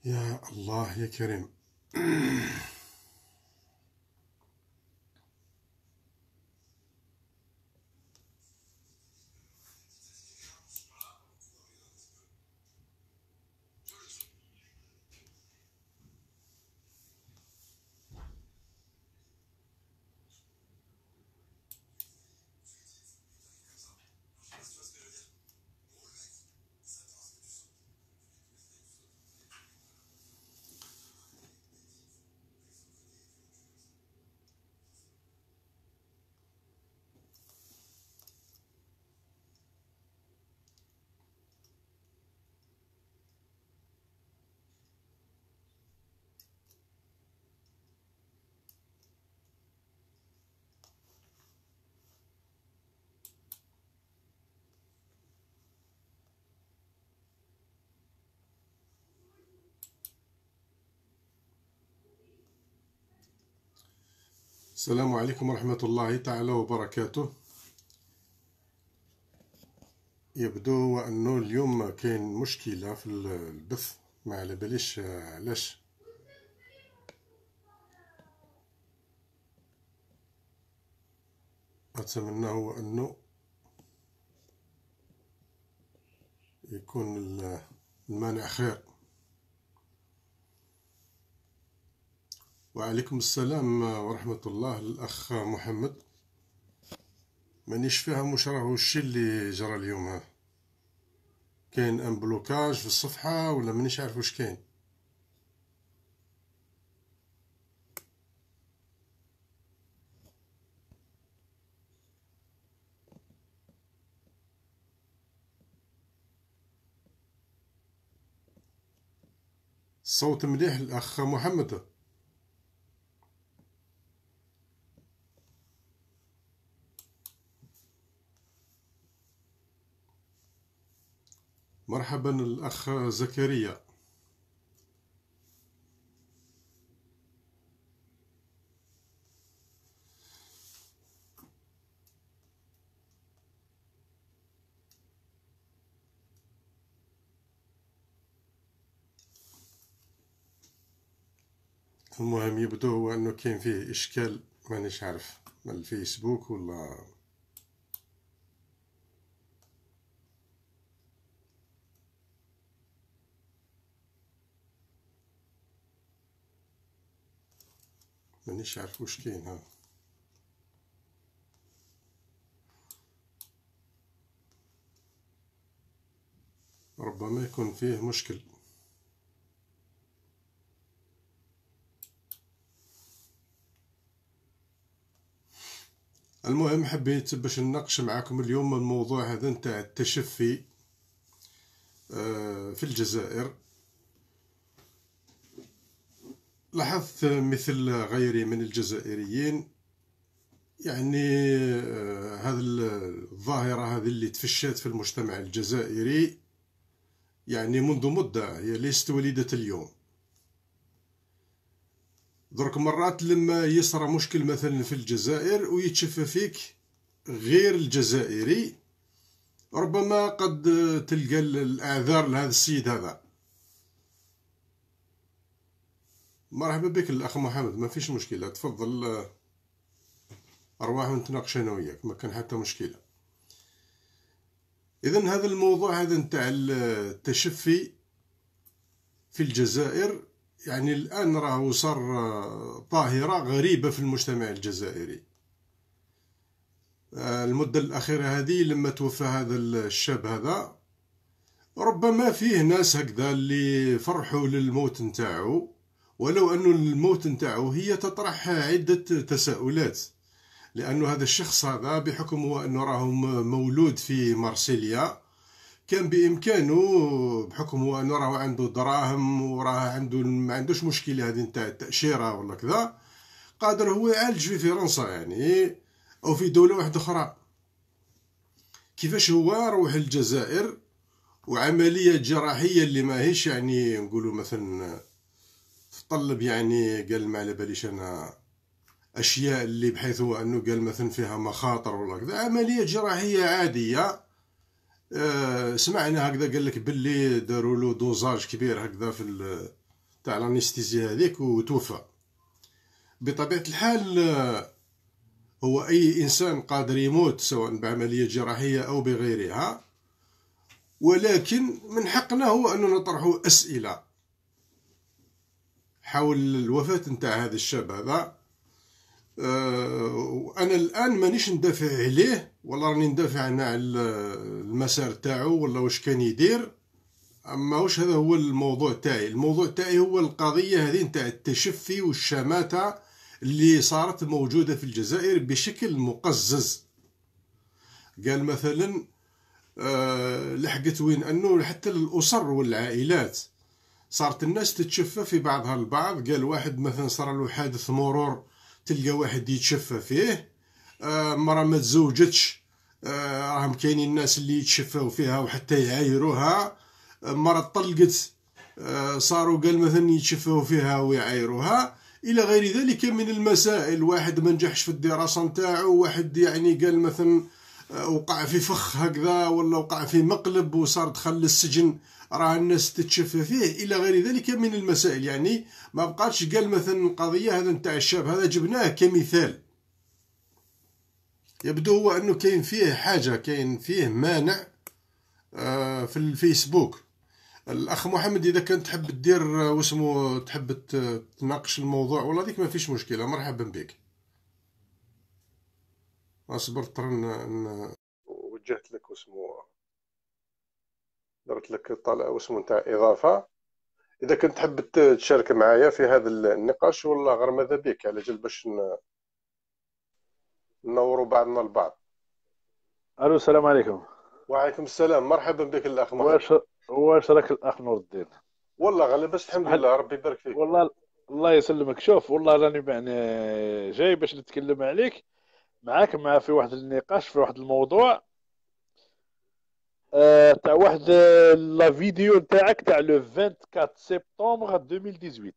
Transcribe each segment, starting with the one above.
يا الله يا كريم. السلام عليكم ورحمة الله تعالى وبركاته. يبدو أنه اليوم كاين مشكلة في البث، ما على باليش علاش. أتمنى هو أنه يكون المانع خير. وعليكم السلام ورحمة الله الأخ محمد. مانيش فاهم واش راهو الشي اللي جرى اليوم. ها كاين ان بلوكاج في الصفحة ولا مانيش عارف واش كاين. الصوت مليح الأخ محمد. مرحبا الأخ زكريا. المهم يبدو هو أنه كاين فيه إشكال، مانيش عارف من الفيسبوك ولا مانيش عارف واش كاين. ها ربما يكون فيه مشكل. المهم حبيت باش نناقش معكم اليوم الموضوع هذا نتاع التشفي في الجزائر. لاحظت مثل غيري من الجزائريين يعني هذه الظاهرة هذه اللي تفشت في المجتمع الجزائري يعني منذ مدة، هي ليست وليدة اليوم. درك مرات لما يصرى مشكل مثلا في الجزائر ويتشفى فيك غير الجزائري، ربما قد تلقى الأعذار لهذا السيد هذا. مرحبا بك الأخ محمد، ما فيش مشكلة، تفضل أرواح ونتناقش أنا وياك، ما كان حتى مشكلة. إذن هذا الموضوع هذا نتاع التشفي في الجزائر يعني الآن راه صار ظاهرة غريبة في المجتمع الجزائري. المدة الأخيرة هذه لما توفى هذا الشاب هذا، ربما فيه ناس هكذا اللي فرحوا للموت نتاعو، ولو أنه الموت نتاعو هي تطرح عدة تساؤلات. لأنه هذا الشخص هذا بحكم هو أنه راه مولود في مارسيليا، كان بإمكانه بحكم هو أنه راه عنده دراهم وراه عنده ما عندوش مشكلة هذه نتاع التأشيرة ولا كذا، قادر هو يعالج في فرنسا يعني أو في دولة واحدة أخرى. كيفاش هو روح الجزائر وعملية جراحية اللي ماهيش يعني نقولوا مثلا تطلب يعني قال ما على باليش أنا أشياء اللي بحيث هو أنه قال مثلا فيها مخاطر ولا كذا، عملية جراحية عادية. سمعنا هكذا قال لك باللي داروا له دوزاج كبير هكذا تاع الانستيزيا هذيك وتوفى. بطبيعة الحال هو أي إنسان قادر يموت سواء بعملية جراحية أو بغيرها، ولكن من حقنا هو أن نطرح أسئلة حول الوفاة نتاع هذا الشاب هذا. وأنا الآن مانيش ندافع عليه ولا راني ندافع على المسار تاعو ولا واش كان يدير، أما واش هذا هو الموضوع تاعي. الموضوع تاعي هو القضية هذه نتاع التشفي والشماتة اللي صارت موجودة في الجزائر بشكل مقزز. قال مثلا لحقت وين أنه حتى الأسر والعائلات صارت الناس تتشفى في بعضها البعض. قال واحد مثلا صار له حادث مرور تلقى واحد يتشفى فيه، مرة ما تزوجتش راهم كاينين الناس اللي يتشفاو فيها وحتى يعايروها، مرة طلقت صاروا قال مثلا يتشفاو فيها ويعايروها، إلى غير ذلك من المسائل. واحد ما نجحش في الدراسة نتاعو، واحد يعني قال مثلا وقع في فخ هكذا ولا وقع في مقلب وصار دخل للسجن، راه الناس تتشفى فيه إلى غير ذلك من المسائل. يعني ما بقاتش قال مثلا القضية هذا نتاع الشاب هذا جبناه كمثال. يبدو هو أنه كاين فيه حاجة، كاين فيه مانع في الفيسبوك. الأخ محمد إذا كنت تحب تدير واسمه تحب تناقش الموضوع ولا ديك ما فيش مشكلة، مرحبا بك. أصبر ترى وجهت لك واسمه درت لك طالع واسمه نتاع إضافة. إذا كنت تحب تشارك معايا في هذا النقاش ولا غير ماذا بك على جال باش ننوروا بعضنا البعض. الو، السلام عليكم. وعليكم السلام، مرحبا بك الأخ محمد. واش راك الاخ نور الدين؟ والله غالي بس الحمد اسمح لي. لله، ربي يبارك فيك. والله الله يسلمك. شوف والله راني يعني جاي باش نتكلم عليك معاك مع في واحد النقاش في واحد الموضوع تاع واحد لا فيديو تاعك تاع لو 24 سبتمبر 2018.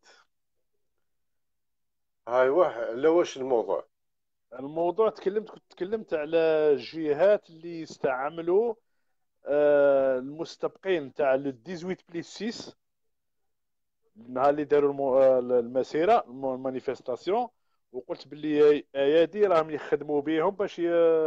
هاي على واش الموضوع؟ الموضوع كنت تكلمت على الجهات اللي استعملوا المستبقين تاع لو 18 بليس 6 النهار اللي داروا المسيره المانيفستاسيون، وقلت باللي ايادي راهم يخدموا بهم باش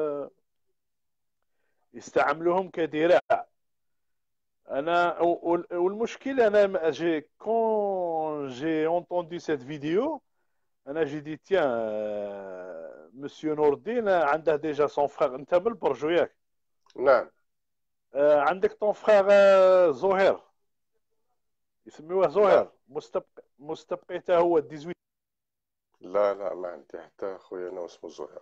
يستعملوهم كذراع. انا والمشكل انا جي كون جي اونتوندي سيت فيديو، انا جي دي تيان مسيو نور الدين عنده ديجا سون فراغ. انت من البرجو ياك؟ نعم. عندك طون فراغ زهير، يسميوه لا زهير مستبقيته هو 18. لا لا، ما عندي حتى خويا أنا اسمه زهير،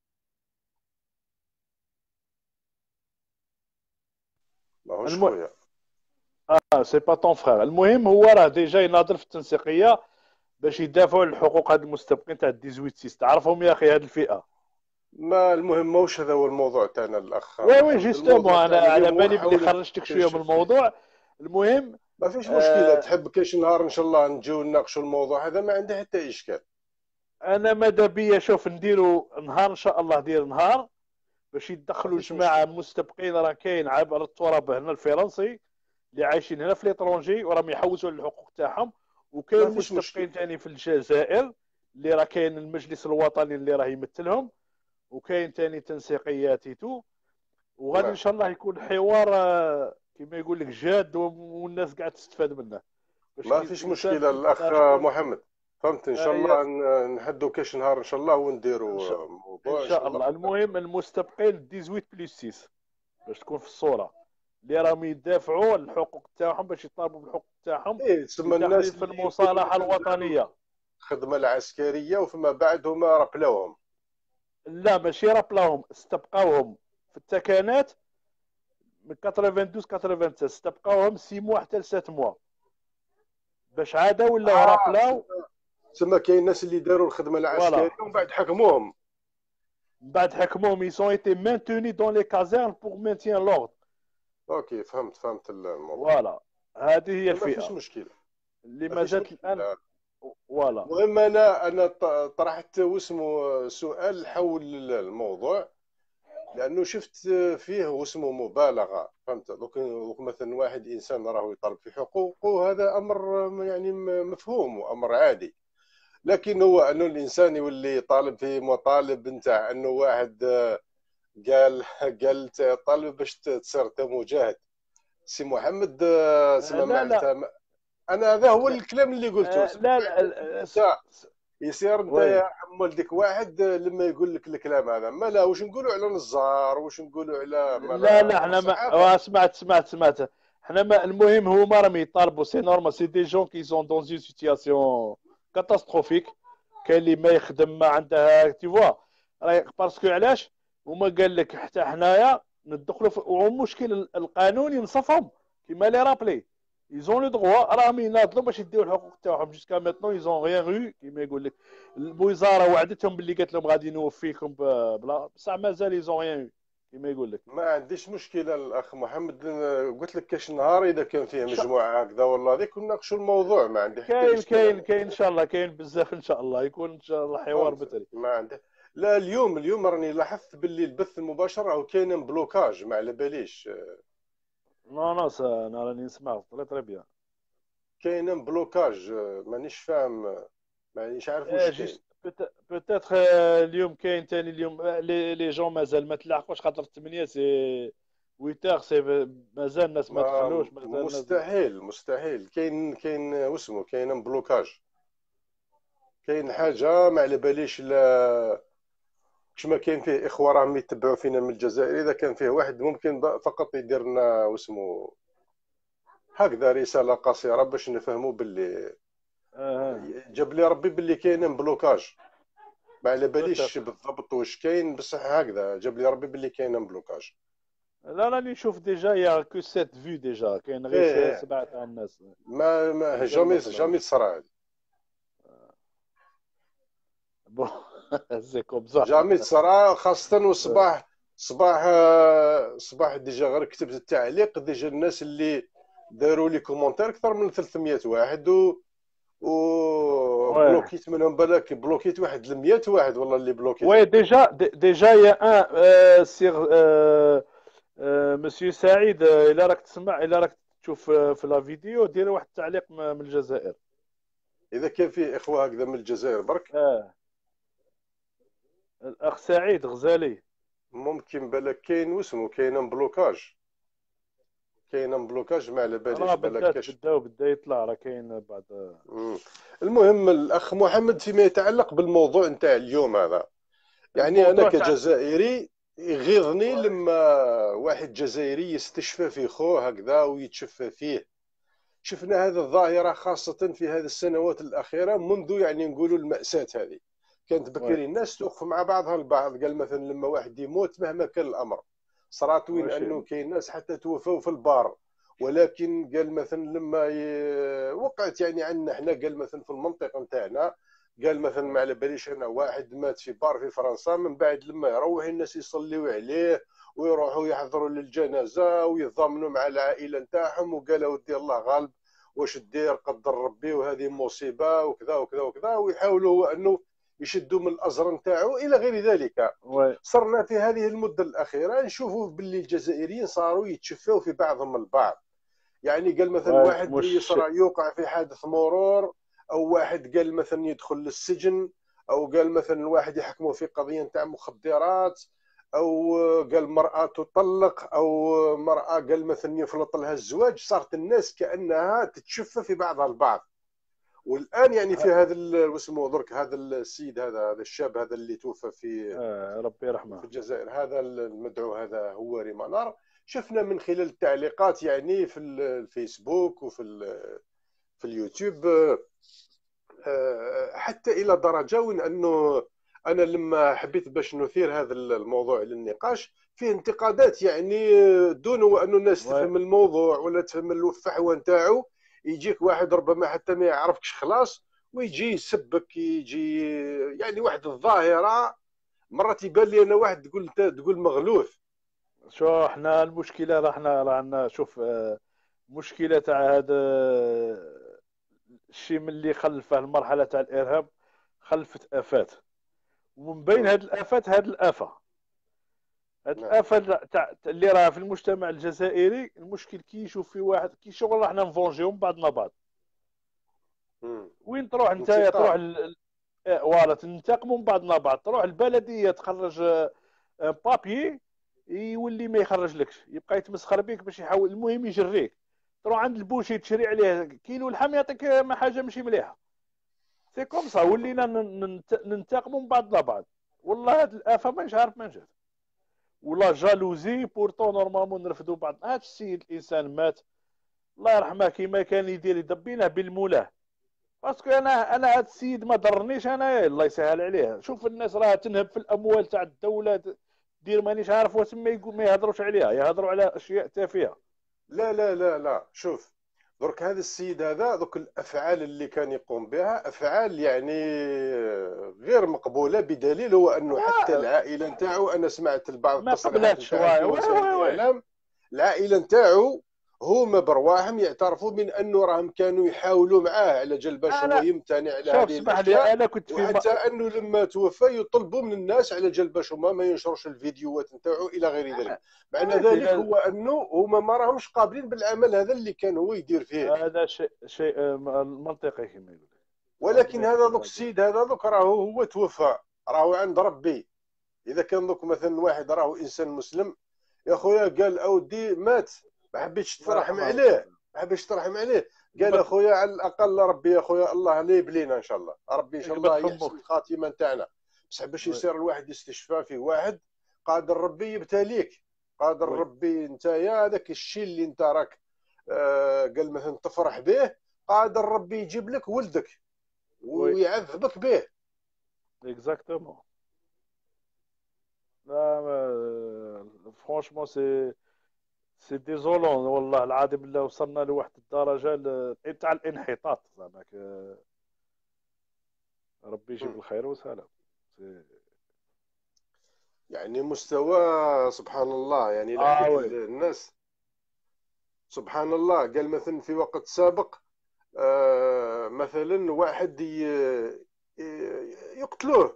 ماهوش الم... خويا. سي با طون فراغ. المهم هو راه ديجا يناضل في التنسيقيه باش يدافعوا على الحقوق هاد المستبقين تاع 18 6. تعرفهم يا اخي هاد الفئه؟ ما المهم ماهوش هذا هو الموضوع تاعنا الأخ وي وي محمد. جيستومون، الموضوع انا تاعنا على اليوم هو بالي بلي حول خرجتك شويه من التشفي. الموضوع. المهم ما فيش مشكلة، آه تحب كاش نهار إن شاء الله نجيو نناقشوا الموضوع هذا ما عندي حتى إشكال. انا ماذا بيا شوف نديروا نهار ان شاء الله، دير نهار باش ما يدخلوا فيش جماعه مشكل. مستبقين راه كاين عبر التراب هنا الفرنسي اللي عايشين هنا في ليترونجي وراهم يحوسوا على الحقوق تاعهم. ما وكاين فيش مشكل. مستبقين ثاني في الجزائر اللي راه كاين المجلس الوطني اللي راه يمثلهم، وكاين ثاني تنسيقيات تو. وغادي ان نعم. شاء الله يكون حوار كما يقول لك جاد والناس قاعد تستفاد منه باش ما فيش الانسان مشكلة الأخ يتناقشوا. محمد، فهمت. إن شاء هي الله نحدوا كاش نهار إن شاء الله ان شاء ونديروا ان موضوع إن شاء شاء الله. الله. المهم المستبقين 18 بلس 6 باش تكون في الصوره اللي راهم يدافعوا عن الحقوق تاعهم باش يطالبوا بالحقوق تاعهم إيه، في تسمى الناس داخل في اللي يكونوا المصالحه مثلا داروا الوطنيه. الخدمة العسكرية وفيما بعد هما ربلاوهم. لا ماشي رابلاهم، استبقاوهم في التكانات من 92 96، استبقاوهم 6 موا حتى 7 موا باش عاد ولاو رابلاو. تسمى كاين الناس اللي داروا الخدمة فوالا، العسكرية ومن بعد حكموهم. من بعد حكموهم ils ont été maintenus dans les casernes pour maintien l'ordre. أوكي، فهمت الموضوع. فوالا، هذه هي ما فيش الفئه مشكلة. اللي ما ما فيش زالت الان. مشكلة. فوالا. المهم أنا طرحت واسمه سؤال حول الموضوع. لانه شفت فيه واسمه مبالغه، فهمت؟ دوك مثلا واحد انسان راهو يطالب في حقوقه، هذا امر يعني مفهوم وامر عادي. لكن هو انه الانسان يولي يطالب في مطالب نتاع انه واحد قال قال طالب باش تصير انت مجاهد. سي محمد سما لا لا معناتها انا هذا هو الكلام اللي قلته، سما لا لا معناتها انت يصير انت وي يا حمول ديك واحد لما يقول لك الكلام هذا، ما لا واش نقولوا على نزار، واش نقولوا على ما لا لا لا احنا ما صحافه. سمعت. احنا ما المهم هما راهم يطالبوا، سي نورمال، سي دي جون كي سون دون اون سيتياسيون كاتاستروفيك. كاين اللي ما يخدم ما عندها تي فوا، راهي باسكو علاش هما قال لك حتى حنايا ندخلوا في المشكل القانون ينصفهم كيما لي رابلي. يزون لو دغوا راهم يناضلوا باش يديو الحقوق تاعهم. جوسكا ميتنون يزون غيان يو كيما يقول لك. الوزاره وعدتهم باللي قالت لهم غادي نوفيكم بلا، بصح مازال يزون غيان يو كيما يقول لك. ما عنديش مشكله الاخ محمد، قلت لك كاش نهار اذا كان فيه مجموعه هكذا ولا هذيك وناقشوا الموضوع، ما عندي حتى كاين اشكال كاين انا. كاين ان شاء الله، كاين بزاف ان شاء الله، يكون ان شاء الله حوار فهمت؟ بثري. ما عنده. لا اليوم راني لاحظت باللي البث المباشر راهو كاين بلوكاج، ما على باليش. نو نو سا انا راني نسمع تري تري بيان. كاين بلوكاج، مانيش فاهم، مانيش عارف واش كاين. جيست بوتيتر اليوم كاين ثاني اليوم لي جون مازال ما تلاحقوش خاطر 8 سي 8 سي مازال الناس ما ما دخلوش، مازال الناس. مستحيل كاين واسمه كاين بلوكاج، كاين حاجه ما على باليش. لا كش ما كاين فيه اخوه راهم يتبعوا فينا من الجزائر، اذا كان فيه واحد ممكن فقط يدير لنا واسمه هكذا رساله قصيره باش نفهموا باللي جاب لي ربي باللي كاين بلوكاج. ما على باليش بوتيتر. بالضبط واش كاين، بصح هكذا جاب لي ربي باللي كاين بلوكاج. لا راني نشوف ديجا يا كو سيت فيو ديجا، كاين غير ايه، سبعه تاع الناس. ما مازال ما جامي طلعوش. تصرا هذه. بون سي كوم سا. جامي تصرا خاصة وصباح صباح صباح ديجا غير كتبت التعليق ديجا الناس اللي داروا لي كومونتير اكثر من 300 واحد وي وبلوكيت منهم بالك، بلوكيت واحد ل 100 واحد والله اللي وي بلوكيتهم. ديجا يا ان سيغ مسيو سعيد، الا راك تسمع، الا راك تشوف في لا فيديو، دير واحد التعليق من الجزائر. اذا كان فيه اخوه هكذا من الجزائر برك اه الاخ سعيد غزالي. ممكن بالك كاين واسمه كاين بلوكاج، كاين بلوكاج ما على راه باليش بالك بدات كاش. بدا يطلع، راه كاين بعد. مم. المهم الاخ محمد فيما يتعلق بالموضوع نتاع اليوم هذا، يعني انا الموضوع تاع كجزائري يغيظني لما واحد جزائري يستشفى في خوه هكذا ويتشفى فيه. شفنا هذه الظاهرة خاصة في هذه السنوات الأخيرة، منذ يعني نقولوا المأساة هذه. كانت وي بكري الناس توقف مع بعضها البعض، قال مثلا لما واحد يموت مهما كان الأمر، صارت وين واش أنه كاين ناس حتى توفوا في البار. ولكن قال مثلا لما وقعت يعني عندنا احنا، قال مثلا في المنطقة نتاعنا، قال مثلا ما على باليش انا واحد مات في بار في فرنسا، من بعد لما يروح الناس يصليوا عليه ويروحوا يحضروا للجنازه ويتضامنوا مع العائله نتاعهم، وقال ودي الله غالب واش دير قدر ربي وهذه مصيبه وكذا وكذا وكذا، ويحاولوا هو انه يشدوا من الازر نتاعو الى غير ذلك. وي صرنا في هذه المده الاخيره نشوفوا باللي الجزائريين صاروا يتشفوا في بعضهم البعض. يعني قال مثلا وي واحد مش يصرى يوقع في حادث مرور، او واحد قال مثلا يدخل للسجن، او قال مثلا واحد يحكمه في قضيه نتاع مخدرات، او قال مراه تطلق، او مراه قال مثلا يفلط لها الزواج. صارت الناس كانها تتشفى في بعضها البعض. والان يعني في هذا واسمه درك هذا السيد هذا الشاب هذا اللي توفى ربي في يرحمه. الجزائر، هذا المدعو هذا هو ريمانار. شفنا من خلال التعليقات يعني في الفيسبوك وفي في اليوتيوب، حتى الى درجه وين انه انا لما حبيت باش نثير هذا الموضوع للنقاش، فيه انتقادات يعني دون انه الناس وي تفهم الموضوع ولا تفهم الفحوى نتاعو. يجيك واحد ربما حتى ما يعرفكش خلاص ويجي يسبك، يجي يعني واحد الظاهره. مرات يبان لي انا واحد تقول انت تقول مغلوث. شو احنا المشكله، راه احنا راه عندنا، شوف مشكله تاع هذا الشيء من اللي خلفه المرحله تاع الارهاب، خلفت افات، ومن بين هذه الافات هذه الافه. هاد نعم. الافه اللي راها في المجتمع الجزائري، المشكل كي يشوف في واحد كي شغل راحنا نفونجيو من بعضنا بعض. مم. وين تروح نتايا؟ تروح انتقام. فوالا تنتقموا من بعضنا بعض. تروح البلديه تخرج بابي، يولي ما يخرج لكش، يبقى يتمسخر بك باش يحاول المهم يجريك. تروح عند البوشي تشري عليه كيلو اللحم يعطيك ما حاجه ماشي مليحه. سي كوم سا ولينا ننتقموا من بعضنا بعض. والله هاد الافه مانيش عارف من جات. ولا جالوزي بورتون نورمالمون نرفدوا بعض. هاد السيد الانسان مات الله يرحمه كيما كان يدير يدبينه بالمولاه. باسكو انا هاد السيد ما ضرنيش انا، الله يسهل عليه. شوف الناس راها تنهب في الاموال تاع الدوله، دير مانيش عارف واش ما يقول ما يهضروش عليها، يهضروا على اشياء تافهه. لا لا لا لا، شوف، درك هذا السيد هذا دوك الافعال اللي كان يقوم بها افعال يعني غير مقبوله، بدليل هو انه حتى العائله نتاعو، انا سمعت بعض ما التصريحات قبلاتش نتاعو واي في واي وسائل واي واي. الاعلام. العائله نتاعو هما برواحهم يعترفوا من انه راهم كانوا يحاولوا معاه على جال باش هو انا يمتنع على شوف هذه اسمح لي، الاشياء، انا كنت في وحتى انه لما توفى يطلبوا من الناس على جال باش هما ما ينشروش الفيديوهات نتاعو الى غير ذلك. معنى ذلك هو انه هما ما راهمش قابلين بالعمل هذا اللي كان هو يدير فيه. هذا شيء منطقي كما يقول لك. واحد ولكن ما هذا يقدر دوك يهضر. السيد هذا دوك راهو هو توفى، راهو عند ربي. اذا كان دوك مثلا واحد راهو انسان مسلم يا خويا قال اودي مات، ما حبيتش الله ترحم يرحمه عليه، ما حبيتش ترحم عليه، قال قبض اخويا على الاقل ربي يا اخويا الله لا يبلينا ان شاء الله، ربي ان شاء قبض الله فمك. يحسن الخاتمه نتاعنا. بصح باش وي يصير الواحد يستشفى فيه واحد، قادر ربي يبتليك، قادر وي ربي نتايا هذاك الشيء اللي انت راك قال مثلا تفرح به، قادر ربي يجيب لك ولدك وي ويعذبك به. اكزاكتومون. لا فرانشمون سي ديزولون والله العظيم. الا وصلنا لواحد الدرجه تاع الانحطاط زعما ربي يجيب الخير وسلام. يعني مستوى سبحان الله، يعني اه لحقت وي الناس سبحان الله. قال مثلا في وقت سابق مثلا واحد يقتلوه،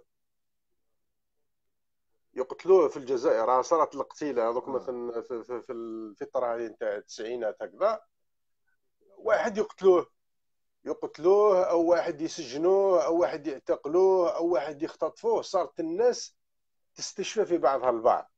يقتلوه في الجزائر، صارت القتيله هذوك آه. مثلا في الفتره هذه نتاع التسعينات هكذا، واحد يقتلوه، يقتلوه او واحد يسجنوه او واحد يعتقلوه او واحد يختطفوه، صارت الناس تستشفى في بعضها البعض.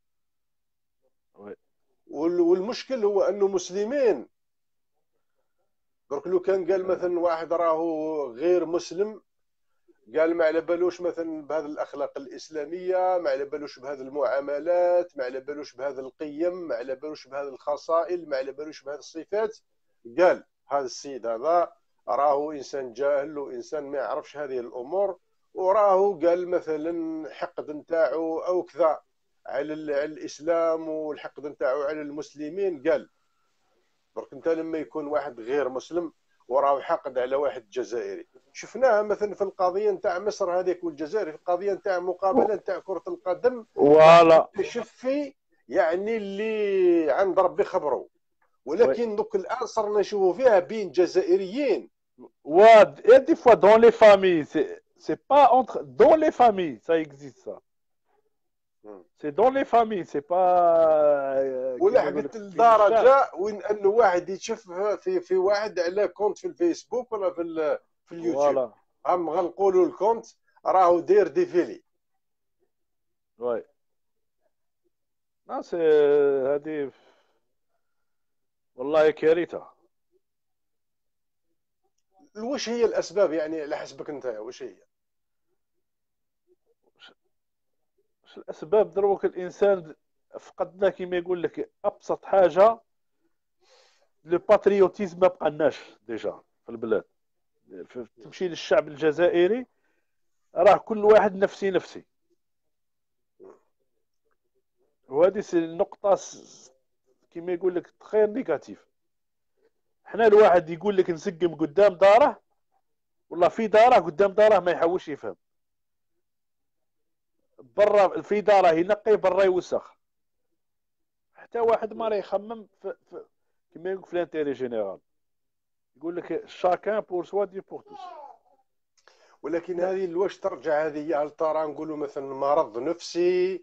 وي والمشكل هو انه مسلمين. درك لو كان قال مثلا واحد راهو غير مسلم، قال ما على بالوش مثلا بهذه الاخلاق الاسلاميه، ما على بالوش بهذه المعاملات، ما على بالوش بهذه القيم، ما على بالوش بهذه الخصائل، ما على بالوش بهذه الصفات، قال هذا السيد هذا راهو انسان جاهل وانسان ما يعرفش هذه الامور، وراهو قال مثلا حقد نتاعو او كذا على الاسلام والحقد نتاعو على المسلمين. قال درك انت لما يكون واحد غير مسلم وراه حاقد على واحد جزائري، شفناها مثلا في القضيه نتاع مصر هذيك والجزائر، في القضيه نتاع مقابله نتاع كره القدم، راح فوالا تكتشف يعني اللي عند ربي خبره. وي ولكن دوك الان صرنا نشوفوا فيها بين جزائريين. et des fois dans les familles, c'est pas entre dans les familles, ça existe ça. C'est dans les familles, c'est pas كيما يقول لك ولحقت في الشارع. الدرجه وين انه واحد يشوف في واحد على كونت في الفيسبوك ولا في اليوتيوب، فوالا هم غنقولوا الكونت راهو داير ديفيلي. وي لا سي هذه والله كارثه. وش هي الاسباب يعني على حسبك انت، وش هي؟ واش الاسباب؟ دروك الانسان فقدنا كيما يقول لك ابسط حاجه، لو باتريوتيزم ما بقناش ديجا في البلاد. تمشي للشعب الجزائري راه كل واحد نفسي نفسي. وهذه النقطه كيما يقول لك تخير نيجاتيف. حنا الواحد يقول لك نسقم قدام داره، والله في داره قدام داره ما يحوش يفهم. برا في داره ينقي، برا يوسخ. حتى واحد ما راه يخمم كيما يقول في الانتيري جينيرال. يقول لك شاكان بور سوا دي بور توس. ولكن هذه واش ترجع، هذه هل ترى نقولوا مثلا مرض نفسي،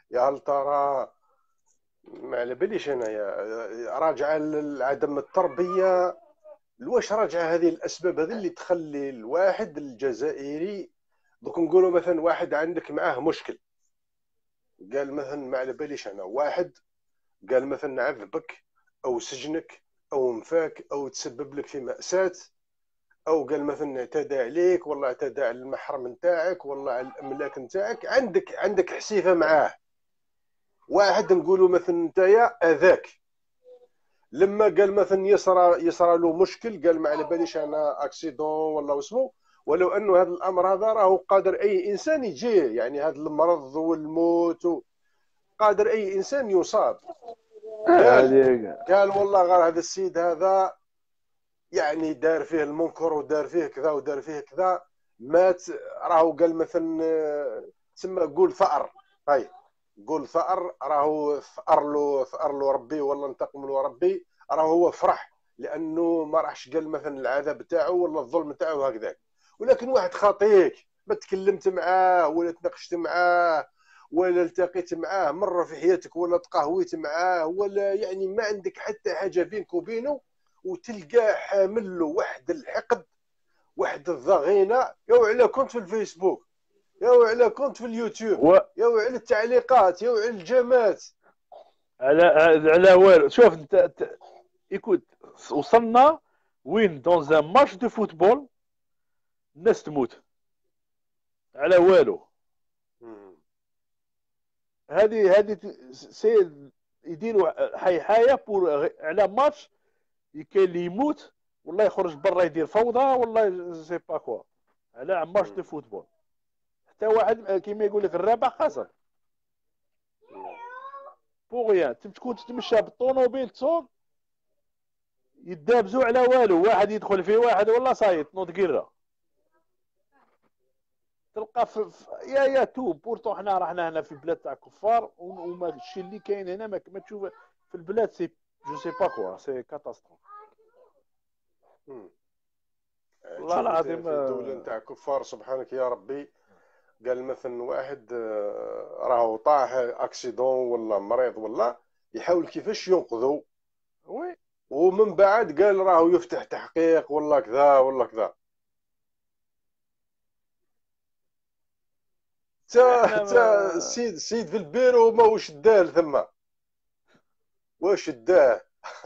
يا هل ترى، ما على باليش انايا راجعه لعدم التربيه، واش راجعه هذه الاسباب هذه اللي تخلي الواحد الجزائري، دوك نقولوا مثلا واحد عندك معاه مشكل، قال مثلا ما على باليش انا، واحد قال مثلا نعذبك او سجنك او نفاك او تسبب لك في مأساة، او قال مثلا اعتدى عليك والله اعتدى على المحرم نتاعك والله على الاملاك نتاعك، عندك حسيفه معاه. واحد نقولوا مثلا نتايا اذاك، لما قال مثلا يصرى له مشكل، قال ما على باليش انا اكسيدون ولا واسمو، ولو انه هذا الامر هذا راهو قادر اي انسان يجيه، يعني هذا المرض والموت قادر اي انسان يصاب. قال هذه قال والله غير هذا السيد هذا يعني دار فيه المنكر ودار فيه كذا ودار فيه كذا، مات. راهو قال مثلا تسمى قول ثأر، هاي قول ثأر، راهو ثأر له ربي والله انتقم له ربي، راهو هو فرح لانه ما راحش قال مثلا العذاب تاعو ولا الظلم تاعو هكذا. ولكن واحد خاطيك ما تكلمت معاه ولا تناقشت معاه ولا التقيت معاه مره في حياتك ولا تقهويت معاه ولا يعني ما عندك حتى حاجه بينك وبينه، وتلقاه حامل له واحد الحقد، واحد الضغينه، يا على كنت في الفيسبوك، يا على كنت في اليوتيوب، و... يا على التعليقات، يا على الجمات. على والو. شوف انت ايكوت، وصلنا وين دون ان ماتش دو فوتبول الناس تموت على والو. هذه سي يديروا حيحايه بور على ماتش، كاين اللي يموت والله يخرج برا يدير فوضى والله سي با كوا على ماتش دو فوتبول. حتى واحد كيما يقول لك الرابع خسر بوغيان. تكون تتمشى بالطوموبيل تسوق يدابزوا على والو، واحد يدخل فيه واحد والله صايد تنوض قره. تلقى يا تو بورتو حنا رحنا هنا في بلاد تاع كفار، وما الشيء اللي كاين هنا ما تشوف في البلاد. سي جو سي با كوا سي كاتاستروف والله تشوف انت العظيم. في دوله نتاع كفار سبحانك يا ربي، قال مثلا واحد راهو طاح اكسيدون ولا مريض ولا يحاول كيفاش ينقذوا، وي ومن بعد قال راهو يفتح تحقيق ولا كذا ولا كذا. تا احنا السيد في البيرو ما واش داه ثم، واش داه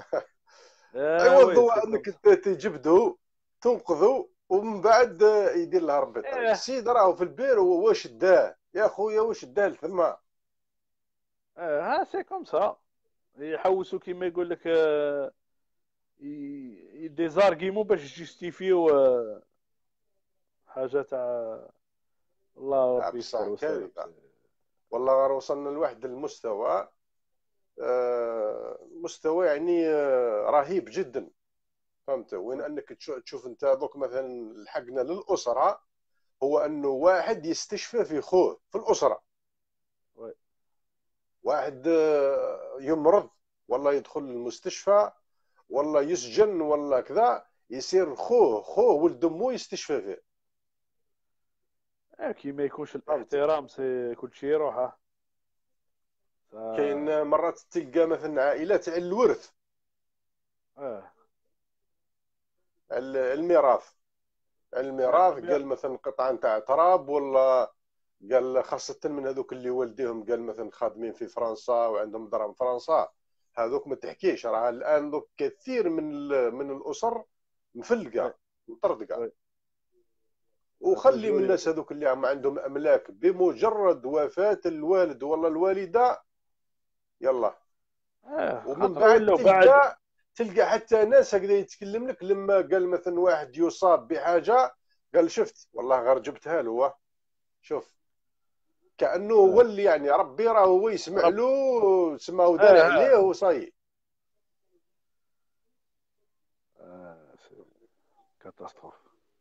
وي عوض سي كوم انك سا. تجبدو تنقذو ومن بعد يدير لها ربي الطريق. اه السيد راهو في البيرو واش داه يا خويا، واش داه ثم. ها سي كوم سا. يحوسوا كيما يقول لك ديزارغيمون باش يجستيفيو حاجه تاع الله ربي يستر بصح وسلام. كارثه والله، غير وصلنا لواحد المستوى، مستوى يعني رهيب جدا. فهمت وين انك تشوف انت دوك مثلا لحقنا للاسره، هو انه واحد يستشفى في خوه في الاسره، وي واحد يمرض والله يدخل المستشفى والله يسجن ولا كذا، يصير خوه ولد امه يستشفى فيه. كي ما يكونش فهمت. الاحترام سي كل شيء يروح. كاين مرات تلقى مثلا عائلات على الورث، اه على الميراث، قال مثلا قطعه نتاع تراب ولا، قال خاصة من هذوك اللي والديهم قال مثلا خادمين في فرنسا وعندهم درهم فرنسا، هذوك ما تحكيش. راه الان دوك كثير من الاسر مفلقه مطردقه. وخلي من الناس هذوك اللي عندهم املاك بمجرد وفاة الوالد ولا الوالده، يلا. ومن خاطر بعد ولاو بعد. تلقى حتى ناس هكذا يتكلم لك لما قال مثلا واحد يصاب بحاجه، قال شفت والله غير جبتها له، شوف كانه هو اللي يعني ربي راه هو يسمع رب له تسمى ودار عليه وصاي. كاتاستروف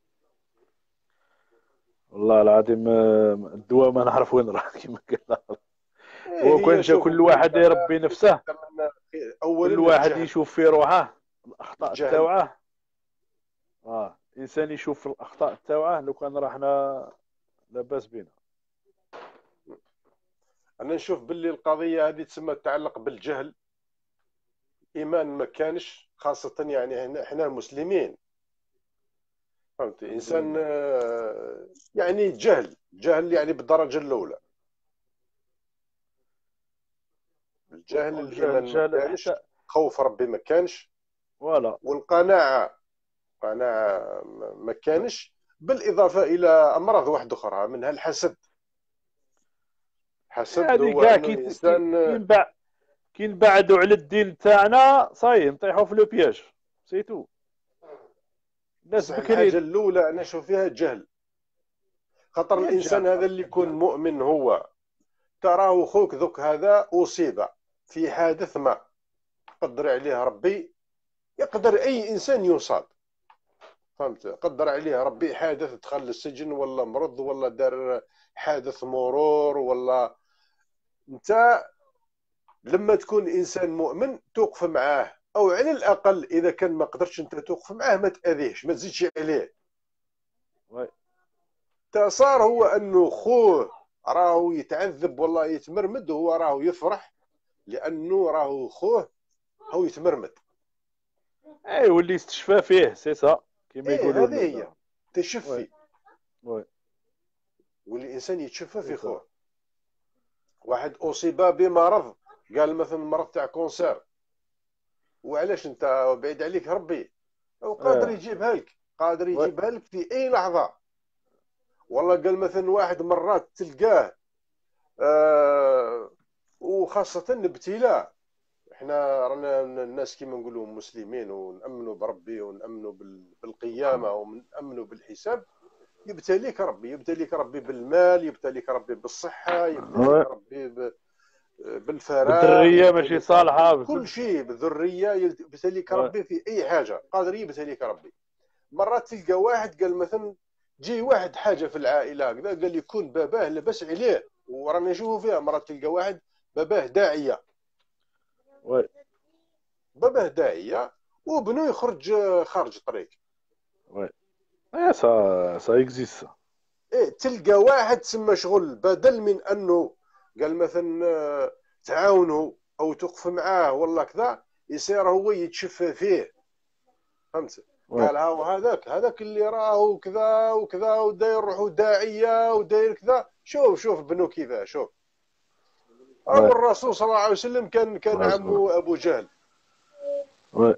والله العظيم. الدواء ما نعرف وين راه كيما قال. هو كان هي جا شوف كل نقول لك واحد انا يربي نفسه، كل اولا واحد الجهل. يشوف في روحه الاخطاء الجهل تاوعه. الانسان يشوف الاخطاء تاوعه. لو كان راحنا لاباس بينا. انا نشوف باللي القضيه هذه تسمى تتعلق بالجهل. ايمان ما كانش، خاصه يعني احنا المسلمين، فهمت؟ انسان يعني جهل يعني بالدرجه الاولى. الجهل، الايمان ما الجهل حتى. كانش، خوف ربي ما كانش، فوالا. قناعه ما كانش، بالاضافه الى امراض واحده اخرى منها الحسد. الحسد هذه هو كاع انه انسان. كي نبعدوا على الدين تاعنا صاي نطيحوا في لو بياج. سيتو. الناس بصح الحاجه بكري. الاولى انا نشوف فيها الجهل. خطر هي الانسان الجهل. هذا اللي يكون مؤمن، هو تراه خوك ذوك هذا اصيب في حادث ما قدر عليه ربي. يقدر اي انسان يصاب، فهمت؟ قدر عليه ربي حادث، دخل للسجن ولا مرض ولا دار حادث مرور ولا. انت لما تكون انسان مؤمن توقف معاه، او على الاقل اذا كان ما قدرتش انت توقف معاه ما تاذيهش، ما تزيدش عليه. وي. صار هو انه خوه راهو يتعذب والله يتمرمد، هو راهو يفرح لانه راهو خوه هو يتمرمد. اي واللي استشفى فيه سي سا كيما ايه يقولوا هذه هي وي. تشفي. وي. والانسان يتشفى سي في سا. خوه. واحد اصيب بمرض، قال مثلا مرض تاع كونسير، وعلاش انت بعيد عليك ربي، او قادر اه. يجيبها لك، قادر وي. يجيبها لك في اي لحظه. والله قال مثلا واحد مرات تلقاه وخاصه الابتلاء. احنا رانا الناس كيما نقولوا مسلمين ونامنوا بربي ونامنوا بالقيامه ونامنوا بالحساب. يبتليك ربي بالمال، يبتليك ربي بالصحه، وي. يبتليك ربي بالفراغ، بالدريه ماشي يبتليك ربي صالحه بكل بكل شيء. شيء، بالذريه، يبتليك وي. ربي في اي حاجه، قادر يبتليك ربي. مرات تلقى واحد قال مثلا جي واحد حاجه في العائله هكذا، قال يكون باباه لبس عليه، ورانا نشوفوا فيها مرات تلقى واحد باباه داعيه، وي. باباه داعيه وبنو يخرج خارج طريق. وي. ايه سا اكزيست سا. إيه تلقى واحد تسمى شغل بدل من انه قال مثلا تعاونه او توقف معاه والله كذا، يصير هو يتشفى فيه، فهمت؟ وي. قال هاو هذاك اللي راهو كذا وكذا وداير روحه داعيه وداير كذا، شوف بنو كذا، شوف. وي. راهو الرسول صلى الله عليه وسلم كان مظبوط. عمه ابو جهل. وي.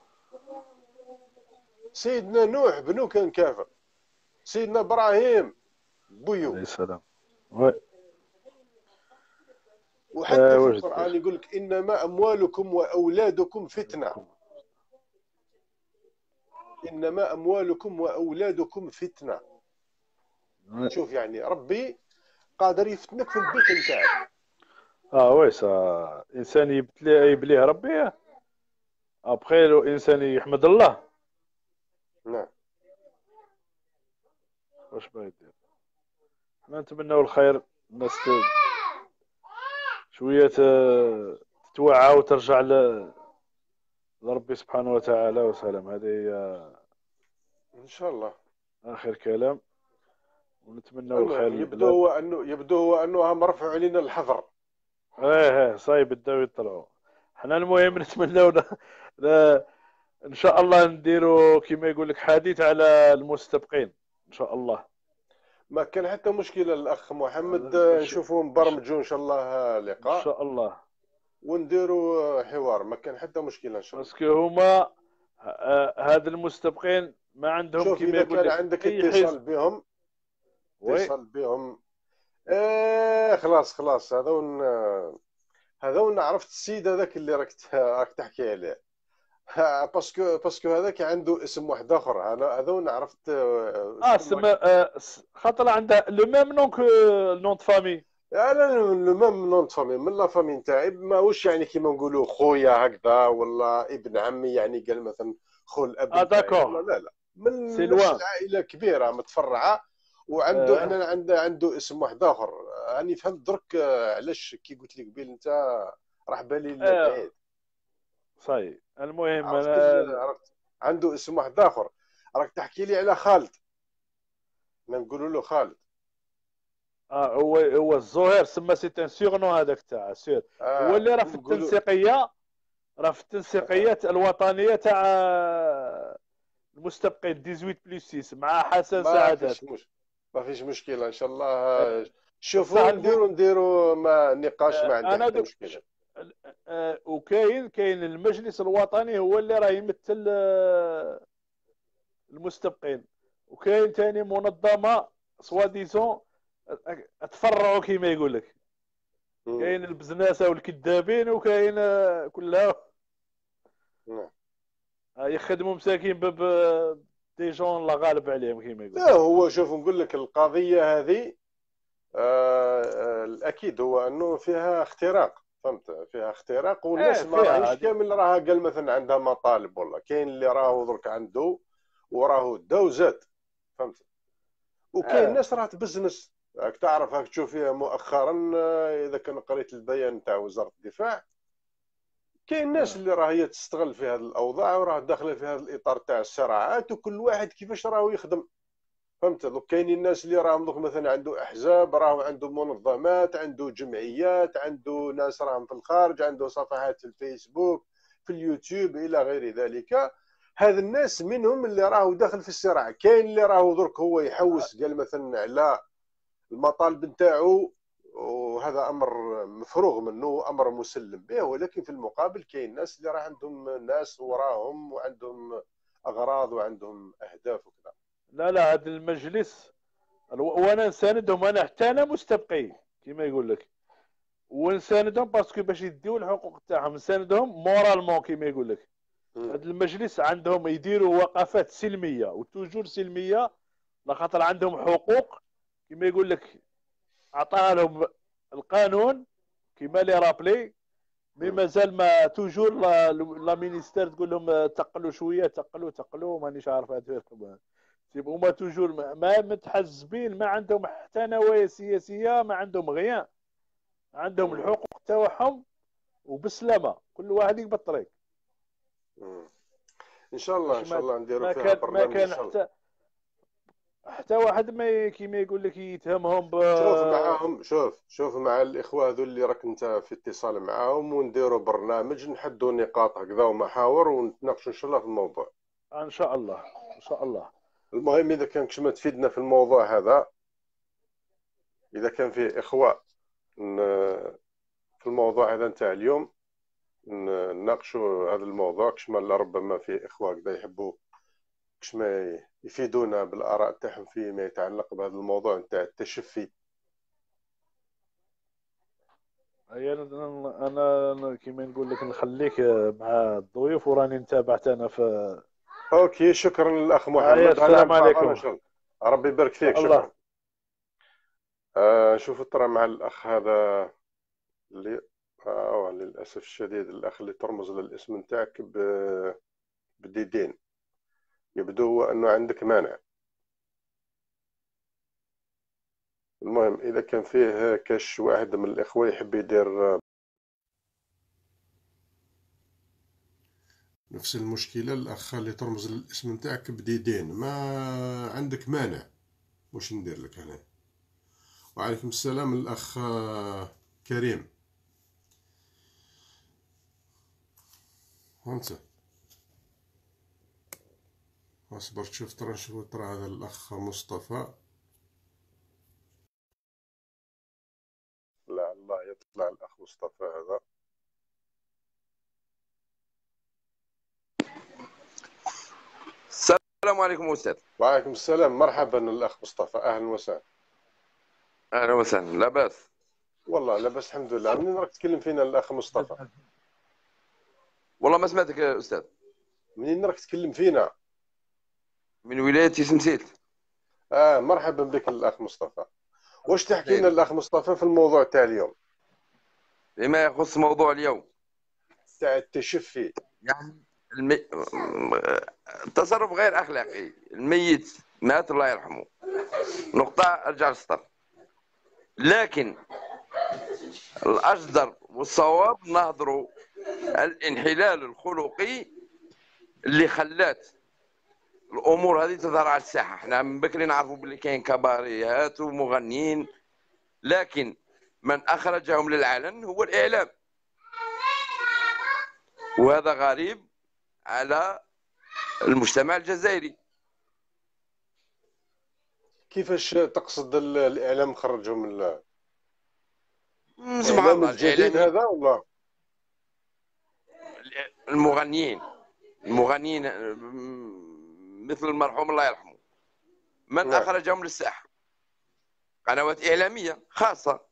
سيدنا نوح بنو كان كافر. سيدنا ابراهيم بويو. عليه السلام. وي. وحتى في واش القران دير. يقول لك انما اموالكم واولادكم فتنه. انما اموالكم واولادكم فتنه. وي. شوف يعني ربي قادر يفتنك في البيت نتاعك. اه وي سا انسان يبليه ربي. ابخي لو انسان يحمد الله. نعم. واش بغا يدير. حنا نتمناو الخير. الناس شويه تتوعى وترجع لربي سبحانه وتعالى وسلام. هذه هي ان شاء الله. اخر كلام. ونتمناو الخير المهم للبلاد. يبدو هو انه هم رفعوا علينا الحظر. ايه صايب بداو يطلعوا. حنا المهم نتمناو ل... ان شاء الله نديروا كما يقول لك حديث على المستبقين ان شاء الله. ما كان حتى مشكله الاخ محمد، نشوفوا ان شاء نبرمجوا ان شاء الله إن لقاء شاء الله. ونديروا حوار، ما كان حتى مشكله ان شاء الله. باسكو هما هاد المستبقين ما عندهم شوف كما اذا يقول كان لك عندك اي حزب. اتصال بهم، وي. خلاص هذا عرفت السيد هذاك اللي راك تحكي عليه. باسكو هذاك عنده اسم واحد اخر، انا هذا عرفت شكون سما خاطر عنده لو ميم نون كو نون دو فامي. انا لو ميم نون فامي من لا فامي نتاعي، ماهوش يعني كيما نقولوا خويا هكذا ولا ابن عمي، يعني قال مثلا خو الاب نتاعي داكوغ. والله، لا سي من نفس لوان. العائله كبيره متفرعه. وعنده آه احنا عنده اسم واحد اخر. راني فهمت درك علاش كي قلت لك قبيل انت راح بالي آه بعيد. صاي المهم عرفت انا. عرفت عنده اسم واحد اخر. راك تحكي لي على خالد، نقولوا له خالد. هو الزهير سما سي ان سيغنو هذاك تاع سير. هو اللي راه في نقولوا التنسيقيه، راه في التنسيقيه الوطنيه تاع المستبقين 18 بلس 6 مع حسن ما سعادات. فيش مش ما فيش مشكلة ان شاء الله. بصح شوفوا نديروا ما نقاش، ما عندي انا حتى دوك مشكلة. وكاين المجلس الوطني هو اللي راه يمثل المستبقين، وكاين ثاني منظمه سوا ديزون تفرعوا كيما يقول لك. مم. كاين البزناسه والكذابين، وكاين كلها نعم. يخدموا مساكين دي جون لا غالب عليهم كيما يقول. لا هو شوف نقول لك القضية هذه الأكيد هو أنه فيها اختراق، فهمت؟ فيها اختراق، والناس ما فيها راهيش هذه. كامل راها قال مثلا عندها مطالب، والله كاين اللي راهو درك عنده وراه دا وزاد، فهمت؟ وكاين ناس راه بزنس، راك تعرف، راك تشوف فيها مؤخرا إذا كان قريت البيان تاع وزارة الدفاع، كاين ناس اللي راهي تستغل في هذه الأوضاع وراه داخله في هذا الإطار تاع الصراعات، وكل واحد كيفاش راهو يخدم، فهمت؟ دوك كاينين الناس اللي راهم دوك مثلا عنده احزاب، راهو عنده منظمات، عنده جمعيات، عنده ناس راهم في الخارج، عنده صفحات في الفيسبوك، في اليوتيوب الى غير ذلك. هذا الناس منهم اللي راهو داخل في الصراع. كاين اللي راهو درك هو يحوس قال مثلا على المطالب نتاعو، وهذا امر مفروغ منه، امر مسلم به، ولكن في المقابل كاين ناس اللي راه عندهم ناس وراهم وعندهم اغراض وعندهم اهداف وكذا. لا هذا المجلس وانا نساندهم، انا حتى انا مستبقي كما يقول لك، ونساندهم باسكو باش يديو الحقوق تاعهم، نساندهم مورالمون كما يقول لك. هذا المجلس عندهم يديروا وقفات سلميه وتوجور سلميه، لخاطر عندهم حقوق كما يقول لك عطاها لهم القانون كما لي رابلي. مي مازال ما توجور لا مينيستير تقول لهم تقلوا شويه، تقلوا مانيش عارف هذا. هما توجور ما متحزبين، ما عندهم حتى نوايا سياسيه، ما عندهم غيان، عندهم الحقوق تاعهم وبسلامه، كل واحد يقبل الطريق. ان شاء الله ان شاء الله نديروا ما فيها كان ما برنامج ان كان شاء الله. حتى واحد ما كيما يقول لك يتهمهم شوف معاهم، شوف مع الاخوه هذول اللي راك انت في اتصال معاهم، ونديروا برنامج نحدوا نقاط هكذا ومحاور ونتناقشوا ان شاء الله في الموضوع. ان شاء الله ان شاء الله. المهم اذا كان كش ما تفيدنا في الموضوع هذا، اذا كان فيه اخوه في الموضوع هذا نتاع اليوم نناقشوا هذا الموضوع، كش ما ربما فيه اخوه كذا يحبوا كش ما يفيدونا بالاراء تاعهم فيما يتعلق بهذا الموضوع نتاع التشفي. انا كيما نقول لك نخليك مع الضيوف، وراني نتابعت انا في. اوكي، شكرا للاخ محمد. السلام عليكم. ربي يبارك فيك. شكرا. شوف ترى مع الاخ هذا اللي للاسف الشديد الاخ اللي ترمز للاسم نتاعك بديدين، يبدو انه عندك مانع. المهم اذا كان فيه كاش واحد من الاخوه يحب يدير نفس المشكلة، الأخ اللي ترمز للاسم نتاعك بديدين، ما عندك مانع واش ندير لك هنا. وعليكم السلام الأخ كريم. وانت اصبر تشوف ترى هذا الأخ مصطفى. لا الله يطلع الأخ مصطفى هذا. السلام عليكم أستاذ. وعليكم السلام، مرحبا الأخ مصطفى، أهلا وسهلا. أهلا وسهلا. لا بأس والله لا بأس الحمد لله. منين راك تكلم فينا الأخ مصطفى؟ والله ما سمعتك يا أستاذ. منين راك تكلم فينا؟ من ولاية سنسيت. مرحبا بك الأخ مصطفى. واش تحكي لنا الأخ مصطفى في الموضوع تاع اليوم؟ فيما يخص موضوع اليوم تاع التشفي، يعني تصرف غير أخلاقي. الميت مات الله يرحمه، نقطة، أرجع للسطر. لكن الأجدر والصواب نهضروا الانحلال الخلقي اللي خلات الامور هذه تظهر على الساحه. احنا من بكري نعرفوا باللي كاين كباريات ومغنيين لكن من أخرجهم للعلن هو الإعلام، وهذا غريب على المجتمع الجزائري. كيفاش تقصد الاعلام خرجهم من سبحان الاعلام الله. الجديد هذا والله؟ المغنيين مثل المرحوم الله يرحمه، من نعم. أخرجهم للساحة قنوات إعلامية خاصة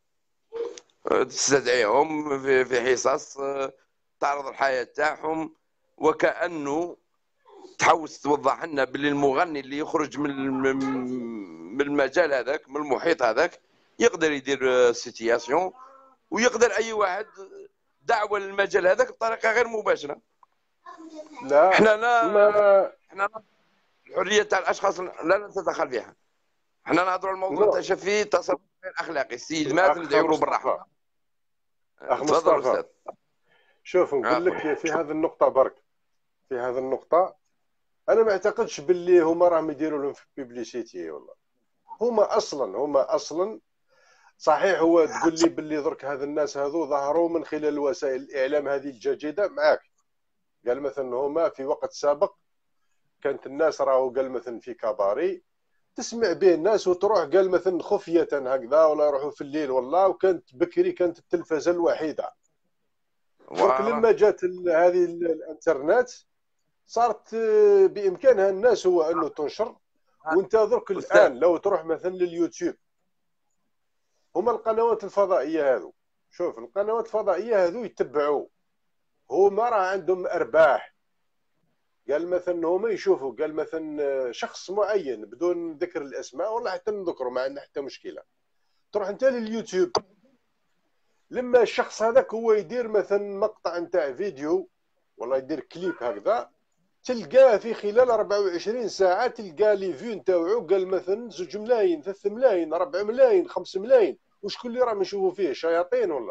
تستدعيهم في حصص، تعرض الحياة تاعهم، وكأنه تحاول توضح لنا باللي المغني اللي يخرج من المجال هذاك، من المحيط هذاك، يقدر يدير سيتياسيون، ويقدر أي واحد دعوة للمجال هذاك بطريقة غير مباشرة. لا احنا الحرية تاع الأشخاص لا نتدخل فيها. احنا نهضروا الموضوع تاع فيه تصرف غير أخلاقي. السيد مات ندعوا له بالرحمة. أخ تفضل مصطفى، أستاذ. شوف نقول لك في هذه النقطة برك، في هذه النقطة أنا ما أعتقدش باللي هما راهم يديروا لهم في بيبليسيتي والله. هما أصلا صحيح. هو تقول لي باللي درك هذا الناس هذو ظهروا من خلال وسائل الإعلام هذه الجديدة معاك. قال مثلا هما في وقت سابق كانت الناس راهو قال مثلا في كباري تسمع به الناس وتروح قال مثلا خفية هكذا ولا يروحوا في الليل والله. وكانت بكري كانت التلفزة الوحيدة. درك لما جات هذه الانترنت صارت بإمكانها الناس هو أنه تنشر. وانت درك الآن لو تروح مثلا لليوتيوب، هما القنوات الفضائية هذو، شوف القنوات الفضائية هذو يتبعوا، هما راه عندهم أرباح. قال مثلا هما يشوفوا قال مثلا شخص معين بدون ذكر الأسماء والله حتى نذكره ما عندنا حتى مشكلة. تروح انت لليوتيوب، لما الشخص هذاك هو يدير مثلا مقطع نتاع فيديو والله يدير كليب هكذا، تلقاه في خلال 24 ساعة تلقى لي فيو نتاعو قال مثلا 2 ملايين 3 ملايين 4 ملايين 5 ملايين. وشكون اللي راهم يشوفوا فيه؟ شياطين ولا؟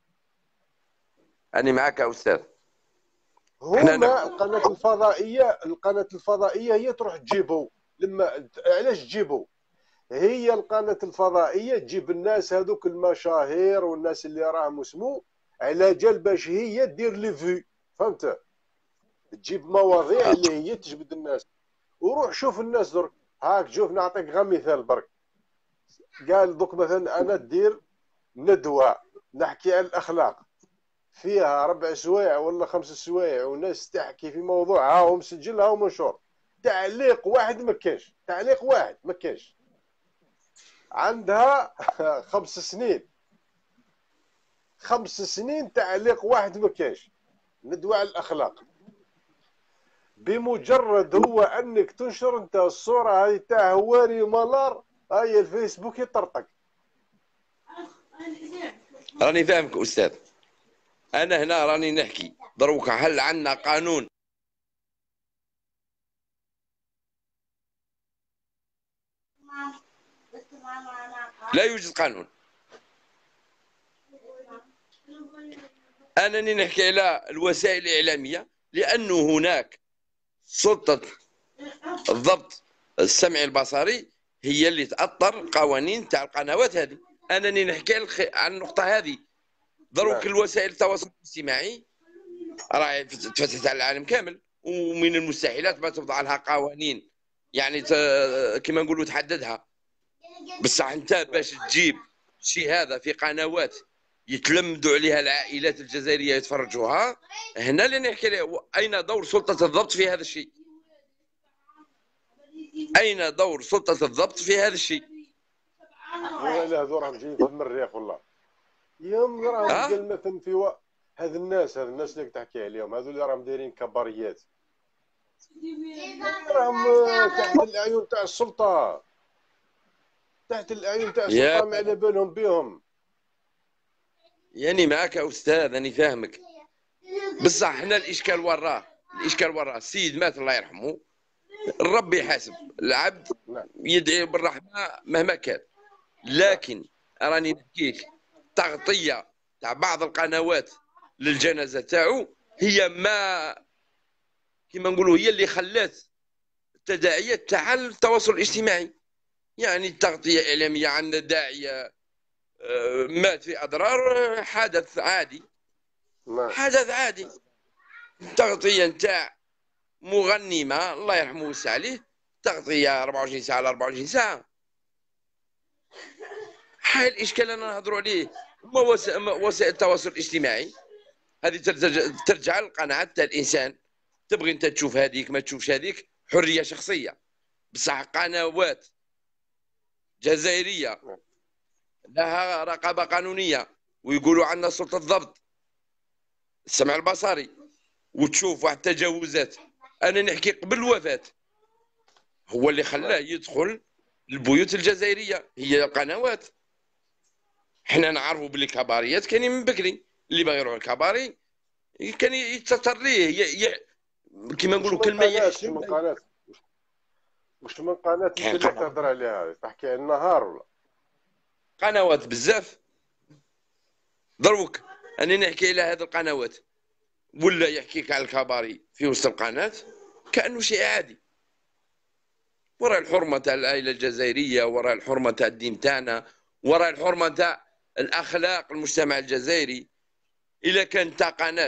أنا معك يا أستاذ. هما القناة الفضائية هي تروح تجيبه. لما علاش تجيبه؟ هي القناة الفضائية تجيب الناس هذوك المشاهير والناس اللي راهم اسمو على جال باش هي دير لي فيو، فهمت؟ تجيب مواضيع اللي هي تجبد الناس. وروح شوف الناس درك هاك. شوف نعطيك غير مثال برك. قال دوك مثلا انا دير ندوه نحكي على الاخلاق فيها 4 سوايع ولا 5 سوايع والناس تحكي في موضوع ها هو مسجل ها هو منشور. تعليق واحد ما كاش، تعليق واحد ما كاش. عندها 5 سنين 5 سنين تعليق واحد ما كاش. ندوه على الاخلاق. بمجرد هو انك تنشر انت الصوره هذه تاع هواري مالار، هاي الفيسبوك يطرطق. راني فاهمك أستاذ. أنا هنا راني نحكي دروك هل عندنا قانون لا يوجد قانون. أنني نحكي على الوسائل الإعلامية لأنه هناك سلطة الضبط السمعي البصري هي اللي تأطر قوانين تاع القنوات هذه. أنني نحكي عن النقطة هذه. دروك الوسائل التواصل الاجتماعي راه تفتحت على العالم كامل، ومن المستحيلات ما توضع لها قوانين يعني كما نقولوا تحددها. بصح انت باش تجيب شي هذا في قنوات يتلمدوا عليها العائلات الجزائريه يتفرجوها، هنا اللي نحكي عليه. اين دور سلطه الضبط في هذا الشيء؟ اين دور سلطه الضبط في هذا الشيء؟ والله هذو راهم جايين من الريف والله. يوم راهم قال مثلا في هذ الناس اللي تحكي عليهم هذو اللي راهم دايرين كباريات راهم تحت الاعين تاع السلطه، تحت الاعين تاع السلطه ما على بالهم بهم. يعني معك يا استاذ اني فاهمك، بصح حنا الاشكال وراه السيد مات الله يرحمه، الرب يحاسب العبد يدعي بالرحمه مهما كان. لكن راني نحكيك تغطيه تاع بعض القنوات للجنازه تاعو هي ما كما نقولوا هي اللي خلات التداعيات تاع التواصل الاجتماعي. يعني التغطيه الاعلاميه عندنا داعيه مات في اضرار، حدث عادي، نعم. حدث عادي. تغطيه نتاع مغني ما الله يرحمه ويوسع عليه، تغطيه 24 ساعه على 24 ساعه. حال الاشكال انا نهضروا عليه هما وسائل التواصل الاجتماعي. هذه ترجع للقناعه تاع الانسان، تبغي انت تشوف هذيك ما تشوفش هذيك، حريه شخصيه. بصح قنوات جزائريه لها رقابه قانونيه ويقولوا عندنا سلطه ضبط السمع البصري، وتشوف واحد التجاوزات. انا نحكي قبل الوفاه هو اللي خلاه يدخل البيوت الجزائريه هي القنوات. حنا نعرفوا باللي كباريات كاينين من بكري، اللي باغي يروح الكباري كان يتستر ليه كيما نقولوا كلمه يحشم. من قناه واش من قناه انت اللي تهضر عليها تحكي على النهار ولا قنوات بزاف؟ دروك انا نحكي على هذه القنوات ولا يحكيك على الكباري في وسط القناه كانه شيء عادي. وراء الحرمه تاع العائله الجزائريه، وراء الحرمه تاع الدين تاعنا، وراء الحرمه تاع الاخلاق المجتمع الجزائري. الا كان تاع قناه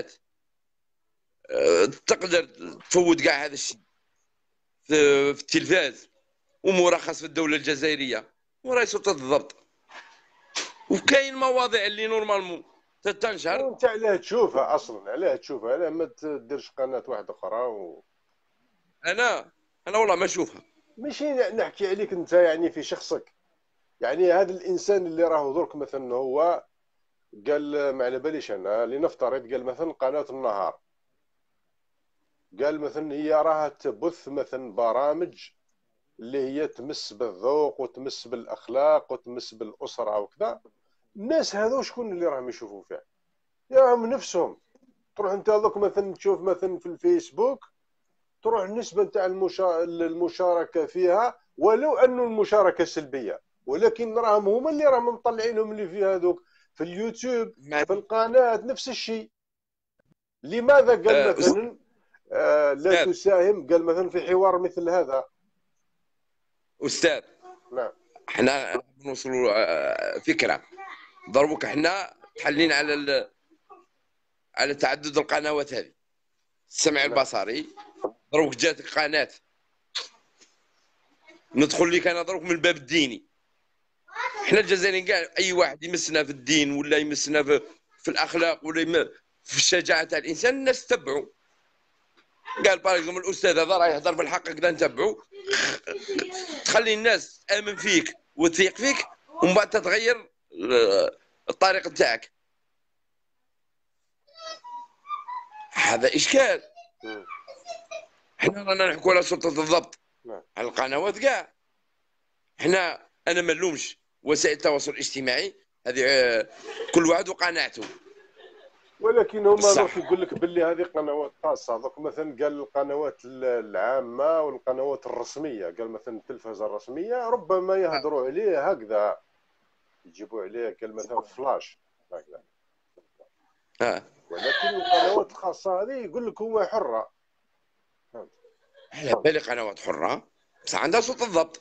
تقدر تفوت كاع هذا الشيء في التلفاز ومرخص في الدوله الجزائريه وراي سلطه الضبط، وكاين مواضيع اللي نورمالمون تنشر. انت علاه تشوفها اصلا؟ علاه تشوفها؟ علاه ما تديرش قناه واحده اخرى انا والله ما اشوفها. ماشي نحكي عليك انت يعني في شخصك، يعني هذا الانسان اللي راه درك مثلا هو قال ما على باليش انا لنفترض قال مثلا قناه النهار، قال مثلا هي راها تبث مثلا برامج اللي هي تمس بالذوق وتمس بالاخلاق وتمس بالاسره وكذا. الناس هذو شكون اللي راهم يشوفوا فيها؟ ياهم نفسهم. تروح انت هذوك مثلا تشوف مثلا في الفيسبوك، تروح النسبه نتاع المشاركه فيها ولو انه المشاركه سلبيه، ولكن راهم هما اللي راهم مطلعينهم اللي في هذوك. في اليوتيوب في القناه نفس الشيء. لماذا قال مثلا لا تساهم قال مثلا في حوار مثل هذا؟ استاذ نعم. احنا نوصلوا فكره. ضربك احنا تحلين على تعدد القنوات هذه السمع البصري. ضربك جاتك قناه ندخل لك انا ضربك من الباب الديني. احنا الجزائريين كاع اي واحد يمسنا في الدين ولا يمسنا في الاخلاق ولا في الشجاعه تاع الانسان الناس تتبعوا. قال باريكم الاستاذ هذا راه يهضر بالحق كذا نتبعوا، تخلي الناس تامن فيك وتثيق فيك ومن بعد تتغير الطريق تاعك. هذا اشكال. احنا رانا نحكوا على سلطه الضبط على القنوات كاع. انا ما نلومش وسائل التواصل الاجتماعي هذه، كل واحد وقناعته. ولكن هما دوك يقول لك باللي هذه قنوات خاصه. دوك مثلا قال القنوات العامه والقنوات الرسميه، قال مثلا التلفزه الرسميه ربما يهضروا عليه هكذا، يجيبوا عليه قال مثلا فلاش هكذا. ولكن القنوات الخاصه هذه يقول لك هو حره. على بالي قنوات حره بصح عندها سلطه الضبط.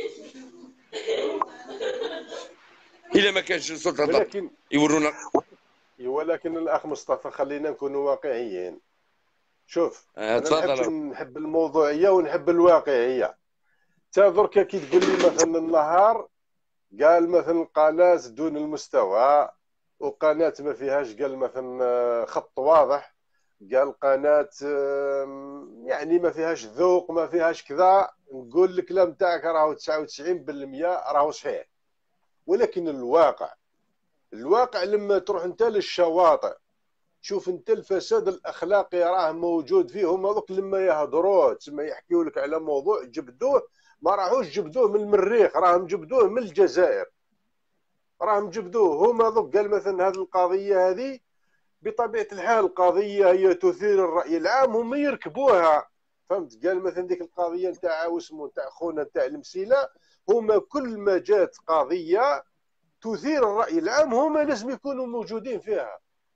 الا ما كانش سلطه الضبط يورونا. ولكن الاخ مصطفى خلينا نكونوا واقعيين. شوف انا نحب الموضوعيه ونحب الواقعيه. تا دركا كي تقول لي مثلا النهار قال مثلا قناه دون المستوى وقناه ما فيهاش قال مثلا خط واضح، قال قناه يعني ما فيهاش ذوق ما فيهاش كذا، نقول الكلام تاعك راهو 99% راهو صحيح. ولكن الواقع لما تروح انت للشواطئ شوف انت الفساد الاخلاقي راه موجود فيهم. هذوك لما يهضروا تسمى يحكيوا لك على موضوع جبدوه، ما راهوش جبدوه من المريخ، راهم جبدوه من الجزائر، راهم جبدوه هما. هذوك قال مثلا هذه القضيه هذه بطبيعه الحال قضيه هي تثير الراي العام، هما يركبوها. فهمت؟ قال مثلا ديك القضيه نتاع واسمو نتاع خونا نتاع المسيله، هما كل ما جات قضيه تثير الراي العام هما لازم يكونوا موجودين فيها.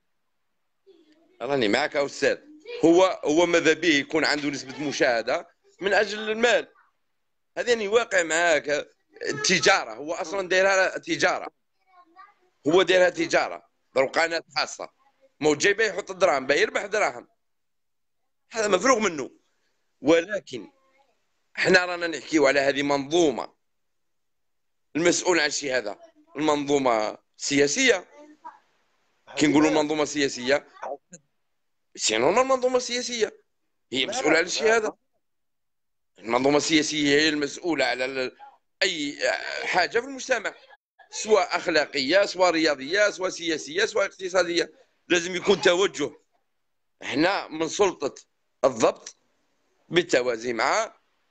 راني معك يا استاذ. هو ماذا به يكون عنده نسبه مشاهده من اجل المال. هذا يعني واقع معاك. التجاره هو اصلا دايرها تجاره. هو دايرها تجاره، دروك قناه خاصه، ما هو جاي باه يحط الدراهم، باه يربح دراهم، هذا مفروغ منه. ولكن احنا رانا نحكيو على هذه منظومه، المسؤول عن الشيء هذا المنظومه السياسيه. كي نقولوا منظومه سياسيه، سينو المنظومه السياسيه هي مسؤوله على الشيء هذا. المنظومه السياسيه هي المسؤوله على اي حاجه في المجتمع، سواء اخلاقيه، سواء رياضيه، سواء سياسيه، سواء اقتصاديه. لازم يكون توجه احنا من سلطه الضبط بالتوازي مع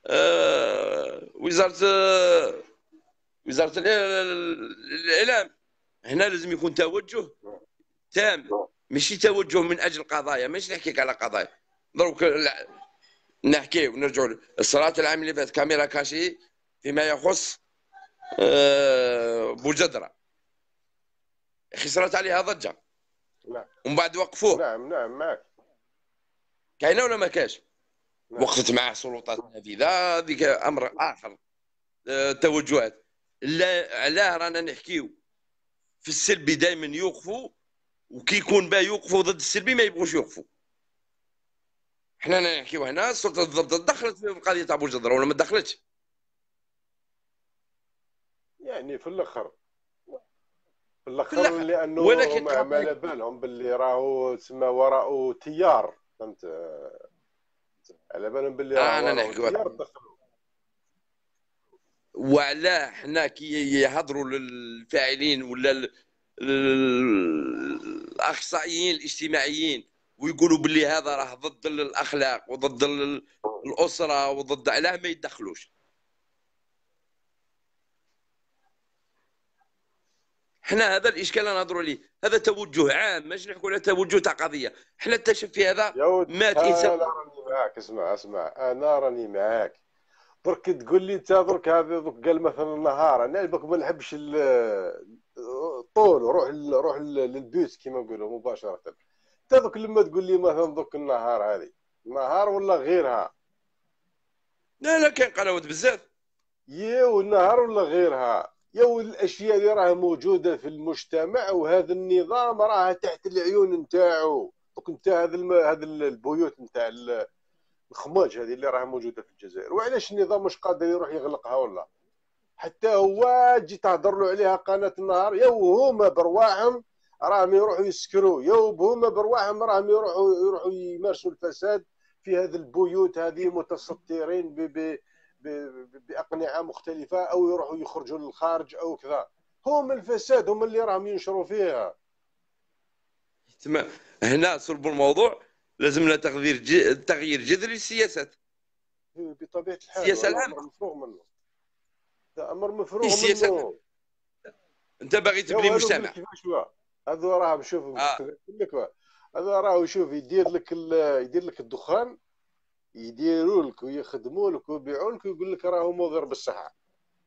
وزاره الاعلام. هنا لازم يكون توجه تام، ماشي توجه من اجل قضايا. ماشي نحكيك على قضايا دروك نحكي ونرجعوا الصراط العام اللي فات كاميرا كاشي فيما يخص بوجدره، اخي صارت عليها ضجه. نعم. ومن بعد وقفوه. نعم معك. كاينه ولا ما كاش؟ نعم. وقفت معه سلطات النافذه، هذيك امر اخر. توجهات لا علاه رانا نحكيو في السلبي دائما يوقفوا، وكي يكون با يوقفوا ضد السلبي ما يبغوش يوقفوا. حنا نحكيو هنا سلطه الضبط دخلت في القضيه تاع بوجدره ولا ما دخلتش؟ يعني في الاخر الآخر. لانه ولكن ما على بالهم باللي راهو تسمى وراءه تيار، فهمت؟ على بالهم باللي راه انا وراءه نحكيو تيار دخلوا. وعلاه حنا كي يهضروا للفاعلين ولا الاخصائيين الاجتماعيين ويقولوا باللي هذا راه ضد الاخلاق وضد الاسره وضد، علاه ما يتدخلوش؟ حنا هذا الاشكال نهضروا عليه، هذا توجه عام، ماشي نحكوا على توجه تاع قضيه. حنا التشفي هذا مات انسان. انا راني معاك، اسمع انا راني معاك. درك تقول لي انت درك هذا درك قال مثلا النهار، انا بالك ما نحبش الطول، روح للبيوت كما نقولوا مباشره. انت دوك لما تقول لي مثلا دوك النهار، هذه النهار ولا غيرها؟ لا كاين قنوات بزاف. ياو النهار ولا غيرها؟ ياو الاشياء اللي راها موجوده في المجتمع، وهذا النظام راه تحت العيون نتاعو. دوك انت هذا البيوت نتاع الخماج هذه اللي راها موجوده في الجزائر، وعلاش النظام مش قادر يروح يغلقها؟ ولا حتى هو تجي تهضر له عليها قناه النهار، ياو هما برواحهم راهم يروحوا يسكروا، ياو هما برواحهم راهم يروحوا يمارسوا الفساد في هذه البيوت هذه، متسترين باقنعه مختلفه، او يروحوا يخرجوا للخارج او كذا. هم الفساد هم اللي راهم ينشروا فيها. تما هنا صلب الموضوع، لازم لنا تغيير جذري للسياسات. بطبيعه الحال السياسه هذا العامه، امر مفروغ منه. هذا امر مفروغ السياسه منه. انت باغي تبني مجتمع. كيفاش هذا راهم شوف نقول لك هذا راهو شوف يدير لك الدخان، يديروا لك ويخدموا لك ويبيعوا لك ويقول لك راهو مضر بالصحه.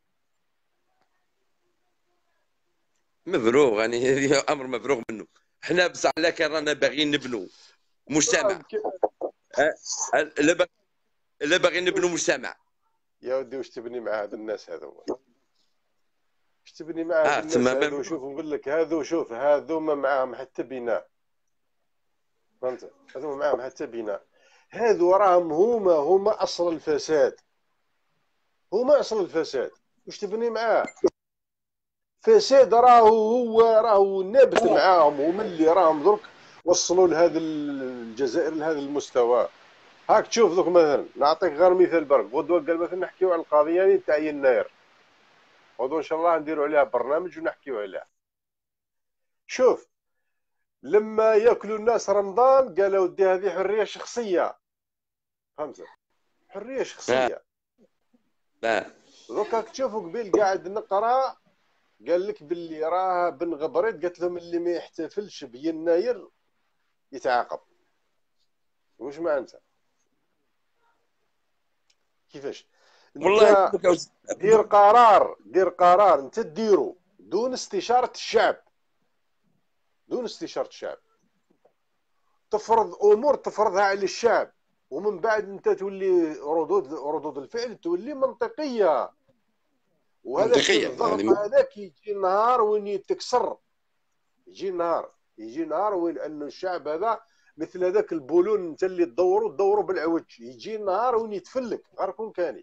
مفروغ، يعني هذه امر مفروغ منه. احنا بصح لكن رانا باغيين نبنوا مجتمع. لا باغيين نبنوا مجتمع. يا ودي واش تبني مع هاد الناس هذو؟ واش تبني مع هاد الناس هذو؟ شوف نقول لك هذو، شوف هذوما معاهم حتى بناء، فهمت؟ هذوما معاهم حتى بناء. هذو راهم هما اصل الفساد، هما اصل الفساد. واش تبني معاه؟ فساد راهو نابت معاهم، هما اللي راهم درك وصلوا لهذا الجزائر لهذا المستوى. هاك تشوف دوك مثلا نعطيك غير مثال برك. غدوه قال مثلا نحكيو على القضيه تاع يناير، غدوه ان شاء الله نديروا عليها برنامج ونحكيو عليها. شوف لما ياكلوا الناس رمضان قالوا ودي هذه حريه شخصيه، فهمت؟ حريه شخصيه. دوك راك تشوفوا قبيل قاعد نقرا، قال لك باللي راه بن غبريت قالت لهم اللي ما يحتفلش بيناير يتعاقب. واش مع انت؟ كيفاش؟ والله دير قرار انت ديرو دون استشاره الشعب، تفرض امور تفرضها على الشعب، ومن بعد انت تولي ردود الفعل تولي منطقيه. وهذا الضغط هذاك يجي نهار وين تكسر يجي نهار وين انه الشعب هذا مثل هذاك البولون انت اللي تدوروا بالعوج، يجي نهار وين يتفلك غير كون كاني.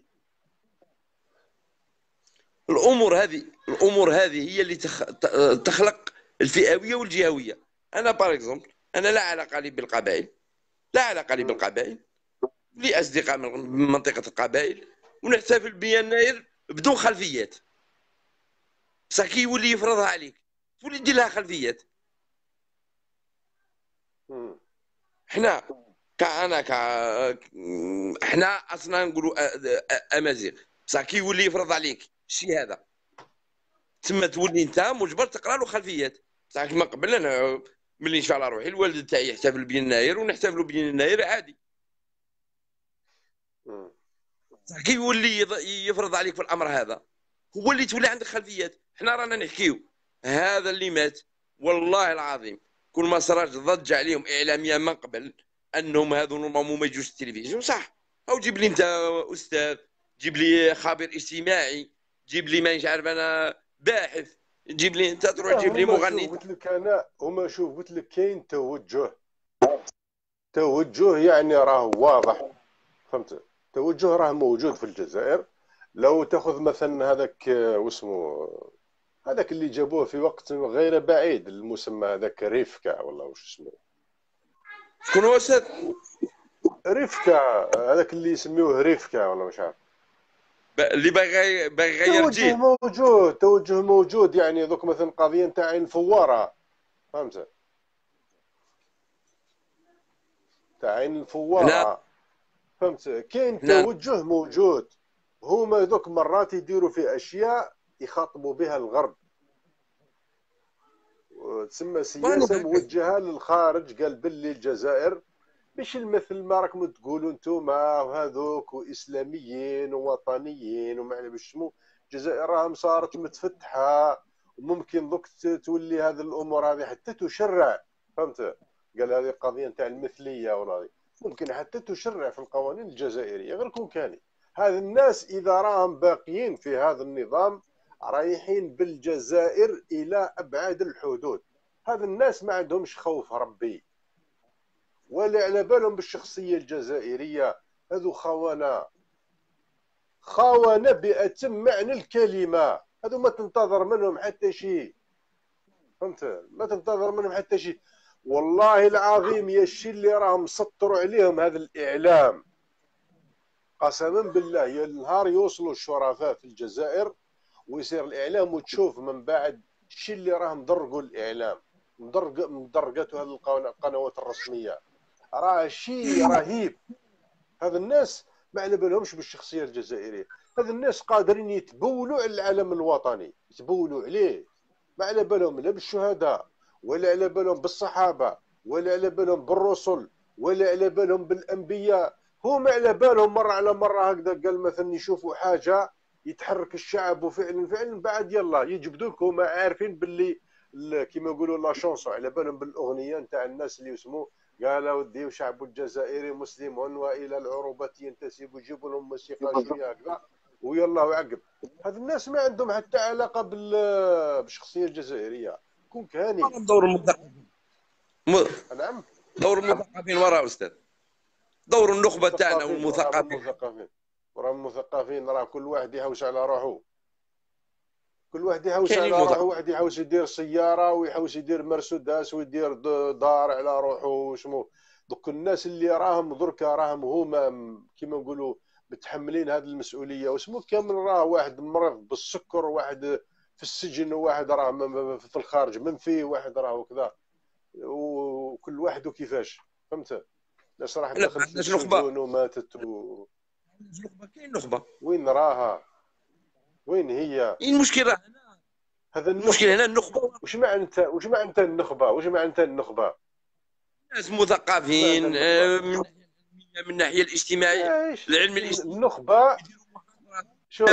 الامور هذه هي اللي تخلق الفئويه والجهويه. انا بار اكزومبل، انا لا علاقه لي بالقبائل، لا علاقه لي بالقبائل، لي اصدقاء من منطقه القبائل، ونحتفل بيناير بدون خلفيات. بصح كي يولي يفرضها عليك تولي دير لها خلفيات. حنا حنا اصلا نقولوا امازيغ، بصح كي يولي يفرض عليك الشيء هذا تما تولي انت مجبر تقرا له خلفيات. بصح كيما قبل انا ملي نشفى على روحي الوالد تاعي يحتفل بيناير ونحتفلوا بيناير عادي. بصح كي يولي يفرض عليك في الامر هذا هو اللي تولي عندك خلفيات. حنا رانا نحكيو هذا اللي مات والله العظيم كل ما صرات ضج عليهم اعلاميا من قبل انهم هذو نورمالمون ما يجوش التلفزيون، صح؟ او جيب لي انت استاذ، جيب لي خبير اجتماعي، جيب لي ما عارف انا باحث، جيب لي انت تروح تجيب لي مغني. قلت لك انا هما شوف قلت لك كاين توجه يعني راه واضح، فهمت؟ توجه راه موجود في الجزائر. لو تاخذ مثلا هذاك واسمه هذاك اللي جابوه في وقت غير بعيد، المسمى هذاك ريفكا والله واش اسمه، شكون هو استاذ؟ ريفكا، هذاك اللي يسميوه ريفكا ولا مش عارف، اللي باغي يغير الجيل. توجه موجود يعني دوك مثلا قضيه نتاع الفواره، فهمت؟ تاع عين الفواره، فهمت؟ كاين توجه موجود. هما دوك مرات يديروا في اشياء يخاطبوا بها الغرب، تسمى سياسه موجهه للخارج. قال باللي الجزائر مش مثل ما راكم تقولوا نتوما وهذوك واسلاميين ووطنيين وما على بالشمو. الجزائر راهم صارت متفتحه وممكن دوك تولي هذه الامور هذه حتى تشرع، فهمت؟ قال هذه قضيه نتاع المثليه ولا ممكن حتى تشرع في القوانين الجزائريه غير كون كان. هذا الناس اذا راهم باقيين في هذا النظام رايحين بالجزائر الى ابعاد الحدود. هذا الناس ما عندهمش خوف ربي ولا على بالهم بالشخصيه الجزائريه. هذو خونه بأتم معنى الكلمه. هذو ما تنتظر منهم حتى شيء، فهمت؟ ما تنتظر منهم حتى شيء. والله العظيم يا الشيء اللي راهم مسطروا عليهم هذا الاعلام، قسما بالله يا النهار يوصلوا الشرفاء في الجزائر ويصير الاعلام وتشوف من بعد الشيء اللي راهم مدرقوا الاعلام، مدرقته هذه القنوات الرسميه، راه شيء رهيب. هذا الناس ما على بالهمش بالشخصيه الجزائريه. هذا الناس قادرين يتبولوا على العلم الوطني، يتبولوا عليه. ما على بالهم لا بالشهداء ولا على بالهم بالصحابه ولا على بالهم بالرسل ولا على بالهم بالانبياء. هم على بالهم مره على مره هكذا قال مثلا يشوفوا حاجه يتحرك الشعب وفعلا بعد يلا يجبدوا لكم عارفين باللي كيما يقولوا لا شونسون، على بالهم بالاغنيه نتاع الناس اللي يسموا قال ودي شعب الجزائري مسلم والى العروبه ينتسب ويجيبوا لهم موسيقى شويه هكذا ويلا وعقب. هذ الناس ما عندهم حتى علاقه بالشخصيه الجزائريه. كون كاني دور المثقفين نعم دور المثقفين وراء استاذ، دور النخبه تاعنا والمثقفين. راهم المثقفين راه كل واحد يحوس على روحه، كل واحد يحوس على روحه. واحد يحوس يدير سياره ويحوس يدير مرسيدس ويدير دار على روحه وشمو. دوك الناس اللي راهم دركا راهم هما كيما نقولوا متحملين هذه المسؤوليه واسمو كامل. راه واحد مريض بالسكر، واحد في السجن، وواحد راه في الخارج منفي، واحد راه وكذا، وكل واحد وكيفاش، فهمت؟ ناس راح دخلت في السجون وماتت النخبه. كاين نخبه وين راها؟ وين هي؟ المشكله هنا، هذا المشكله هنا النخبه. واش معناتها النخبه؟ واش معناتها النخبه؟ ناس مثقفين من الناحيه الاجتماعيه، العلم الاجتماعي. النخبه شوف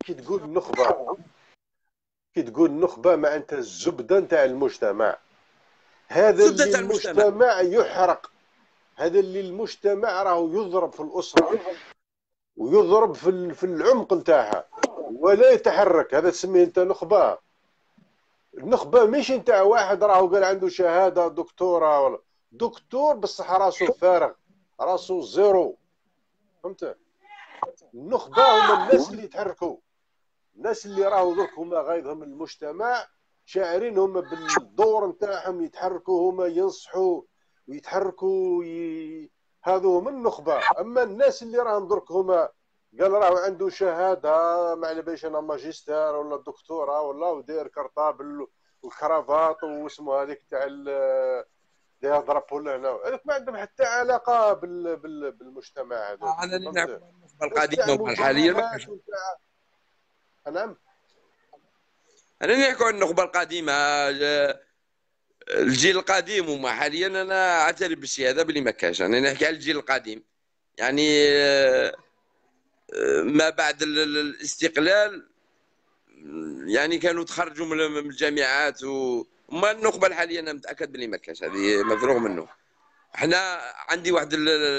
كي تقول النخبه معناتها الزبده نتاع المجتمع. هذا اللي المجتمع يحرق، هذا اللي المجتمع راهو يضرب في الاسره ويضرب في العمق نتاعها ولا يتحرك. هذا تسميه انت نخبه؟ النخبه ماشي نتاع واحد راهو قال عنده شهاده دكتوره ولا دكتور بصح راسو فارغ، راسو زيرو. فهمت؟ النخبه هما الناس اللي يتحركوا، الناس اللي راهو درك هما غايضهم المجتمع، شاعرين هما بالدور نتاعهم يتحركوا، هما ينصحوا ويتحركوا هذو هما النخبه. اما الناس اللي راهم درك هما قال راهو عنده شهاده ما على باليش انا ماجستير ولا دكتوراه ولا وداير كرطابل والكرافات واسمه هذيك تاع يضرب ولا هنا، هذوك ما عندهم حتى علاقه بالمجتمع هذوك. انا اللي نعرف فهمت؟ النخبه ناس تاع القديمه والحاليه ما مجاملات كاش. وتاع. نعم. انا نحكي عن النخبه القديمه، الجيل القديم، وما حاليا انا اعترف بالشيء هذا بلي ما كاش. انا نحكي على الجيل القديم، يعني ما بعد الاستقلال، يعني كانوا تخرجوا من الجامعات وما النخبه الحاليه انا متاكد بلي ما كاش، هذه مفروغ منه. احنا عندي واحد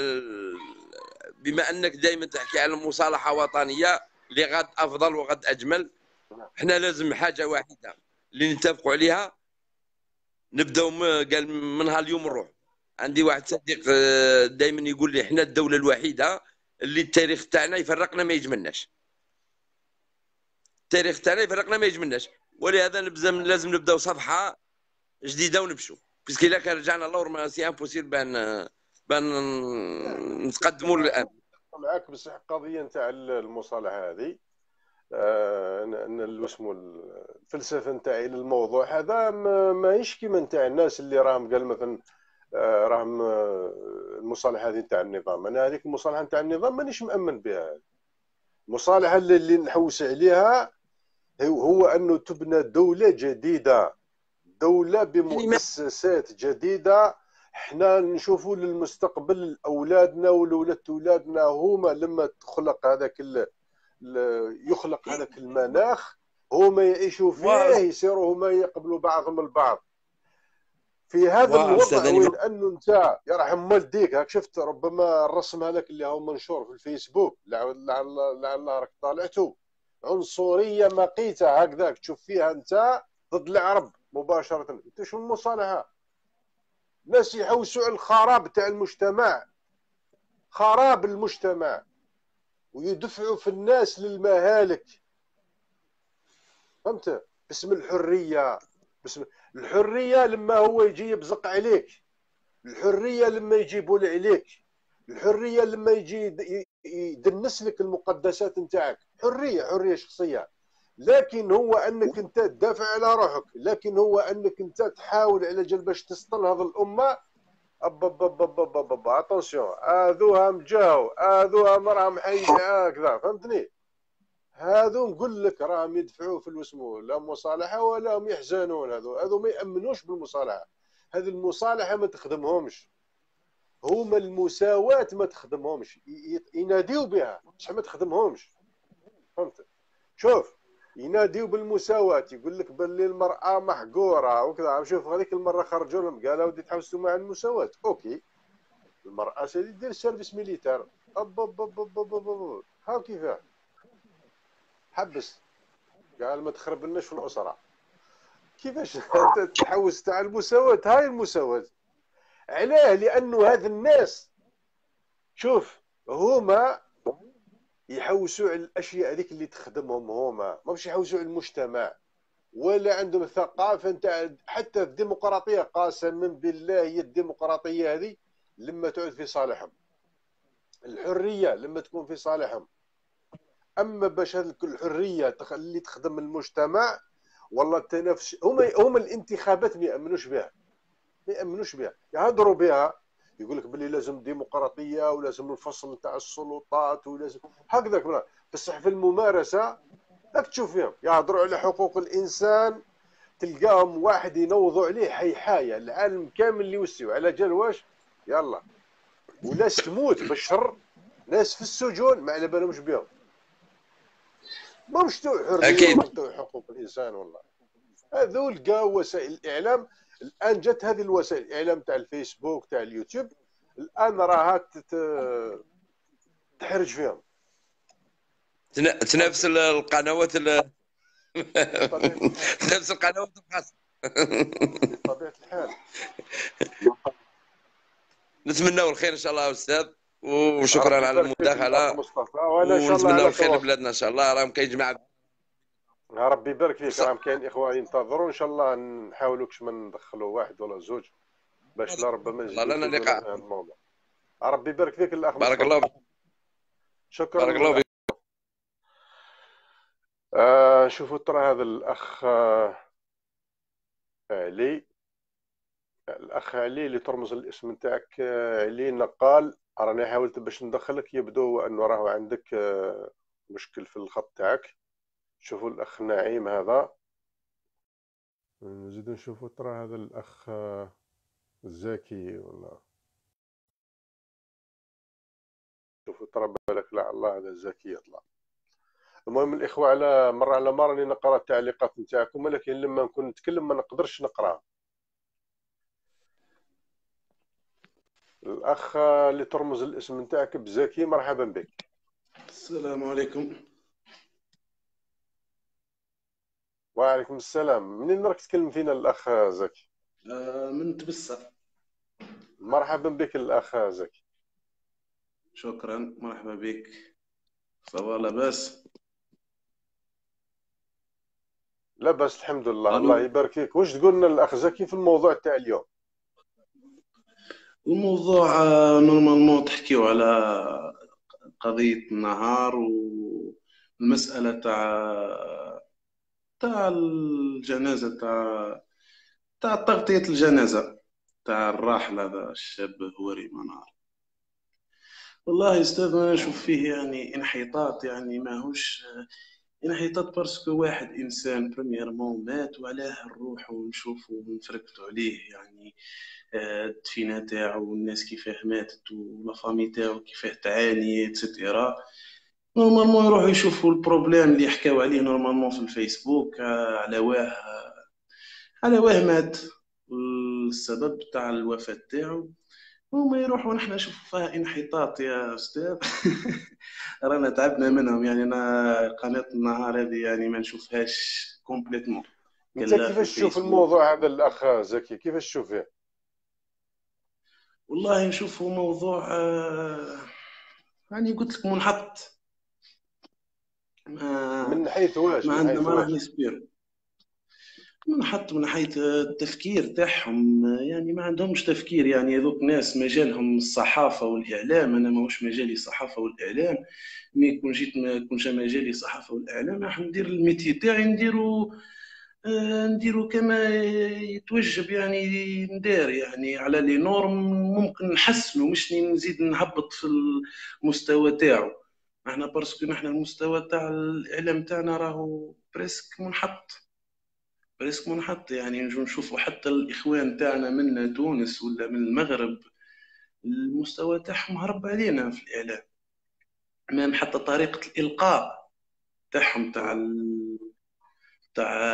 بما انك دائما تحكي على مصالحه وطنيه لغد افضل وغد اجمل، احنا لازم حاجه واحده اللي نتفقوا عليها، نبداو قال منها اليوم نروح. عندي واحد صديق دائما يقول لي احنا الدوله الوحيده اللي التاريخ تاعنا يفرقنا ما يجملناش، التاريخ تاعنا يفرقنا ما يجملناش، ولهذا لازم نبداو صفحه جديده ونمشوا، باسكو الا كان رجعنا لور ما سي امبوسيبل بان نتقدموا للامام. معاك بصح القضيه نتاع المصالحه هذه، اسمه الفلسفه نتاعي للموضوع هذا ماهيش كيما نتاع الناس اللي راهم قال مثلا راهم المصالحه هذه نتاع النظام. انا هذيك المصالحه نتاع النظام مانيش مؤمن بها. المصالحه اللي نحوس عليها هو انه تبنى دوله جديده، دوله بمؤسسات جديده، احنا نشوفوا للمستقبل اولادنا ولولاد اولادنا هما لما تخلق هذاك يخلق هذاك المناخ هما يعيشوا فيه، يصيروا هما يقبلوا بعضهم البعض في هذا الوضع. وين انه انت يرحم والديك هاك شفت ربما الرسم هذاك اللي هو منشور في الفيسبوك لعل راك طالعته، عنصريه مقيته هكذاك تشوف فيها انت ضد العرب مباشره. انت شو المصالحه؟ ناس يحوسوا على الخراب تاع المجتمع، خراب المجتمع، ويدفعوا في الناس للمهالك. فهمت؟ باسم الحريه، باسم الحريه لما هو يجي يبزق عليك، الحريه لما يجيبوا عليك، الحريه لما يجي يدنس لك المقدسات نتاعك، حريه شخصيه. لكن هو انك انت تدافع على روحك، لكن هو انك انت تحاول على جال باش تسطل هذه الامه. اتونسيون، هذوها مجاو، هذوها راهم حي هكذا. فهمتني؟ هذو نقول لك راهم يدفعوا في الوسمو لا مصالحه ولا هم يحزنون، هذو ما يامنوش بالمصالحه. هذه المصالحه ما تخدمهمش، هما المساواة ما تخدمهمش، يناديو بها بصح ما تخدمهمش. فهمت؟ شوف يناديو بالمساواة، يقول لك باللي المرأة محقورة وكذا. شوف هذيك المرة خرجوا لهم قالوا ودي تحوسوا مع المساواة، اوكي المرأة سيدي دير السيرفيس ميليتار، هاو كيفاه حبس، قال ما تخربلناش في الأسرة. كيفاش تحوس تاع المساواة؟ هاي المساواة. علاه؟ لأنه هذا الناس شوف هما يحوسوا على الاشياء هذيك اللي تخدمهم، هما ماش يحوسوا على المجتمع ولا عندهم ثقافه نتاع حتى الديمقراطيه. قسما بالله هي الديمقراطيه هذه لما تعود في صالحهم، الحريه لما تكون في صالحهم. اما باش هذه الحريه اللي تخدم المجتمع والله التنافس، هما الانتخابات ما يامنوش بها، ما يامنوش بها، يهضروا بها، يقول لك باللي لازم ديمقراطيه ولازم الفصل تاع السلطات ولازم هكذاك. بصح في الممارسه راك تشوف فيهم يهضروا على حقوق الانسان، تلقاهم واحد ينوضوا عليه حيحايه العالم كامل اللي يوسيو على جال واش يلا، وناس تموت بالشر، ناس في السجون ما على بالهمش بهم. ماهوش تو حريه تو حقوق الانسان والله. هذو لقاو وسائل الاعلام الان، جات هذه الوسائل الاعلام تاع الفيسبوك تاع اليوتيوب الان راها تحرج فيهم، تنافس القنوات بطبيعة الحال نفس القنوات الخاصة. بطبيعة الحال. نتمنوا الخير ان شاء الله استاذ، ربي وشكرا على يبارك فيك الأخ المداخله، مصطفى، وأنا إن شاء الله ونتمنوا على الخير تواصل. لبلادنا ان شاء الله، راهم كيجمع. ربي يبارك فيك، راهم كاين إخوان ينتظروا، إن شاء الله نحاولوا كش ما ندخلوا واحد ولا زوج باش لا ربما الله نزيدوا لنا نفيدونا في لقاء. هذا الموضوع. ربي يبارك فيك الأخ بارك مصطفى، الله فيك. شكرا بارك الله الأخ. فيك. شوفوا ترى هذا الأخ علي، الأخ علي اللي ترمز الاسم نتاعك علي نقال، راني حاولت باش ندخلك، يبدو أنه راهو عندك مشكل في الخط تاعك. شوفوا الأخ نعيم هذا، نزيد نشوفوا ترى هذا الأخ زكي ولا، شوفوا ترى بالك لا الله هذا زكي يطلع. المهم الإخوة، على مرة راني نقرأ التعليقات نتاعكم، ولكن لما نكون نتكلم ما نقدرش نقراها. الأخ اللي ترمز الاسم نتاعك بزكي، مرحبا بك. السلام عليكم. وعليكم السلام. منين راك تكلم فينا الأخ زكي؟ من تبسة. مرحبا بك الأخ زكي. شكرا، مرحبا بك. صباح لاباس؟ لاباس الحمد لله. ألو. الله يبارك فيك. واش تقولنا الأخ زكي في الموضوع تاع اليوم؟ الموضوع نورمالمون تحكيو على قضية النهار والمسألة تاع الجنازة، تاع تغطية الجنازة تاع الراحل هذا الشاب هوري منار. والله يا أستاذ أنا نشوف فيه يعني انحطاط، يعني ماهوش انحطاط، بارسكو واحد إنسان بريميرمون مات وعلاه نروح ونشوفو ونفركتو عليه، يعني الدفينة تاعو والناس كيفاه ماتت ولا فامي تاعو كيفاه تعاني اتسيتيرا. نورمالمون يروحوا يشوفوا البروبليم اللي يحكاو عليه نورمالمون في الفيسبوك، على واه مات السبب تاع الوفاة تاعو، وما يروحوا نحن نشوفوا فيها انحطاط يا استاذ. رانا تعبنا منهم، يعني انا قناة النهار هذه يعني ما نشوفهاش كومبليتمون. انت كيفاش تشوف الموضوع هذا الاخ زكي؟ كيفاش تشوف فيه؟ والله نشوفه موضوع يعني قلت لك منحط. من حيث واش؟ ما من عندنا حيث ما راح واش؟ نسبير. منحط من حيث التفكير تاعهم، يعني ما عندهمش تفكير، يعني هذوك ناس مجالهم الصحافة والإعلام، أنا ماهوش مجالي الصحافة والإعلام. مي كون جيت ما يكونش مجالي الصحافة والإعلام راح ندير الميتي تاعي، نديرو كما يتوجب، يعني ندير يعني على لي نورم ممكن نحسنو، مش نزيد نهبط في المستوى تاعو. احنا بارسكو نحن المستوى تاع الإعلام تاعنا راهو بريسك منحط، يعني نشوفوا حتى الإخوان تاعنا من تونس ولا من المغرب المستوى تاعهم هرب علينا في الإعلام، مام حتى طريقة الإلقاء تاعهم تاع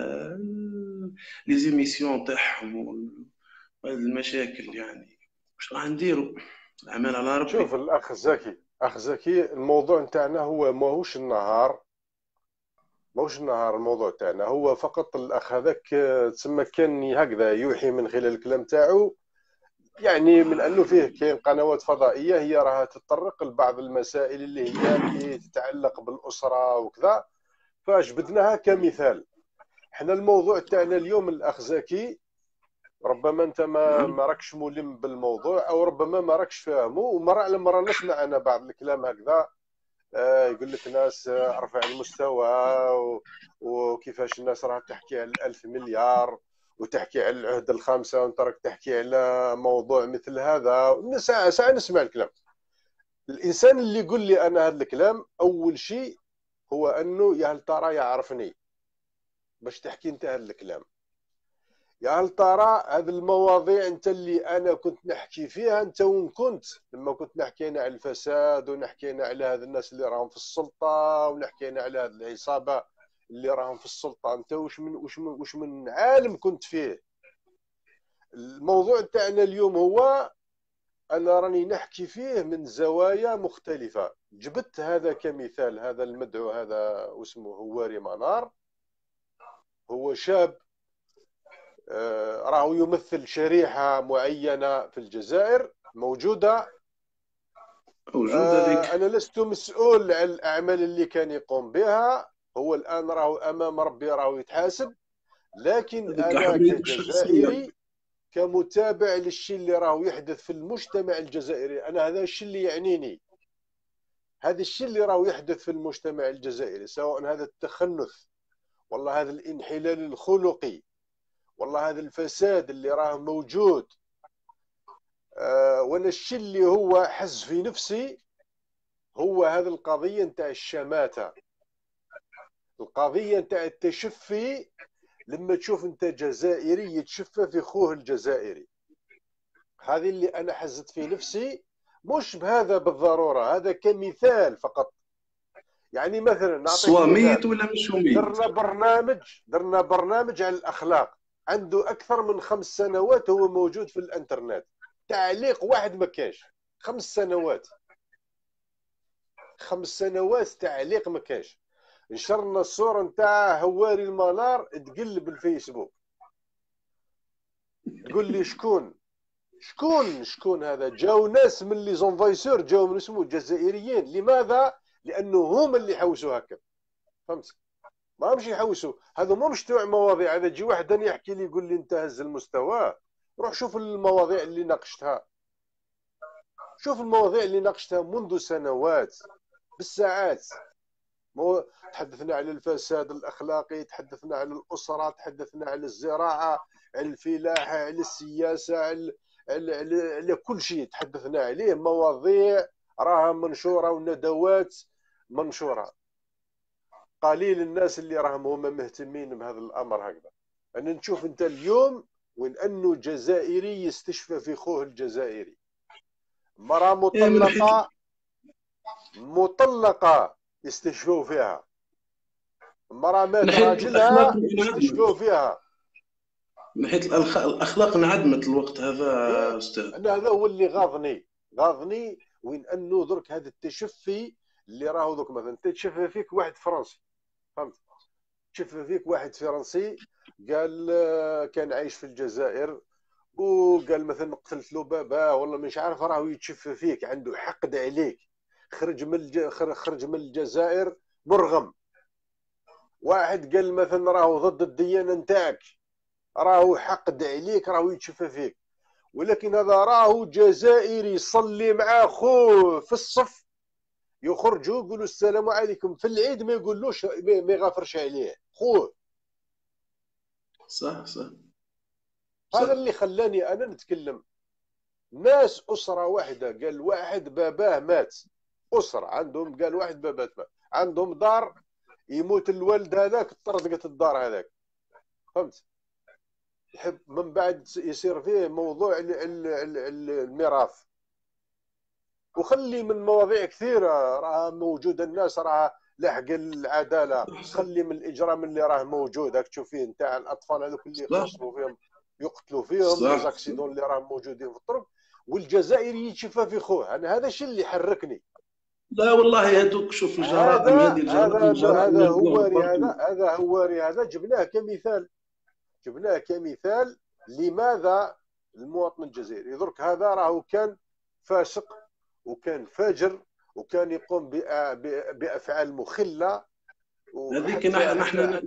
لي زيميسيون تاعهم وهذه المشاكل، يعني واش راح نديروا؟ الأعمال على ربي. شوف الاخ زكي، اخ زكي، الموضوع نتاعنا هو ماهوش النهار، الموضوع تاعنا هو فقط الاخ هذاك تسمى كان هكذا يوحي من خلال الكلام تاعو، يعني من انه فيه كاين قنوات فضائيه هي راها تتطرق لبعض المسائل اللي تتعلق بالاسره وكذا، فجبدناها كمثال. احنا الموضوع تاعنا اليوم الاخ زكي، ربما انت ما راكش ملم بالموضوع، او ربما ما راكش فاهمه، ومره نسمع انا بعض الكلام هكذا، يقول لك ناس ارفع المستوى وكيفاش الناس راح تحكي على 1000 مليار وتحكي على العهد الخامسة، وانت راك تحكي على موضوع مثل هذا. ساعة نسمع الكلام. الانسان اللي يقول لي انا هذا الكلام، اول شيء هو انه يا هل ترى يعرفني باش تحكي انت هذا الكلام؟ يا هل ترى هذه المواضيع انت اللي انا كنت نحكي فيها انت وين كنت لما كنت نحكينا على الفساد، ونحكينا على هذا الناس اللي راهم في السلطه، ونحكينا على هذه العصابه اللي راهم في السلطه، انت وش من عالم كنت فيه؟ الموضوع تاعنا اليوم هو انا راني نحكي فيه من زوايا مختلفه. جبت هذا كمثال، هذا المدعو هذا اسمه هواري منار، هو شاب راهو يمثل شريحة معينة في الجزائر موجودة. موجودة ذيك. أنا لست مسؤول عن الأعمال اللي كان يقوم بها، هو الآن راهو أمام ربي راهو يتحاسب، لكن هذيك أنا حريته الشخصية. كجزائري كمتابع للشيء اللي راهو يحدث في المجتمع الجزائري، أنا هذا الشيء اللي يعنيني، هذا الشيء اللي راهو يحدث في المجتمع الجزائري، سواء هذا التخنث والله هذا الانحلال الخلقي والله هذا الفساد اللي راه موجود. وانا الشيء اللي هو حز في نفسي هو هذه القضية نتاع الشماتة، القضية نتاع التشفي. لما تشوف انت جزائري يتشفى في خوه الجزائري، هذه اللي انا حزت في نفسي، مش بهذا بالضرورة، هذا كمثال فقط. يعني مثلا نعطيك سوا ميت مثال، ولا مش ميت. درنا برنامج على الأخلاق، عنده أكثر من 5 سنوات هو موجود في الإنترنت، تعليق واحد ما كانش. 5 سنوات، 5 سنوات تعليق ما كانش. نشرنا الصورة نتاع هواري المنار تقلب الفيسبوك، تقول لي شكون هذا؟ جاو ناس من لي زونفايسور، جاو من اسمه جزائريين. لماذا؟ لأنه هم اللي حوسوا هكا، فهمت؟ ما مش يحوسوا، هذا مو مش تاع مواضيع. هذا جي واحد يحكي لي يقول لي انت هز المستوى، روح شوف المواضيع اللي ناقشتها، شوف المواضيع اللي ناقشتها منذ سنوات بالساعات. تحدثنا عن الفساد الأخلاقي، تحدثنا عن الأسرة، تحدثنا عن الزراعة، عن الفلاحة، عن السياسة، على كل شيء تحدثنا عليه. مواضيع راها منشورة وندوات منشورة. قليل الناس اللي راهم هما مهتمين بهذا الأمر هكذا. أنا نشوف أنت اليوم وين أنه جزائري يستشفى في خوه الجزائري، مرأة مطلقة يستشفوا فيها، مرأة مات راجلها يستشفوا فيها. من حيث الأخلاق انعدمت الوقت هذا أستاذ. أنا هذا هو اللي غاضني وين أنه درك هذا التشفي اللي راهو درك. مثلا تشفى فيك واحد فرنسي، فهمت؟ تشفى فيك واحد فرنسي قال كان عايش في الجزائر وقال مثلا قتلت له باباه والله مش عارف، راهو يتشفى فيك، عنده حقد عليك، خرج من الجزائر مرغم. واحد قال مثلا راهو ضد الديانة نتاعك، راهو حقد عليك، راهو يتشفى فيك. ولكن هذا راهو جزائري يصلي مع خوه في الصف، يخرجوا يقولوا السلام عليكم في العيد، ما يقولوش، ما يغافرش عليه خوه. صح. هذا اللي خلاني انا نتكلم. ناس اسره واحده، قال واحد باباه مات، اسره عندهم، قال واحد باباه مات، عندهم دار، يموت الوالد هذاك طردقت الدار هذاك، فهمت؟ يحب من بعد يصير فيه موضوع الميراث. وخلي من مواضيع كثيره راه موجوده، الناس راه لاحق العداله. خلي من الاجرام اللي راه موجود، راك تشوف فيه نتاع الاطفال هذوك اللي يخصموا فيهم، يقتلوا فيهم، لي زاكسيدون اللي راه موجودين في الطرق، والجزائري يتشفى في خوه. انا هذا الشيء اللي حركني. لا والله هذوك، شوف الجرائم هذه، هذا هواري هذا جبناه كمثال. لماذا المواطن الجزائري درك هذا راهو كان فاسق وكان فاجر وكان يقوم بافعال مخله. هذيك نحن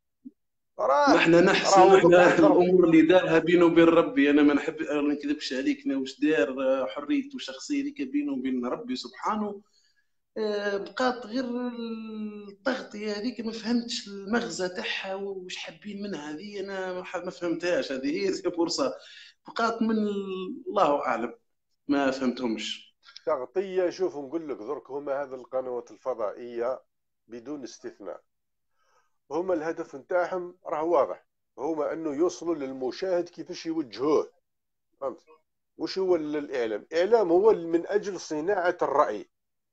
الامور اللي دارها بينه وبين ربي. انا ما نحب ما نكذبش عليك، انا واش دار حريته الشخصيه اللي بينه وبين ربي سبحانه. بقات غير التغطيه هذيك، ما فهمتش المغزى تاعها واش حابين منها. هذه انا ما فهمتهاش. هذه هي فرصه بقات من الله اعلم، ما فهمتهمش. تغطيه. شوف نقول لك درك، هما هذه القنوات الفضائيه بدون استثناء هما الهدف نتاعهم راه واضح، هما انه يوصلوا للمشاهد كيفاش يوجهوه، فهمت؟ وش هو الاعلام؟ الاعلام هو من اجل صناعه الراي.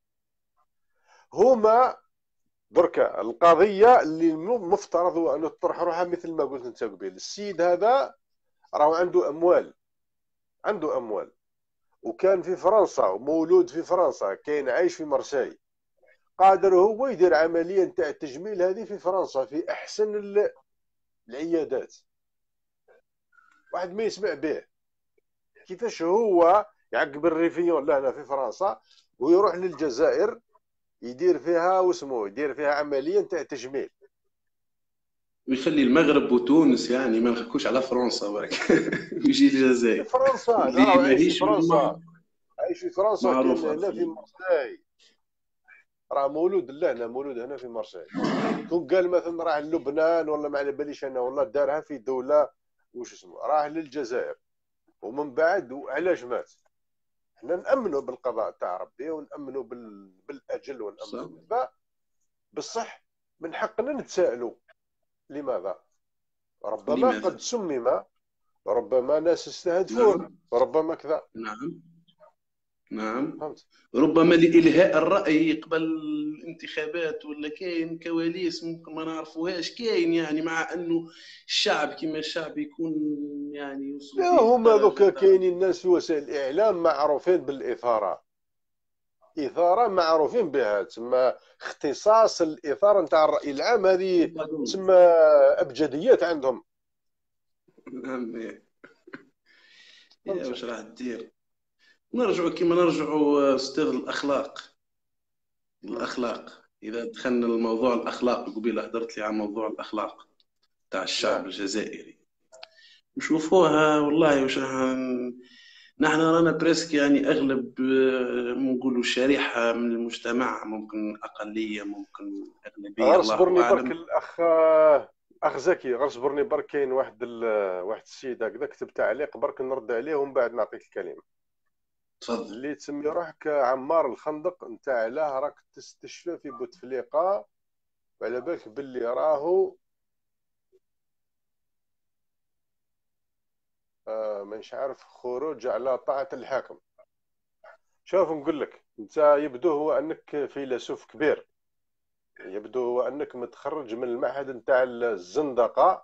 هما دركا القضيه اللي مفترض هو انه تطرح روحها مثل ما قلت انت قبيل. السيد هذا راهو عنده اموال وكان في فرنسا ومولود في فرنسا، كاين عايش في مرساي، قادر هو يدير عمليه نتاع التجميل هذه في فرنسا في احسن العيادات، واحد ما يسمع به. كيفاش هو يعقب الريفيون لهنا في فرنسا ويروح للجزائر يدير فيها واسمو يدير فيها عمليه نتاع تجميل. ويخلي المغرب وتونس يعني ما نحكوش على فرنسا برك ويجي في الجزائر فرنسا لا، اللي راه عايش في ماهيش فرنسا، عايش في فرنسا، كان معروفة هنا في في مارسيل، راه مولود لهنا، مولود هنا في مارسيل. كون قال مثلا راح للبنان ولا ما على باليش انا، والله دارها في دوله وش اسمه، راح للجزائر ومن بعد وعلاش مات. حنا نامنوا بالقضاء تاع ربي ونامنوا بالاجل صح. ونامنوا بالباء، بصح من حقنا نتسائلوا لماذا. ربما لماذا؟ قد سمم، ربما ناس استهدفوه، نعم ربما كذا. نعم نعم. فهمت. ربما لإلهاء الرأي قبل الانتخابات، ولا كاين كواليس ممكن ما نعرفوهاش، كاين يعني، مع أنه الشعب كما الشعب يكون يعني يوصل لا، فيه هما الدرجة ذوك تاع. كاينين الناس في وسائل الاعلام معروفين بالاثاره، اثاره معروفين بها، تسمى اختصاص الاثاره نتاع الراي العام، هذه تسمى ابجديات عندهم. نعم. يا فهمت. واش راح دير؟ نرجعوا كما نرجعوا أستاذ الأخلاق. الأخلاق إذا دخلنا الموضوع الأخلاق، قبيله هدرت لي عن موضوع الأخلاق تاع الشعب نعم. الجزائري. نشوفوها والله وش نحن رانا بريسك يعني أغلب نقولوا شريحة من المجتمع، ممكن أقلية ممكن أغلبية غير الله صبرني برك أعلم. اخ زكي، غير صبرني برك. كاين واحد السيد هكذا كتب تعليق برك نرد عليه ومن بعد نعطيك الكلمه. تفضل. اللي تسمي روحك عمار الخندق نتاع علاه راك تستشفى في بوتفليقه، وعلى بالك باللي راهو مانيش عارف خروج على طاعه الحاكم. شوف نقول لك، انت يبدو هو انك فيلسوف كبير، يبدو هو انك متخرج من المعهد نتاع الزندقه.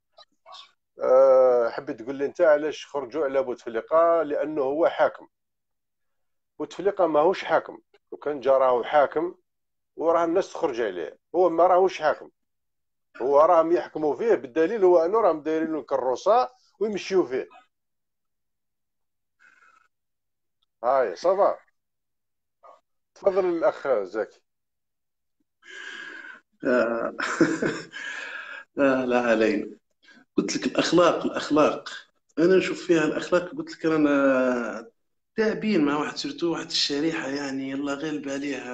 حبيت تقول لي انت علاش خرجوا على بوتفليقه؟ لانه هو حاكم. بوتفليقه ماهوش حاكم، وكان جا راهو حاكم وراه الناس تخرج عليه، هو ما راهوش حاكم، هو راهم يحكموا فيه، بالدليل هو انه راهم دايرين له كروسه ويمشيو فيه. هاي صافا. تفضل الاخ زكي. آه. لا علينا. قلت لك الأخلاق، الأخلاق أنا نشوف فيها الأخلاق. قلت لك أنا تعبين مع واحد سيرتو واحد الشريحة يعني الله غالب عليها،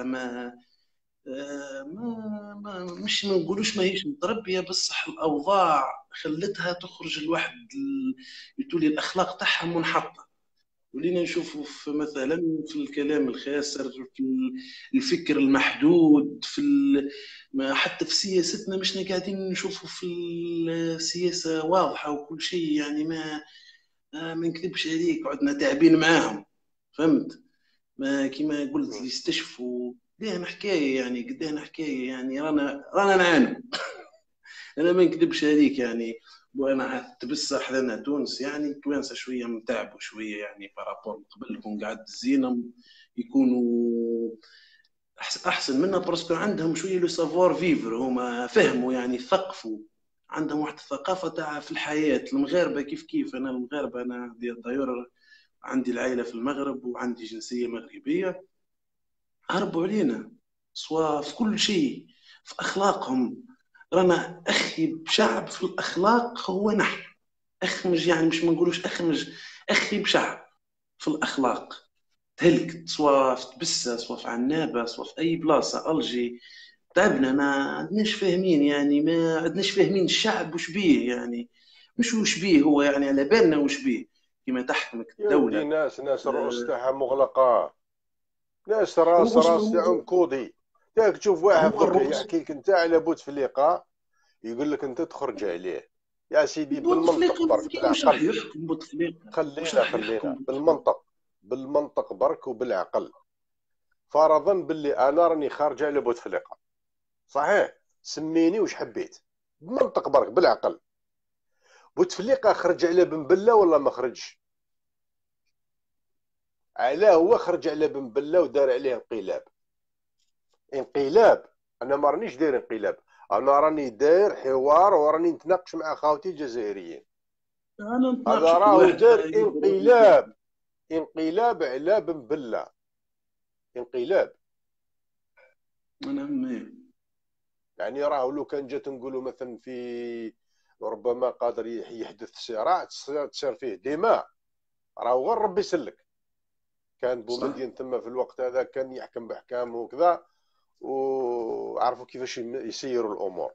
مش ما نقولوش ما هيش متربية، بصح الأوضاع خلتها تخرج الواحد يتولي الأخلاق تاعها منحطة. ولينا نشوفوا في مثلا في الكلام الخاسر، في الفكر المحدود، حتى في سياستنا مش قاعدين نشوفوا في السياسة واضحة وكل شيء يعني ما نكذبش عليك، عدنا تعبين معاهم. فهمت؟ ما كما قلت لي استشفوا قدام حكايه يعني، قدام حكايه يعني، رانا نعاني. انا ما نكذبش عليك يعني. وانا تبصح لنا تونس يعني توانسه شويه متعبوا شويه يعني بارابور قبل لكم قاعد الزينه يكونوا احسن منا، باسكو عندهم شويه لو سافوار فيفر، هما فهموا يعني ثقفوا، عندهم واحد الثقافه تاع في الحياه. المغاربه كيف انا المغاربه، انا دايور عندي العائله في المغرب وعندي جنسيه مغربيه، هربوا علينا سواء في كل شيء، في أخلاقهم. رانا أخي بشعب في الأخلاق هو نحن، أخمج يعني، مش ما نقولوش أخمج، أخي بشعب في الأخلاق. تهلك سواء في تبسة سواء في عنابة سواء في أي بلاصة ألجي، تعبنا ما عندناش فاهمين يعني، ما عندناش فاهمين الشعب وش بيه يعني، مش وش بيه هو يعني، على بالنا وش بيه كما تحكمك يا ودي الدولة. ناس الرؤوس تاعها مغلقه، ناس هو راس تاعهم كودي. تاك تشوف واحد هو دوكا الرؤوس. يحكي لك انت على بوتفليقه، يقول لك انت تخرج عليه. يا سيدي بالمنطق بوتفليقة برك، وش راح بالعقل. يحكم بوتفليقة؟ وش راح يحكم خلينا بوتفليقة؟ بالمنطق، بالمنطق برك وبالعقل. فرضا باللي انا راني خارج على بوتفليقه، صحيح، سميني وش حبيت، بمنطق برك بالعقل. بوتفليقه خرج على بن بله ولا ما خرجش؟ علاه هو خرج على بن بله ودار عليه انقلاب؟ انقلاب؟ انا ما رانيش داير انقلاب، انا راني داير حوار وراني نتناقش مع خاوتي الجزائريين. انا هذا نتناقشوا كل راهو واحد دار يضرب في انقلاب على بن بله، انقلاب. انا همي. يعني راه لو كان جات نقولوا مثلا في ربما قادر يحدث صراع تصير فيه دماء، راهو غير ربي يسلك. كان صح بومدين ثم في الوقت هذا كان يحكم باحكامه وكذا، وعرفوا كيفاش يسيروا الامور.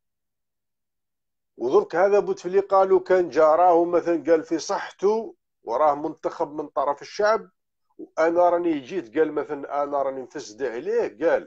ودرك هذا بوتفلي قالوا كان جاراه مثلا قال في صحته وراه منتخب من طرف الشعب، وانا راني جيت قال مثلا انا راني مفسد عليه. قال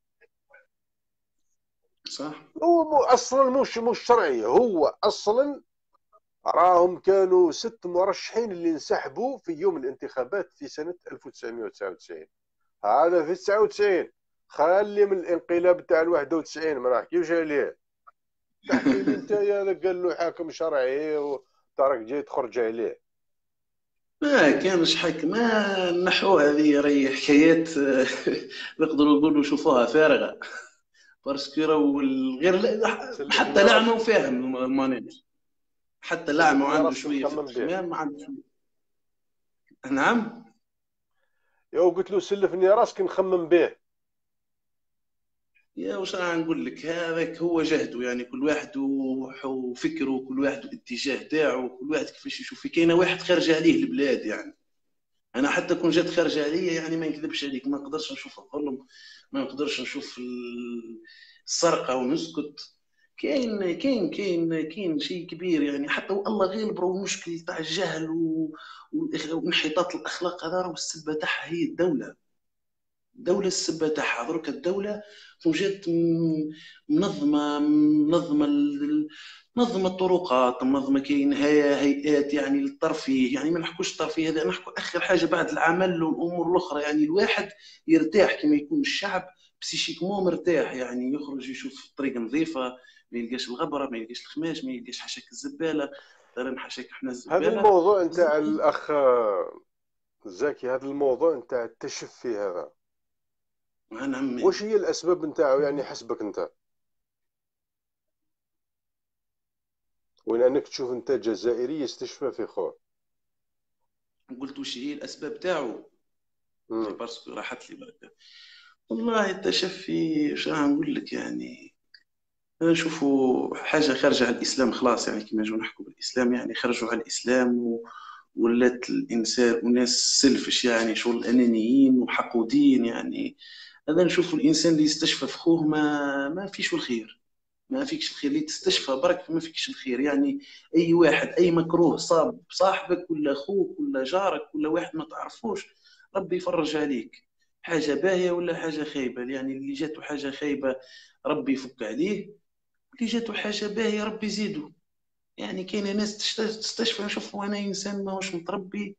صح هو اصلا مش شرعي. هو اصلا راهم كانوا 6 مرشحين اللي انسحبوا في يوم الانتخابات في سنة 1999. هذا في 99. خلي من الانقلاب تاع ال 91 ما نحكيوش عليه. تحكي لي انت هذا قال له حاكم شرعي وتراك جاي تخرج عليه. ما كانش حك ما نحو هذه راهي حكايات نقدروا نقولوا شوفوها فارغه. باسكو راهو غير حتى سلفني لعمه راسك، وفاهم المانيش، حتى لعمه سلفني عنده راسك شويه في نخمم به. التخمام ما عنده شويه. نعم. يا قلت له سلفني راسك نخمم به. يا وش راح نقول لك، هذاك هو جهده يعني، كل واحد وفكره، كل واحد والاتجاه تاعه، كل واحد كيفاش يشوف. في كاينه واحد خارج عليه البلاد يعني. انا حتى كون جات خارجه عليا يعني ما نكذبش عليك، ما نقدرش نشوف الظلم، ما نقدرش نشوف السرقه ونسكت. كاين شيء كبير يعني. حتى والله غالب راهو المشكل تاع الجهل وانحطاط الاخلاق، هذا راهو السبه تاعها هي الدوله. الدوله السبه تاعها درك. الدوله وجات منظمه الطرقات، منظمه. كاين هيئات يعني للترفيه، يعني ما نحكوش الترفيه هذا، نحكو اخر حاجه بعد العمل والامور الاخرى. يعني الواحد يرتاح كما يكون الشعب بسيشيكمون مرتاح، يعني يخرج يشوف الطريق نظيفه، ما يلقاش الغبره، ما يلقاش الخماج، ما يلقاش حشاك الزباله. ترى نحشاك احنا هذا الزباله. الموضوع نتاع الاخ زكي، هذا الموضوع نتاع التشفي هذا، انا عمي واش هي الاسباب نتاعو يعني حسبك انت؟ وين انك تشوف انت جزائري يستشفى في خوه؟ قلت وش هي الاسباب تاعو. امم باسكو راحت لي بركه. والله التشفي شو نقول لك يعني. أنا نشوفوا حاجة خارجة على الإسلام خلاص، يعني كما نجوا نحكوا بالإسلام يعني خرجوا على الإسلام ولات الإنسان وناس سلفش يعني، شغل أنانيين وحقودين يعني. هذا نشوف الإنسان اللي يستشفى في خوه ما فيش الخير. ما فيكش الخير اللي تستشفى برك، ما فيكش الخير يعني. أي واحد أي مكروه صاب صاحبك ولا أخوك ولا جارك ولا واحد ما تعرفوش، ربي يفرج عليك. حاجة باهية ولا حاجة خايبة، يعني اللي جاته حاجة خايبة ربي يفك عليه، اللي جاتو حاجه باهيه ربي يزيدو. يعني كاينه ناس تستشفى. نشوف انا انسان ماهوش متربي،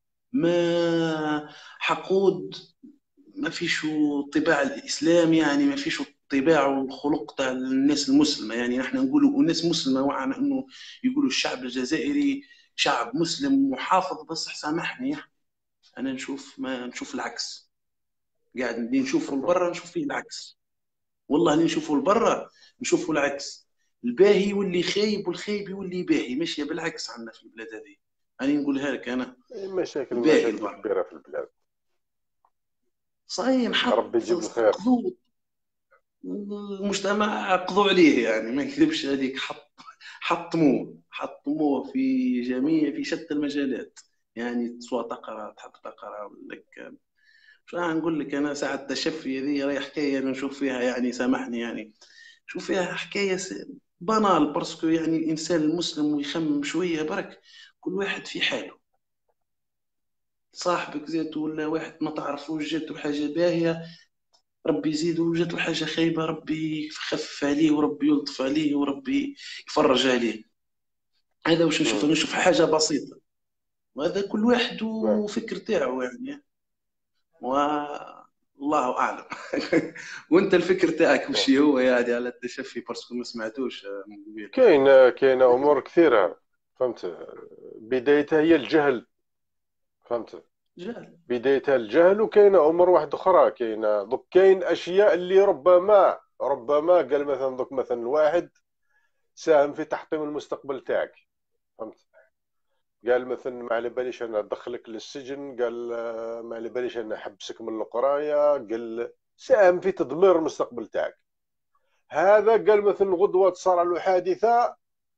ما حقود، ما فيش طباع الاسلام، يعني ما فيش الطباع والخلق تاع الناس المسلمه. يعني نحن نقولوا الناس مسلمه، وعنا انه يقولوا الشعب الجزائري شعب مسلم محافظ، بس سامحني انا نشوف ما نشوف العكس. قاعد اللي نشوفه لبرا نشوف فيه العكس. والله اللي نشوفه لبرا نشوفه العكس. الباهي واللي خايب والخايب واللي باهي ماشيه بالعكس عندنا في البلاد هذه. انا نقولها لك انا. الباهي مشاكل لبرا كبيره في البلاد. صايم ربي حط يجيب الخير. قضوا المجتمع، قضوا عليه يعني ما نكذبش هذيك. حطموه في جميع في شتى المجالات. يعني سواء تقرا تحب تقرا ولا لك شو نقول لك. انا ساعه التشفي هذه راهي حكايه أنا نشوف فيها يعني، سامحني يعني، شوف فيها حكايه بانال. باسكو يعني الانسان المسلم ويخمم شويه برك، كل واحد في حاله. صاحبك زيت ولا واحد ما تعرفوش جاتو حاجه باهيه ربي يزيده، وجاتو حاجه خايبه ربي يخفف عليه وربي يلطف عليه وربي يفرج عليه. هذا واش نشوف. امم نشوف حاجه بسيطه، وهذا كل واحد نعم. وفكر تاعو يعني. والله اعلم. وانت الفكر تاعك نعم. وش هو يعني على التشفي؟ باسكو ما سمعتوش من قبيل. كاين امور كثيره، فهمت. بدايتها هي الجهل، فهمت. جهل. بدايتها الجهل، وكاينه امور واحده اخرى. كاين اشياء اللي ربما ربما قال مثلا دوك مثلا واحد ساهم في تحطيم المستقبل تاعك، فهمت؟ قال مثلا ما على باليش انا ادخلك للسجن، قال ما على باليش انا احبسك من القرايه، قال ساهم في تدمير المستقبل تاعك. هذا قال مثلا غدوه تصار له حادثه،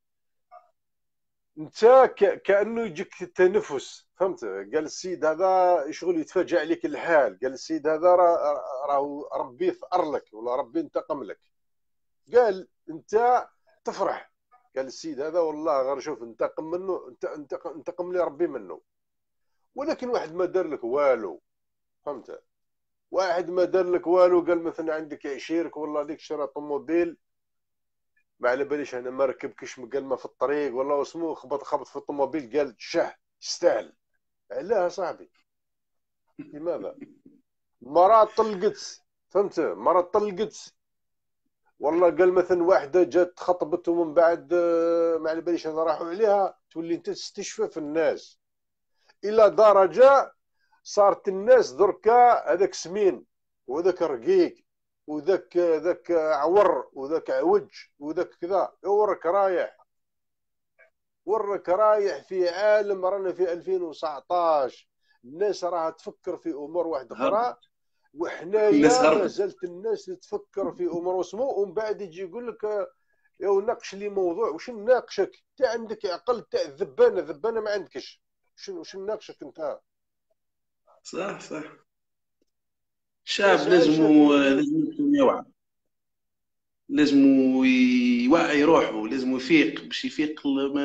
انت كانه يجيك التنفس، فهمت؟ قال السيد هذا شغل يتفاجأ عليك الحال، قال السيد هذا راه ربي ثأر لك ولا ربي انتقم لك. قال انت تفرح، قال السيد هذا والله غير شوف انتقم منه، انتقم لي ربي منه. ولكن واحد ما دار لك والو، فهمت؟ واحد ما دار لك والو، قال مثلا عندك عشيرك والله ديك شرا طوموبيل، ما على باليش انا ما ركبكش، قال ما في الطريق والله اسمه خبط في الطوموبيل، قال شه يستاهل. علاه صاحبي؟ لماذا؟ مرة طلقت، فهمت؟ مرة طلقت والله، قال مثلا واحدة جات خطبت ومن بعد ما على باليش انا راحوا عليها، تولي انت تستشفى في الناس الى درجة صارت الناس دركا هذاك سمين وذاك رقيق وذاك عور وذاك عوج وذاك كذا، وراك رايح، وراك رايح في عالم رانا في 2019، الناس راها تفكر في امور واحده هرب. اخرى، الناس وحنايا ما هربت. زالت الناس تفكر في امور وسمو، ومن بعد يجي يقول لك يا ناقش لي موضوع، وش نناقشك؟ انت عندك عقل تاع الذبانه، ذبانه ما عندكش، وش نناقشك انت؟ صح صح. الناس الشعب عايشه لازم يكون يوعى، لازم يوعي روحه، لازم يفيق باش يفيق.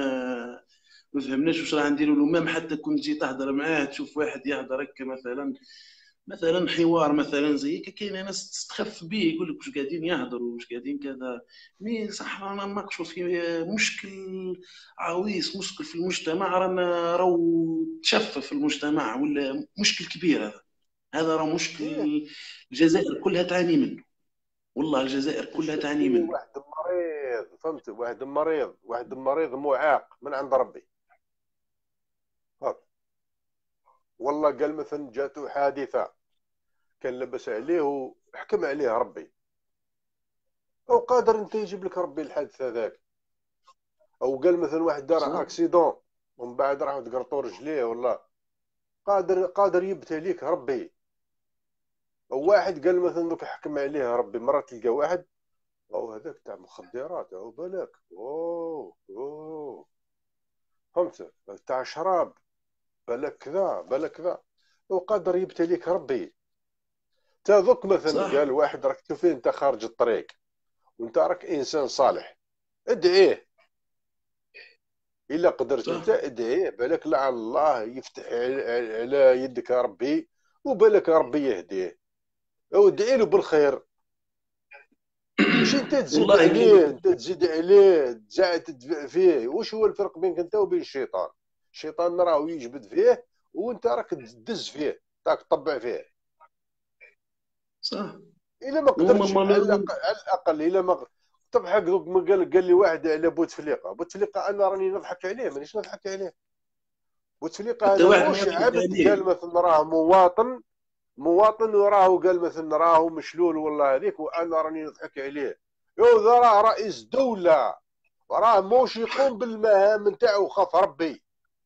ما فهمناش واش راح نديروا له. مام حتى كنت جيت تهضر معاه تشوف واحد يهضر هكا مثلا حوار مثلا زي هيك، كاين ناس تستخف به يقول لك واش قاعدين يهضروا واش قاعدين كذا. مي صح رانا نناقشوا في مشكل عويص، مشكل في المجتمع، راهو تشفى في المجتمع ولا مشكل كبير. هذا راه مشكل فيه الجزائر كلها تعاني منه، والله الجزائر كلها الشوف تعاني فيه منه. واحد مريض، فهمت؟ واحد مريض معاق من عند ربي، فهمت؟ والله قال مثلا جاته حادثه كان لبس عليه وحكم عليه ربي، او قادر انت يجيب لك ربي الحادث هذاك. او قال مثلا واحد دار صح اكسيدون ومن بعد راحوا تقرطوا رجليه، والله قادر يبتليك ليك ربي. او واحد قال مثلا دوك حكم عليه ربي، مره تلقى واحد او هذاك تاع مخدرات او بالك اوه فهمت، تاع شراب، بالك كذا بالك كذا، وقادر يبتليك ربي. تا دوك مثلا صح قال واحد راك تشوفيه انت خارج الطريق وانت راك انسان صالح، ادعيه، الا قدرت انت صح. ادعيه، بالك لعل الله يفتح على يدك ربي، وبالك ربي يهديه، او ادعي له بالخير. مش انت تزيد والله عليه، انت تزيد عليه تزعل تدفع فيه. وش هو الفرق بينك انت وبين الشيطان؟ الشيطان راه يجبد فيه وانت راك تدز فيه، راك تطبع فيه. صح. الا ما هما قدرتش على الاقل الا ما تضحك. دوك ما قال لي واحد على بوتفليقه، بوتفليقه انا راني نضحك عليه، مانيش نضحك عليه. بوتفليقه حتى هذا واحد ما موش يضحك عبد، قال عليه. مثلا راه مواطن وراه قال مثلا راه مشلول والله هذيك، وانا راني نضحك عليه. يو ذا راه رئيس دوله، راه موش يقوم بالمهام نتاعو، خاف ربي.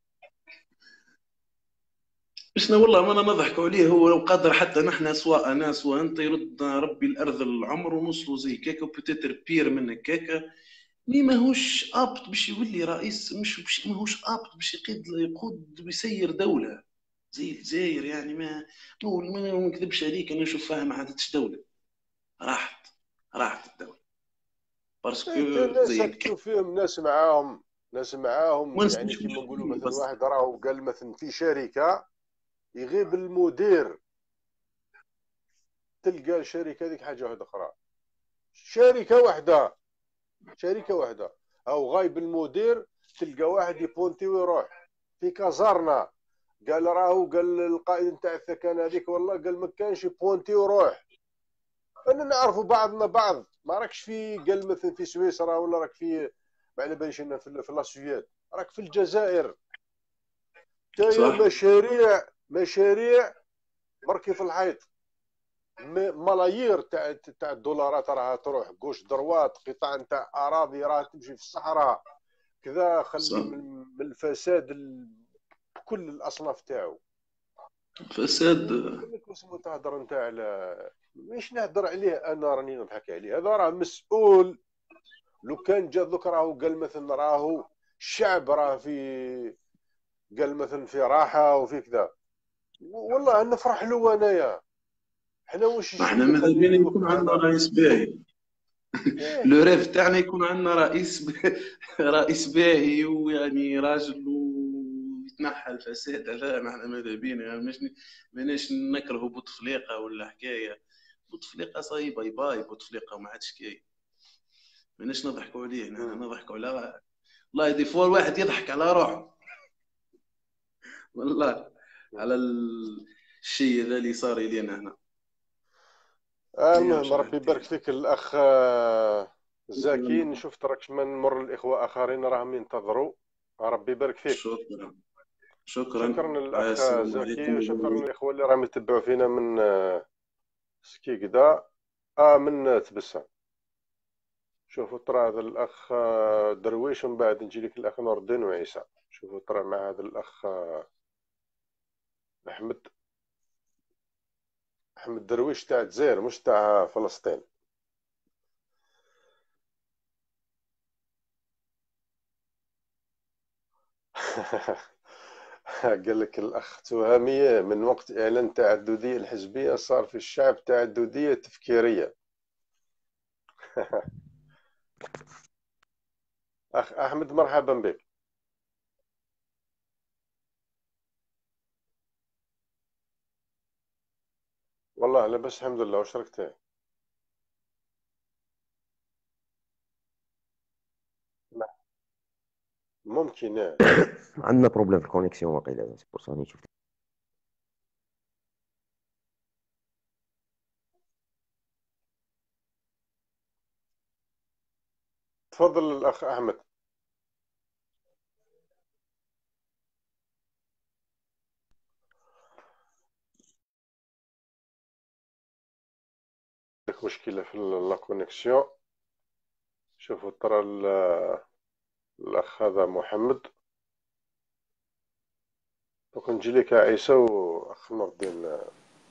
شنو والله ما انا نضحكوا عليه. هو لو قدر حتى نحن سواء انا سواء انت يرد ربي الارض العمر ونوصلوا زي كيكا وبتتر بير من هكاكا. مي ماهوش ابط باش يولي رئيس، مش ماهوش ابط باش يقود ويسير دوله زي الجزائر. يعني ما نكذبش عليك، انا نشوف فيها ما عادتش دوله، راحت الدوله باسكو انت الناس زي راك هكا. تشوف فيهم ناس معاهم ما يعني نسمعش كيما نقولوا فيه مثلا بس. واحد راه قال مثلا في شركه يغيب المدير، تلقى الشركه هذيك حاجه واحده اخرى، شركه واحده او غايب المدير، تلقى واحد يبونتي ويروح في كازارنا. قال القائد نتاع الثكنه هذيك والله قال ما كانش يبونتي ويروح. انا نعرفوا بعضنا بعض، ما راكش في قال مثلا في سويسرا ولا راك في ما على باليش انا في لاسويد، راك في الجزائر. تايا صح مشاريع مركي في الحيط، ملايير تاع الدولارات راها تروح كوش دروات، قطع نتاع اراضي راها تمشي في الصحراء كذا، خلي من الفساد بكل الاصناف تاعو. فساد. لك واسمو تهضر نتاع على مش نهضر عليه، انا راني نضحك عليه، هذا راه مسؤول. لو كان جا ذوك راهو قال مثلا راهو الشعب راه في، قال مثلا في راحه وفي كذا، والله نفرح له انايا. حنا واش ما احنا الشيء اللي ماذا خلينا بينا نوقف يكون عندنا معنا رئيس باهي. إيه؟ لو ريف تاعنا يكون عندنا رئيس باهي ويعني راجل ويتنحى الفساد. لا ما احنا ماذا بينا يعني ماناش نكرهوا بوتفليقه ولا حكايه. بوتفليقه صاي باي باي، بوتفليقه ما عادش كاين. ماناش نضحكوا عليه، احنا نضحكوا على والله دي فوا الواحد يضحك على روحه والله على الشيء هذا اللي صار لينا هنا. المهم ربي يبارك فيك الاخ زكي. نشوف تراك ما نمر الاخوه اخرين راهم ينتظروا. ربي يبارك فيك. شكرا الاخ زكي، وشكرا الاخوه اللي راهم يتبعوا فينا من سكيكدا من تبسه. شوفوا ترى هذا الاخ درويش، ومن بعد نجي لك الاخ نور الدين وعيسى. شوفوا ترى مع هذا الاخ احمد درويش تاع الجزائر مش تاع فلسطين. قال لك الاخ تهاميه من وقت اعلان التعدديه الحزبيه صار في الشعب تعدديه تفكيريه. اخ احمد مرحبا بك. والله لاباس الحمد لله. واش راك تاعي؟ ممكن عندنا بروبليم في الكونيكسيون واقيلا، سي بور سا راني شفت. تفضل الاخ احمد. مشكله في لا كونيكسيون. شوفوا ترى الاخ هذا محمد. دوك نجي لك عيسى واخ نور الدين.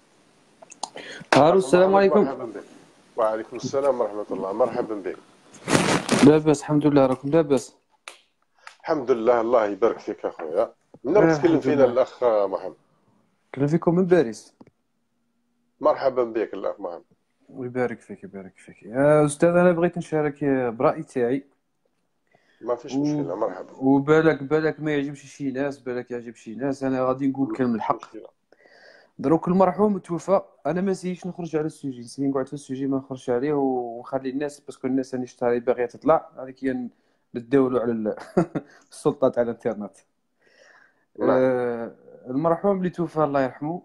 الو السلام عليكم. مرحبا بك. وعليكم السلام ورحمه الله. مرحبا بك. لاباس الحمد لله، راكم لاباس؟ الحمد لله. الله يبارك فيك اخويا. من تكلم فينا الاخ محمد؟ كلم فيكم من باريس. مرحبا بك الاخ محمد. ويبارك فيك يبارك فيك يا استاذ. انا بغيت نشارك برايي تاعي. ما فيش مشكله. مرحبا. بالك ما يعجبش شي ناس، بالك يعجب شي ناس. انا غادي نقول كلمه الحق. دروك المرحوم توفى، انا ما نسيتش نخرج على السوجي، نسيت نقعد في السوجي ما نخرجش عليه ونخلي الناس، باسكو الناس راني شتاري باغيه تطلع هذيك هي نداولوا على السلطه تاع الانترنت. المرحوم اللي توفى الله يرحمه.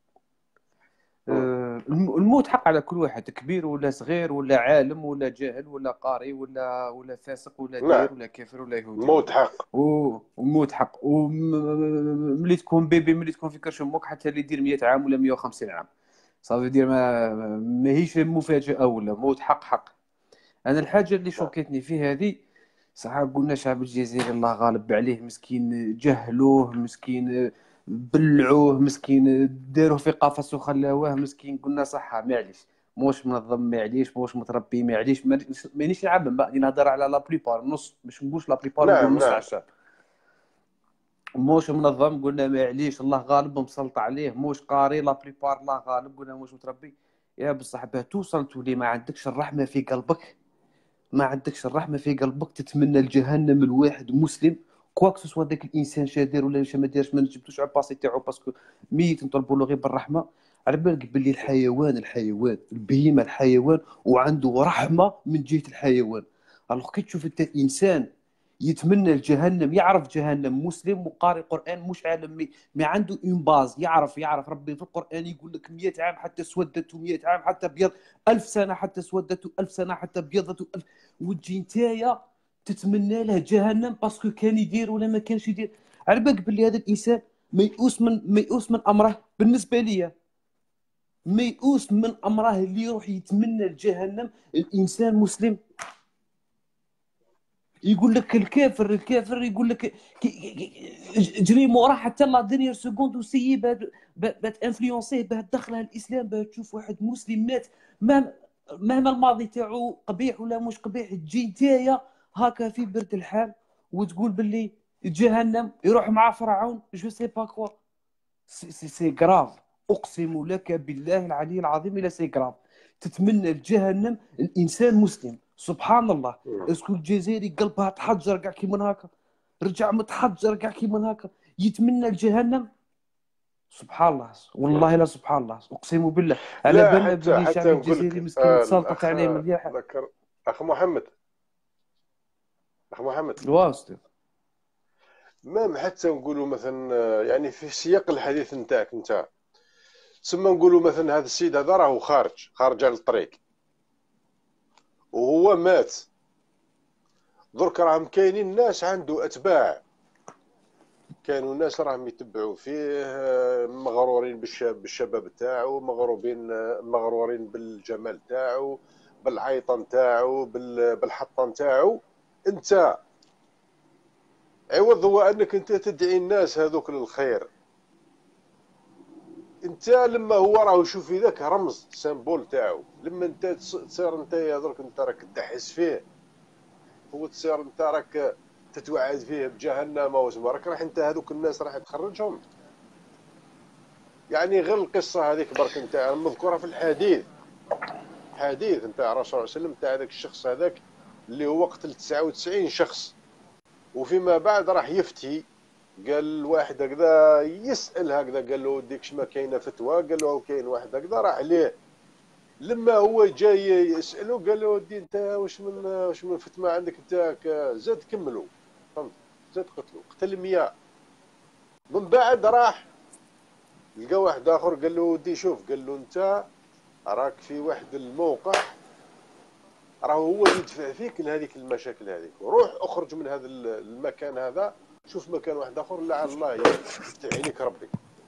الموت حق على كل واحد، كبير ولا صغير ولا عالم ولا جاهل ولا قاري ولا فاسق ولا داير ولا كافر ولا يهودي. موت حق. وموت حق. وملي تكون بيبي، ملي تكون في كرش امك، حتى اللي يدير 100 عام ولا 150 عام صافي دير ماهيش مفاجاه ولا موت حق. انا الحاجه اللي شوكتني في هذه صراحه، قلنا شعب الجزائر الله غالب عليه، مسكين جهلوه، مسكين بلعوه، مسكين داروه في قفص وخلاوه مسكين. قلنا صح معليش، موش منظم معليش، موش متربي معليش، مانيش نعمم بقى نهضر على لا بليبار، نص باش نقولش لا بليبار، نقول نص على الشعب. موش منظم قلنا معليش، الله غالب مسلط عليه. موش قاري لا بليبار الله غالب قلنا موش متربي. يا بصح باه توصل تولي ما عندكش الرحمه في قلبك، ما عندكش الرحمه في قلبك، تتمنى الجهنم الواحد مسلم كواك سوا ذاك الانسان شادير ولا ما دارش، ما نجبدوش على الباسي تاعو باسكو ميت، نطلبوا له غير بالرحمه. على بالك باللي الحيوان البهيمه الحيوان وعنده رحمه من جهه الحيوان. الوغ كي تشوف انت انسان يتمنى الجهنم، يعرف جهنم، مسلم وقارئ القران، مش عالم ما عنده اون باز، يعرف ربي في القران يقول لك 100 عام حتى سودت، 100 عام حتى ابيض، 1000 سنه حتى سودت، 1000 سنه حتى ابيضت، وتجي نتايا تتمنى له جهنم باسكو كان يدير ولا ما كانش يدير. على بالك باللي هذا الانسان ميؤوس من امره. بالنسبه لي ميؤوس من امره اللي يروح يتمنى لجهنم الانسان مسلم. يقول لك الكافر الكافر، يقول لك جري موراه حتى لا دنيير سكوند وسيي بات انفلونسيه باه تدخلها الاسلام، باه تشوف واحد مسلم مات مهما الماضي تاعو قبيح ولا مش قبيح، تجي نتايا هكا في برد الحال وتقول باللي جهنم يروح مع فرعون جو سي با كوا. سي غراف، اقسم لك بالله العلي العظيم الا سي غراف. تتمنى لجهنم الانسان مسلم، سبحان الله. اسكو الجزائري قلبها تحجر كاع كيما هكا، رجع متحجر كاع كيما هكا يتمنى لجهنم؟ سبحان الله والله، لا سبحان الله اقسم بالله. على لا بالنا باللي حتى الشعب نقول الجزائري لك مسكين تسلطت الاخ عليه مليحه. ذكر اخ محمد، اخ محمد، واستاذ ما حتى نقولوا مثلا يعني في سياق الحديث نتاعك انت، ثم نقولوا مثلا هذا السيد هذا راهو خارج على الطريق وهو مات، درك راهم كاينين ناس عنده اتباع، كانوا ناس راهم يتبعوا فيه مغرورين بالشباب تاعو، مغرورين بالجمال تاعو، بالعيطه تاعو، بالحطه تاعو. انت عوض هو انك انت تدعي الناس هذوك للخير، انت لما هو راهو يشوف في ذاك رمز سيمبول تاعو، لما انت تصير انت درك انت راك تحس فيه، هو تصير انت راك تتوعد فيه بجهنم واسمه، راك انت هذوك الناس راح تخرجهم. يعني غير القصه هذيك برك نتاع مذكوره في الحديث، حديث نتاع الرسول صلى الله عليه وسلم تاع هذاك الشخص هذاك اللي هو قتل 99 شخص، وفيما بعد راح يفتي، قال واحد هكذا يسال هكذا، قال له ديك ما كاينه فتوى، قال له كاين واحد هكذا راح عليه، لما هو جاي يساله قال له ودي انت واش من فتوى عندك انت، زاد كملوا، فهمت، زاد قتل 100. من بعد راح لقى واحد اخر قال له ودي شوف، قال له انت راك في واحد الموقع راه هو يدفع فيك لهذيك المشاكل هذيك، روح اخرج من هذا المكان هذا، شوف مكان واحد اخر لعل الله يفتح عليك ربي.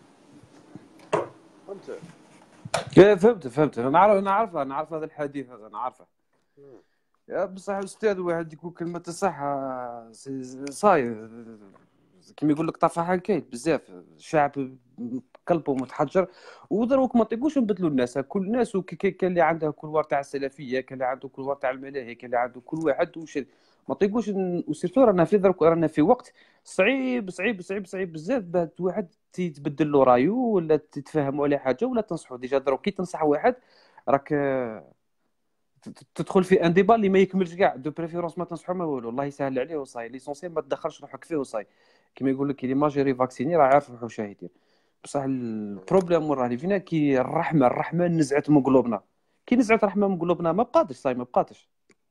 فهمت؟ فهمت انا عارف هذا الحديث هذا، انا عارفه. يا بصح استاذ واحد يقول كلمه الصح صاي كيما يقول لك طفح الكيد بزاف، الشعب قلبه متحجر. ودروك ما طيقوش نبدلوا الناس، كل الناس كان اللي عنده كل ور تاع السلفيه، كان اللي عنده كل ور تاع الملاهي، كان اللي عنده كل واحد وش ما طيقوش. وسيرتو رانا في وقت صعيب صعيب صعيب صعيب بزاف باه واحد يتبدل له رايو ولا تتفاهموا على حاجه ولا تنصحوا. ديجا دروك كي تنصح واحد راك تدخل في ان ديبا اللي ما يكملش كاع، دو بريفيرونس ما تنصحو ما والو، الله يسهل عليه وصاي، ليسونسيال ما تدخلش روحك فيه وصاي. كيما يقول لك اللي ماجوري فاكسيني راه عارف روحو شاهدين. بصح البروبليم وين راه فينا كي الرحمه نزعت من قلوبنا، كي نزعت الرحمه من قلوبنا ما بقاتش صاي، ما بقاتش.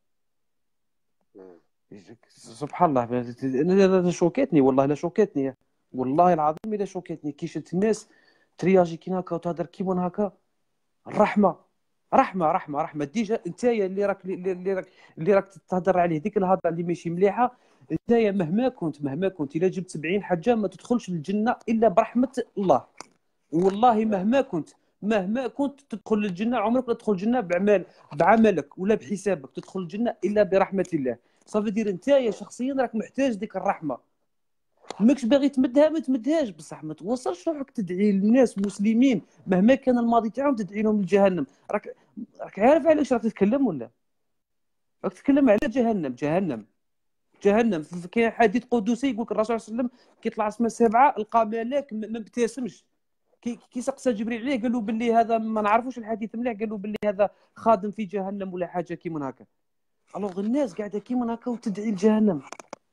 سبحان الله، انا شوكيتني والله، لا شوكيتني والله العظيم الا شوكيتني كي شفت الناس ترياجي كي هكا وتهضر كيما هكا. الرحمه رحمه ديجا نتايا اللي راك تهضر عليه، ديك الهضره اللي ماشي مليحه. نتايا مهما كنت الا جبت 70 حجه ما تدخلش الجنه الا برحمه الله. والله مهما كنت تدخل للجنه، عمرك لا تدخل الجنه بعملك ولا بحسابك، تدخل الجنه الا برحمه الله. صافي دير نتايا شخصيا راك محتاج ديك الرحمه، ماكش باغي تمدها ما تمدهاش، بصح ما توصلش روحك تدعي للناس مسلمين مهما كان الماضي تاعهم تدعي لهم لجهنم. راك عارف علاش راك تتكلم ولا راك تتكلم على جهنم. كاين حديث قدسي يقول لك الرسول صلى الله عليه وسلم كي طلع السماء السابعه لقى ملاك ما ابتسمش، كي سقسى جبريل عليه قال له باللي هذا ما نعرفوش الحديث مليح، قال له باللي هذا خادم في جهنم ولا حاجه كيما هكا. الوغ الناس قاعده كيما هكا وتدعي لجهنم.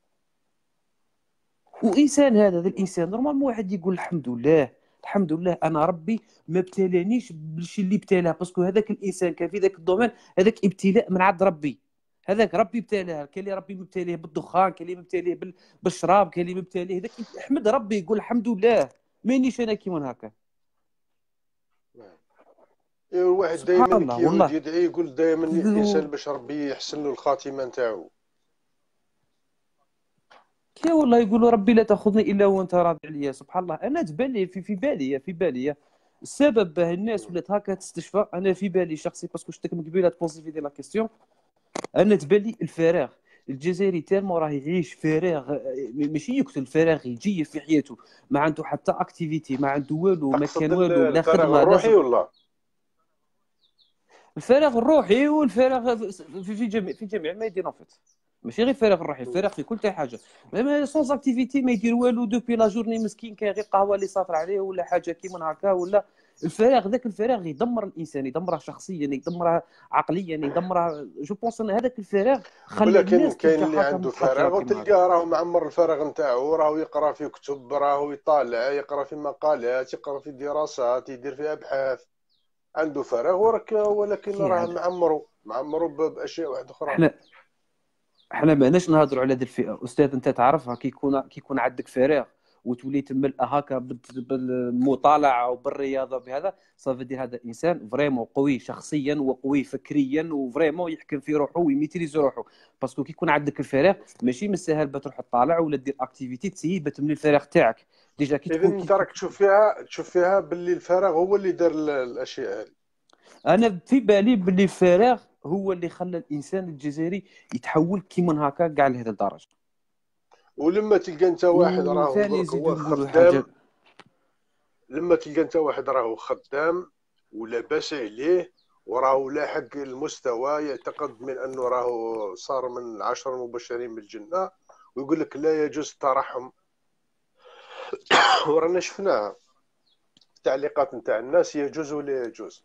وانسان هذا الانسان نورمالمون واحد يقول الحمد لله انا ربي ما ابتلانيش بالشيء اللي ابتلاه، باسكو هذاك الانسان كان في ذاك الدومين، هذاك ابتلاء من عند ربي، هذاك ربي ابتلاه. كاين اللي ربي مبتليه بالدخان، كاين اللي مبتليه بالشراب، كاين اللي مبتليه هذاك. احمد ربي، يقول الحمد لله مانيش انا كيما هكا. الواحد سبحان دائما الله كي يعود والله. يدعي يقول دائما الانسان باش ربي يحسن له الخاتمه نتاعو. كي والله يقولوا ربي لا تاخذني الا وانت راضي عليا. سبحان الله، انا تبان لي في بالي السبب باه الناس ولات هكا تستشفى، انا في بالي شخصي باسكو شفتك من قبيله تبوزي في دي لا كيستيون، انا تبان لي الفراغ. الجزائري تالمو راه يعيش فراغ، ماشي يقتل، الفراغ يجي في حياته، ما عنده حتى اكتيفيتي، ما عنده والو، ما تقصد كان والو، لا الفراغ خدمه الروحي لازم. ولا؟ الفراغ الروحي والفراغ في جميع الميادين ان فيت، ماشي غير الفراغ الروحي، الفراغ في كل حاجه. سونز اكتيفيتي ما يدير والو دوبي لا جورني، مسكين كاين غير قهوه اللي صافر عليه ولا حاجه كيما هكا ولا. الفراغ ذاك الفراغ يدمر الانسان، يدمره شخصيا، يدمره عقليا، يدمره. جو بونس ان هذاك الفراغ خلى ولكن الناس كاين تلقى اللي هكا عنده متحجره فراغ كيما هكا. وتلقاه راه معمر الفراغ نتاعو، راه يقرا في كتب، راه يطالع، يقرا في مقالات، يقرا في دراسات، يدير في ابحاث. عنده فراغ ولكن كي راه عاد معمرو باشياء واحده اخرى. احنا ماناش نهضروا على هذه الفئه استاذ، انت تعرفها، كيكون عندك فراغ وتولي تمل هكا بالمطالعه وبالرياضه بهذا، صافي دير هذا انسان فريمون قوي شخصيا وقوي فكريا وفريمون يحكم في روحه ويميتريز روحه. باسكو كيكون عندك الفراغ ماشي من السهل تروح تطالع ولا دير اكتيفيتي تسيي تملي الفراغ تاعك. ديجا كي اذا تكون انت راك تشوف فيها باللي الفراغ هو اللي دار الاشياء هذه. انا في بالي باللي الفراغ هو اللي خلى الانسان الجزائري يتحول كيما هكا كاع لهذا الدرجه. ولما تلقى انت واحد راهو وثاني درك يزيدوا هو يقولوا حاجه. خدام، لما تلقى انت واحد راهو خدام ولاباس عليه وراهو لاحق المستوى، يعتقد من انه راهو صار من العشر المبشرين بالجنه، ويقول لك لا يجوز الترحم. ورانا شفناها في التعليقات نتاع الناس، يجوز ولا يجوز.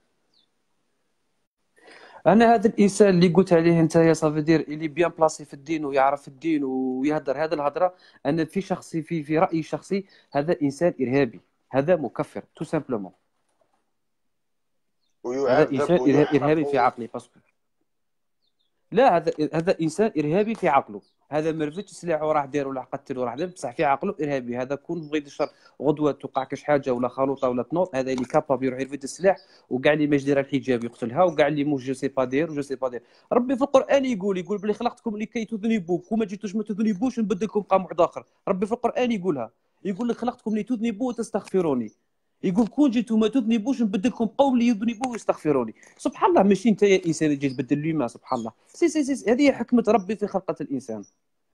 انا هذا الانسان اللي قلت عليه انت يا صافي دير اللي بيان بلاسي في الدين ويعرف الدين ويهدر هذا الهضره، انا في شخصي في رايي الشخصي هذا انسان ارهابي، هذا مكفر تو سامبلومون. هذا ويعذب انسان ويحرق ارهابي في عقلي باسكو. لا، هذا انسان ارهابي في عقله. هذا ما رفدش سلاح وراح دار ولا قتل وراح دار، بصح في عقله ارهابي. هذا كون بغى الشر غدوه توقع كاش حاجه ولا خلوطه ولا تنوض، هذا اللي كاباب يروح يرفد السلاح، وكاع اللي ماش دايره الحجاب يقتلها، وكاع اللي موش جو سي با دير وجو سي با دير. ربي في القران يقول بلي خلقتكم لكي تذنبوا وما جيتوش ما تذنبوش نبدلكم قام واحد اخر. ربي في القران يقولها، يقول لك خلقتكم لتذنبوا وتستغفروني، يقول كون جيتوا ما تذنبوش نبدلكم قوم ليذنبوا ويستغفروني. سبحان الله، ماشي انت يا انسان تجي تبدل لي، سبحان الله. سي هذه حكمه ربي في خلقه الانسان.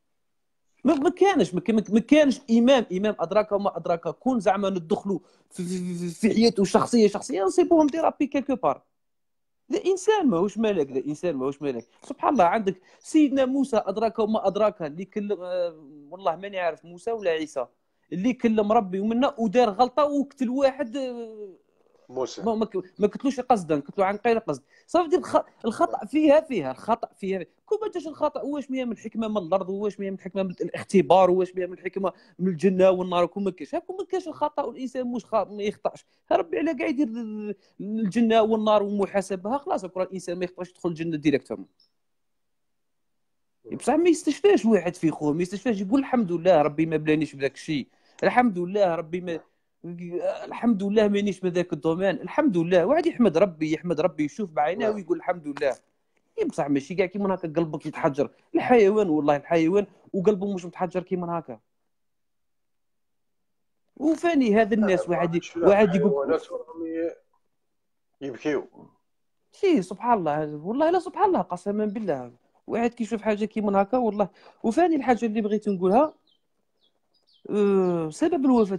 ما كانش امام ادراك وما ادراك، كون زعما ندخلوا في حياته شخصيه نصيبوهم دي ربي كيلكو بار. ذا انسان ماهوش ملك، ذا انسان ماهوش ملك. سبحان الله، عندك سيدنا موسى ادراك وما ادراك، اللي كلم والله ماني عارف موسى ولا عيسى، اللي كلم ربي ومنا ودار غلطه وقتل واحد. موسى. ما قتلوش قصدا، قتلوا عن غير قصد. صافي دير الخطا فيها الخطا فيها. كون ما جاش الخطا، واش مية من الحكمه من الارض، واش مية من الحكمه من الاختبار، واش مية من الحكمه من الجنه والنار. كون ما كاش الخطا والانسان مش ما يخطاش، ربي على كاع يدير الجنه والنار ومحاسبها، خلاص كون الانسان ما يخطاش يدخل الجنه ديريكتومون. بصح ما يستشفاش واحد في خوه، ما يستشفاش يقول الحمد لله ربي ما بلانيش بذاك الشيء، الحمد لله ربي ما الحمد لله مانيش بذاك الدومين، الحمد لله. واحد يحمد ربي يشوف بعينه ويقول الحمد لله. بصح ماشي كاع كيما هكا قلبك يتحجر. الحيوان والله الحيوان وقلبه مش متحجر كيما هكا. وفاني هذا الناس واحد يقول الحيوانات يبكيو. شي سبحان الله، والله لا سبحان الله قسما بالله. واحد كيشوف حاجه كيما هكا والله. وفاني الحاجه اللي بغيت نقولها، سبب الوفاه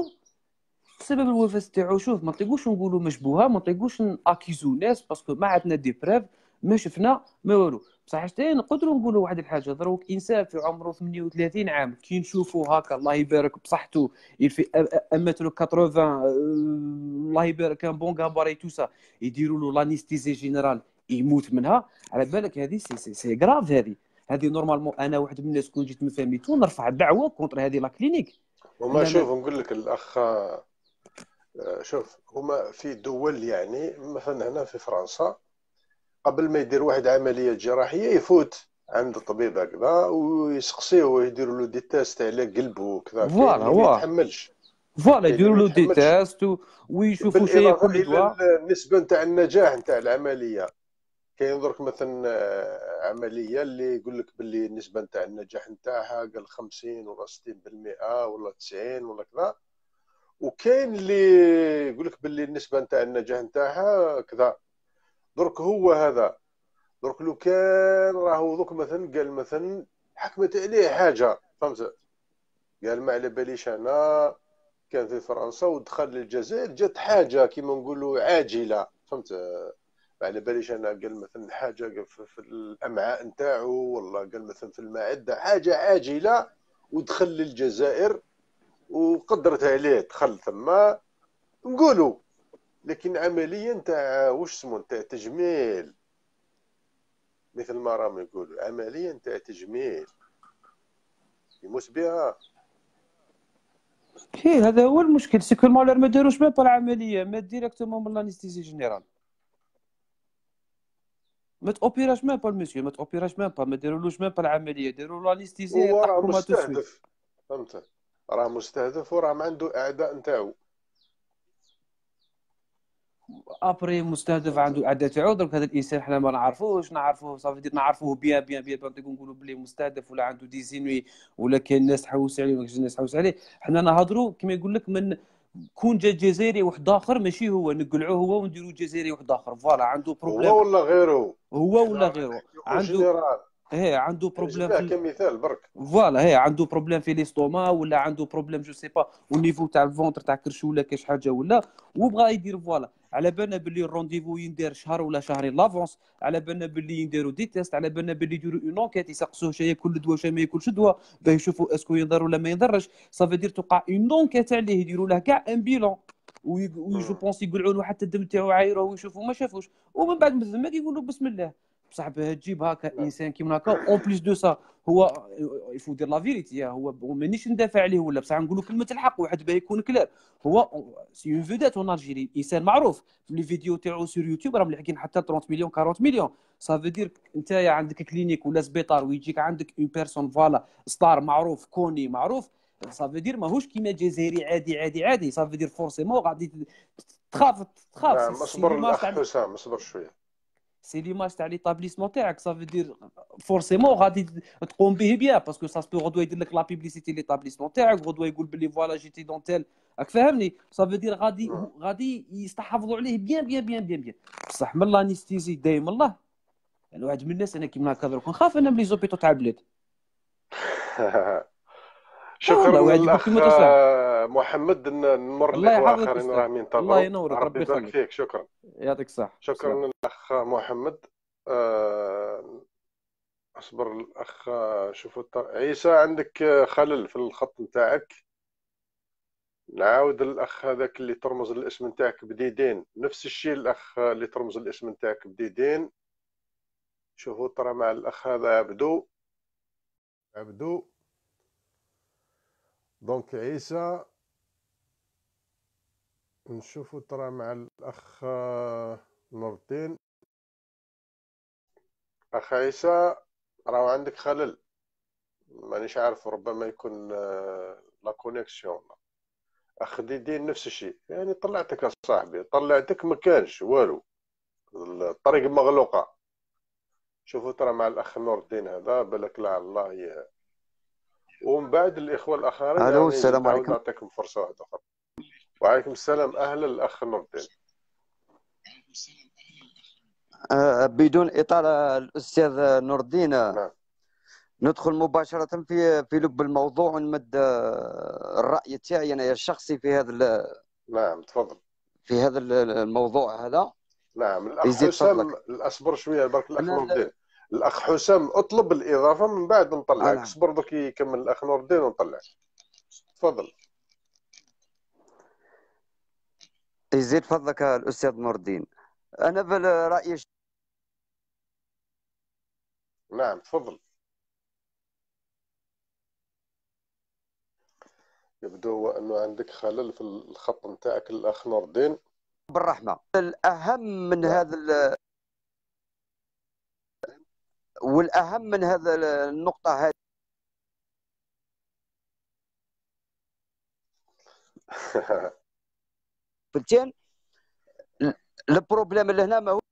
تاعو شوف، ما نطيقوش نقولوا مشبوهه، ما نطيقوش ناكيزو ناس باسكو ما عندنا دي بروف، ما شفنا ما والو. بصح حتى نقدروا نقولوا واحد الحاجه، دروك انسان في عمره 38 عام كي نشوفوا هكا الله يبارك بصحته، يلفي 1 متر 80، الله يبارك ان بون غاباري تو سا، يديروا له لانيستيزي جينيرال يموت منها. على بالك هذه سي غراف. هذه نورمالمون انا واحد من الناس كون جيت من فاميتو نرفع دعوه كونتر هذه لا كلينيك. وما شوف نقول لك الاخ، شوف هما في دول يعني مثلا هنا في فرنسا، قبل ما يدير واحد عمليه جراحيه يفوت عند الطبيب هكذا ويسقسيه ويديروا له دي تيست على قلبه وكذا. كاين اللي ما يتحملش، يديروا له دي تيست ويشوفوا شيء ياكل الدواء. النسبه نتاع النجاح نتاع العمليه، كاين درك مثلا عمليه اللي يقول لك باللي النسبه نتاع النجاح نتاعها قال 50 ولا 60% ولا 90 ولا كذا، وكاين اللي يقول لك باللي النسبه نتاع النجاح نتاعها كذا. درك هو هذا، درك لو كان راهو دوك مثلا قال مثلا حكمت عليه حاجه، فهمت؟ قال ما على باليش انا كان في فرنسا ودخل للجزائر جات حاجه كيما نقولوا عاجله، فهمت؟ ما على باليش انا قال مثلا حاجه في الامعاء نتاعو، والله قال مثلا في المعده حاجه عاجله، ودخل للجزائر وقدرت عليه دخل ثم نقولوا. لكن عمليا نتاع واش اسمه نتاع تجميل، مثل ما راهم يقولوا عمليا نتاع تجميل يموت بها. هذا هو المشكل، سي كو المالور ما داروش ميم با العمليه، ما ديريكتومون من لانستيزي جينيرال، ما تاوبيراش ميم با المسيو، ما تاوبيراش ميم با، ما دارولوش ميم با العمليه، داروا لانستيزي هو راه يطحكوا ما تو سويت. مستهدف، فهمت؟ راه مستهدف وراه ما عنده اعداء نتاعو، ابري مستهدف فهمت؟ عنده اعداء تاعو. درك هذا الانسان حنا ما نعرفوش، نعرفوه صافي دير نعرفوه بيان بيان بيان نقولوا بلي مستهدف ولا عنده دي زينوي ولا كاين ناس تحوس عليه ولا كاين ناس تحوس عليه. حنا نهضروا كما يقول لك من كون جا جزائري واحد اخر، ماشي هو نقلعوه هو ونديروا جزائري واحد اخر، فوالا عنده بروبليم. هو ولا غيره، هو حنا ولا رانا غيره نحكيو اون عنده، جينيرال، عنده بروبليم نجبدها في كمثال برك. فوالا، عنده بروبليم في ليستوما ولا عنده بروبليم جو سي با او نيفو تاع الفونتر تاع كرش ولا كاش حاجه ولا، وبغى يدير فوالا. على بالنا باللي الرونديفو يندير شهر ولا شهرين لافونس، على بالنا باللي ينديروا دي تيست، على بالنا باللي يديروا اون انكيت يسقسوه شي ياكل دواء شي ما ياكلش دواء باه يشوفوا اسكو ينضر ولا ما ينضرش. صافي دير توقع اون انكيت عليه، يديروا له كاع ان بيلون ويجو بونس يقلعوا له حتى الدم تاعو عايره ويشوفوا ما شافوش، ومن بعد من ثم يقولوا بسم الله. بصح باه تجيب هكا نعم. انسان كيما هكا اون بليس دو سا، هو يفو دير لا فيريتي، هو مانيش ندافع عليه ولا، بصح نقولوا كلمه الحق واحد باه يكون كلار. هو سي اون فيدات اون الجيري، انسان معروف في لي فيديو تاعو سور يوتيوب راهم لاحقين حتى 30 مليون 40 مليون. صافي دير انت عندك كلينيك ولا سبيطار ويجيك عندك اون بيرسون فوالا ستار معروف كوني معروف، صافي دير ماهوش كيما جزائري عادي عادي عادي. صافي دير فورسيمون غادي تخاف نعم، سي اصبر ليماج الاخ تاع حسام، اصبر شويه. سي ليماج تاع ليطابليسمون تاعك. صافي دير فورسيمون غادي تقوم به بيان، باسكو سا سبو غدوه يدير لك لا بيبليسيتي ليطابليسمون تاعك، غدوه يقول باللي فوالا جيتي دونتيل، راك فاهمني. صافي دير غادي يستحفظوا عليه بيان بيان بيان بيان بيان. بصح من لانستيزي دايم الله، يعني واحد من الناس انا كيما هكا درك نخاف انا من لي زوبيتو تاع البلاد. والله شكرا واحد يقول الاخ كلمه تصح. محمد. نمر الله الاخوه يحفظك اخرين استاذ، راهم الله ينتظروا. ينورك، ربي ربي يبارك يخليك، فيك. شكرا، يعطيك الصحه، بسلام. شكرا الاخ محمد. اصبر الاخ. شوفوا عيسى، عندك خلل في الخط نتاعك. نعاود الاخ هذاك اللي ترمز الاسم نتاعك بديدين، نفس الشيء الاخ اللي ترمز الاسم نتاعك بديدين. شوفوا ترى مع الاخ هذا عبدو دونك عيسى. نشوفوا ترى مع الاخ نور الدين. اخ عيسى راهو عندك خلل، مانيش عارف، ربما يكون لا كونيكسيون. اخ ديدين نفس الشيء، يعني طلعتك يا صاحبي، طلعتك ما كانش والو، الطريق مغلوقه. شوفوا ترى مع الاخ نور الدين هذا بالك لا الله ومن بعد الاخوه الاخرين الو، راني السلام نعاود عليكم. نعطيكم فرصه واحده اخرى. وعليكم السلام، اهلا الاخ نور الدين. بدون اطاله الاستاذ نور الدين، نعم ندخل مباشره في لب الموضوع ونمد الراي تاعي انا الشخصي نعم تفضل. في هذا الموضوع هذا. نعم الاخ يزيد حسام، فضلك. اصبر شويه برك الاخ نور انا الدين. الاخ حسام اطلب الاضافه من بعد نطلعك. نعم. اصبر دوك يكمل الاخ نور الدين ونطلعك. تفضل. يزيد فضلك الاستاذ نور الدين. انا بالراي نعم تفضل. يبدو هو انه عندك خلل في الخط نتاعك الاخ نور الدين. بالرحمه. الاهم من نعم. هذا والاهم من هذا النقطه هذه فهمتين. البروبليم اللي هنا ما هو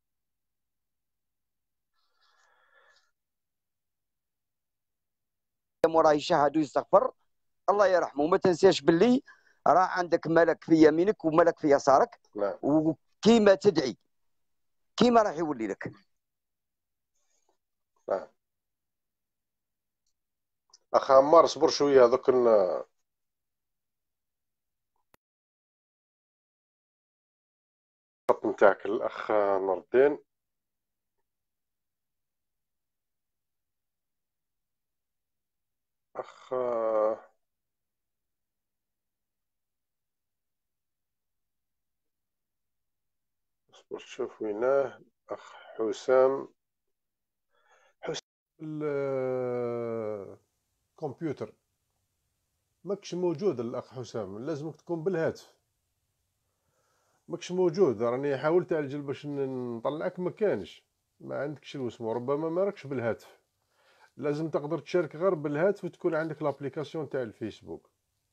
راه يشهد ويستغفر الله يرحمه. ما تنساش باللي راه عندك ملك في يمينك وملك في يسارك، نعم وكيما تدعي كيما راح يولي لك. نعم. اخ عمار اصبر شويه هذوك الخط نتاعك الاخ نور الدين. اخ اصبر شوف ويناه اخ حسام. الكمبيوتر ماكش موجود الاخ حسام، لازمك تكون بالهاتف. ماكش موجود، راني حاولت اجل باش نطلعك ما كانش، ما عندكش الوسمو، ربما ما راكش بالهاتف. لازم تقدر تشارك غير بالهاتف وتكون عندك لابليكاسيون تاع الفيسبوك.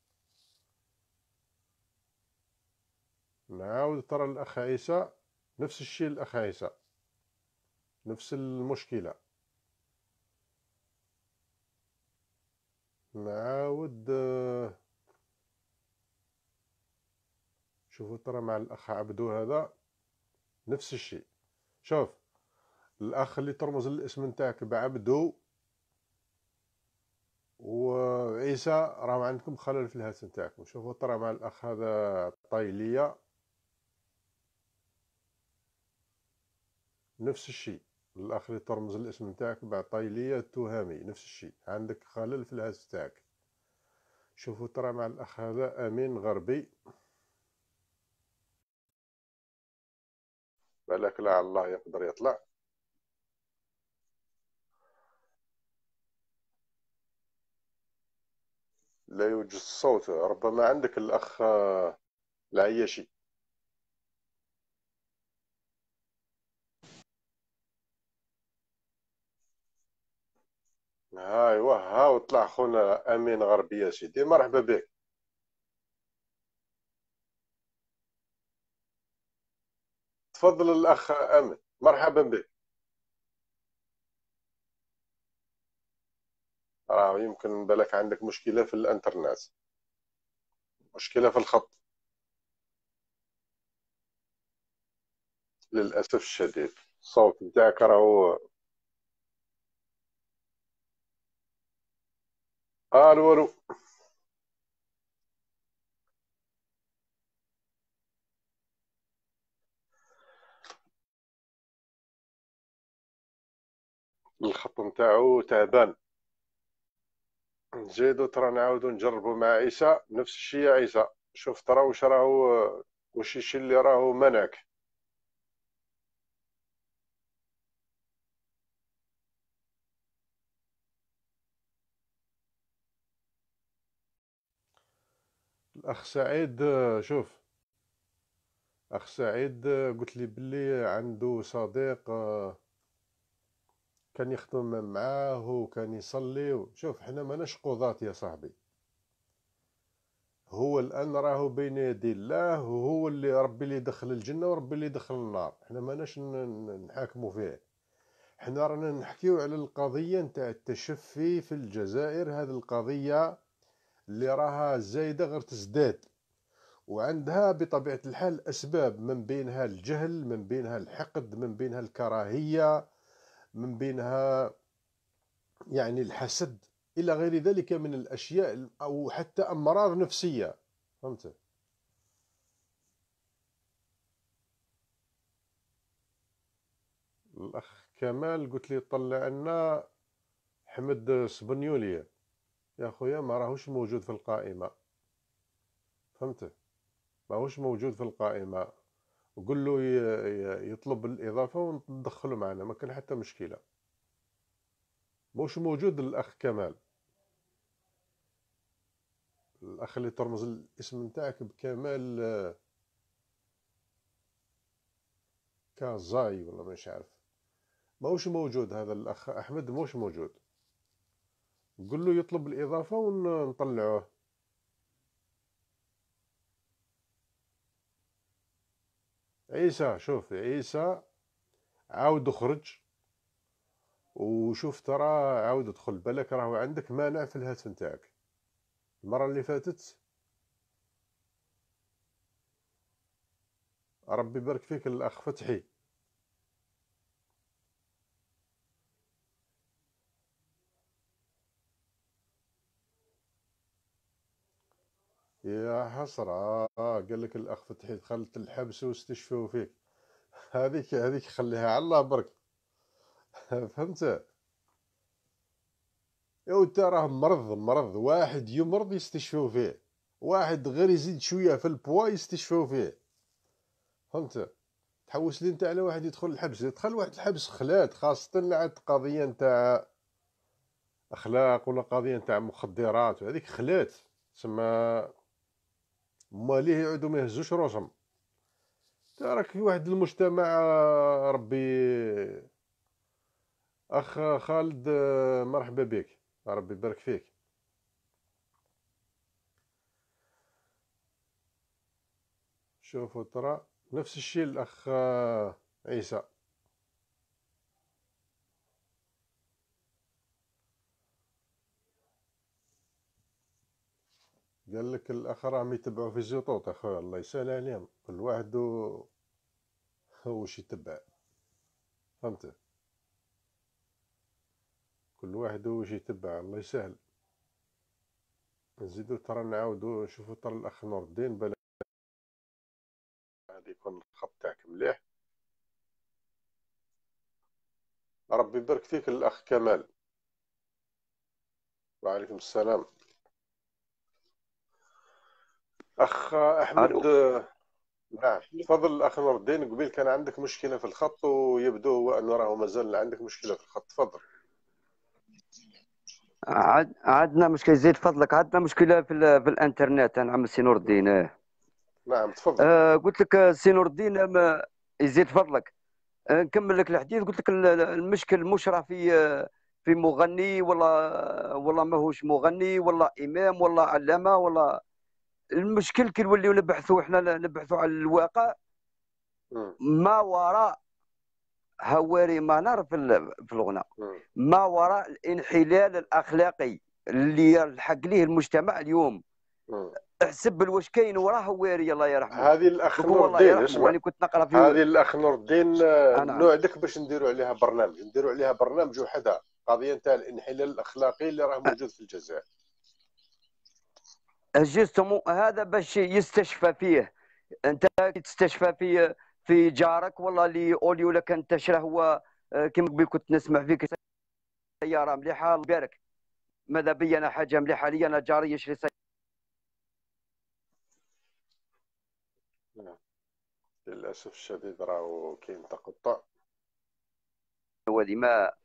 نعاود ترى الاخ عيسى نفس الشيء، الاخ عيسى نفس المشكله. نعاود شوفوا ترى مع الاخ عبدو هذا نفس الشيء. شوف الاخ اللي ترمز الاسم نتاعك بعبدو وعيسى راهم عندكم خلل في الهاتف نتاعكم. شوفوا ترى مع الاخ هذا طايليه نفس الشيء. الاخ اللي ترمز الاسم نتاعك بعد طايليه التهامي نفس الشيء، عندك خلل في الهاتف تاعك. شوفوا ترى مع الاخ هذا امين غربي، بالك لا الله يقدر يطلع. لا يوجد الصوت، ربما عندك الاخ العياشي. ايوا ها وطلع خونا امين غربي يا سيدي، مرحبا بك. تفضل الاخ امين، مرحبا بك. يمكن بالك عندك مشكله في الانترنت، مشكله في الخط للاسف الشديد. الصوت نتاعك راهو الو الو. الخط نتاعو تعبان. نزيدو ترى نعاودو نجربو مع عيسى نفس الشيء. يا عيسى شوف ترى واش راهو، واش الشيء اللي راهو منعك. الاخ سعيد شوف اخ سعيد قلت لي بلي عنده صديق كان يخدم معاه وكان يصلي. شوف حنا ماناش قضاة يا صاحبي، هو الان راهو بين يدي الله، وهو اللي ربي اللي يدخل الجنه وربي اللي يدخل النار. حنا ماناش نحاكموا فيه، حنا رانا نحكيو على القضيه نتاع التشفي في الجزائر. هذه القضيه اللي راها زايده غير تزداد، وعندها بطبيعه الحال اسباب، من بينها الجهل، من بينها الحقد، من بينها الكراهيه، من بينها يعني الحسد إلى غير ذلك من الأشياء، أو حتى أمراض نفسية. فهمت؟ الأخ كمال قلت لي طلع لنا حمد سبنيولي. يا خويا ما راهوش موجود في القائمة، فهمت؟ ما هوش موجود في القائمة. وقل له يطلب الإضافة وندخله معنا، ما كان حتى مشكلة. موش موجود الأخ كمال، الأخ اللي ترمز الاسم نتاعك بكمال كازاي ولا مش عارف، ماهوش موجود. هذا الأخ أحمد موش موجود. قل له يطلب الإضافة ونطلعوه. عيسى شوف عيسى عاود اخرج وشوف ترى عاود ادخل، بالك راهو عندك مانع في الهاتف نتاعك. المرة اللي فاتت ربي يبارك فيك الاخ فتحي. يا حسرة، قال لك الاخ فتحي دخلت الحبس واستشفوا فيك. هذيك خليها على الله برك. فهمت؟ يا انت راه مرض واحد يمرض يستشفوا فيه، واحد غير يزيد شويه في البوا يستشفوا فيه. فهمت؟ تحوس لي انت على واحد يدخل الحبس، يدخل واحد الحبس خلات، خاصة عاد قضية نتاع اخلاق ولا قضية نتاع مخدرات، وهذيك خلات تسمى ماليه يعودوا ما يهزوش روسهم. راك في واحد المجتمع. ربي اخ خالد، مرحبا بك، ربي يبارك فيك. شوفوا ترى نفس الشيء الاخ عيسى. قال لك الاخ راهم يتبعوا في الزيطوط اخويا، الله يسهل عليهم، كل واحد واش يتبع. فهمت؟ كل واحد واش يتبع، الله يسهل. نزيدو ترى نعاودو نشوفو ترى الاخ نور الدين، بلا غادي يكون الخط تاعك مليح. ربي يبارك فيك الاخ كمال. وعليكم السلام. اخ احمد. نعم تفضل الاخ نور الدين. قبيل كان عندك مشكله في الخط، ويبدو هو انه راه مازال عندك مشكله في الخط. تفضل. عندنا مشكله، زيد فضلك، عندنا مشكله في الانترنت. انا عم سي نور الدين. نعم تفضل. قلت لك سي نور الدين، يزيد فضلك. نكمل لك الحديث. قلت لك المشكل مش راه في مغني ولا ماهوش مغني ولا امام ولا علامه، ولا المشكل كي نوليو نبحثوا احنا نبحثوا على الواقع ما وراء هواري منار في الغناء، ما وراء الانحلال الاخلاقي اللي يلحق ليه المجتمع اليوم. احسب واش كاين وراه هواري، الله يرحمه. هذه الاخ نور الدين، اسمع، انا كنت نقرا في هذه الاخ نور الدين نوعدك باش نديروا عليها برنامج، نديروا عليها برنامج وحدها، قضيه نتاع الانحلال الاخلاقي اللي راه موجود في الجزائر. جوستومون هذا باش يستشفى فيه. انت تستشفى في جارك، والله اللي اوليو لك انت شرا هو كما قبل كنت نسمع فيك سياره مليحه، الله يبارك. ماذا بي انا حاجه مليحه لي، انا جاري يشري سياره. للاسف الشديد راهو كاين تقطع. ما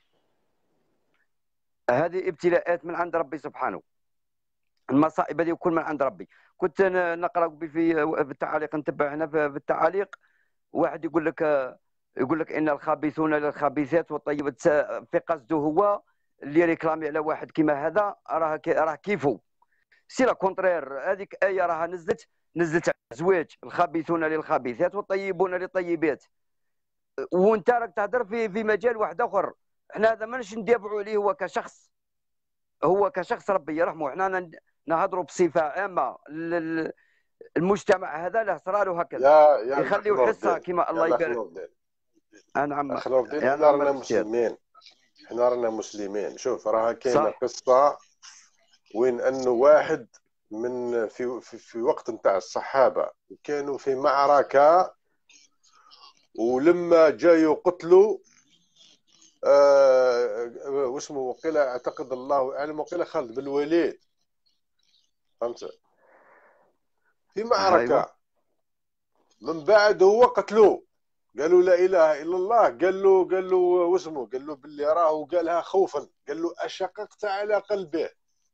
هذه ابتلاءات من عند ربي سبحانه، المصائب هذه يكون من عند ربي. كنت نقرا في التعاليق، نتبع هنا في التعاليق، واحد يقول لك ان الخبيثون للخبيثات والطيبات، في قصده هو اللي ريكلامي على واحد كيما هذا، راه كيفو سي لا كونترير. هذيك ايه راها نزلت زواج، الخبيثون للخبيثات والطيبون للطيبات، وانت راك تهضر في مجال واحد اخر. احنا هذا ماناش ندافعوا عليه هو كشخص ربي يرحمه، احنا نهضروا بصفه عامه. المجتمع هذا له صراله هكذا، يخليو حصه كما الله يبارك. نعم اخ نور الدين، احنا رانا مسلمين، احنا رانا مسلمين. شوف راه كاينه قصه وين انه واحد من في وقت نتاع الصحابه كانوا في معركه، ولما جايوا قتلوا واسمه وقيل اعتقد الله اعلم، وقيل خالد بن الوليد. فهمت؟ في معركه من بعد هو قتلوه، قالوا لا اله الا الله، قال له واسمه، قال له باللي راه قالها خوفا، قال له اشققت على قلبه.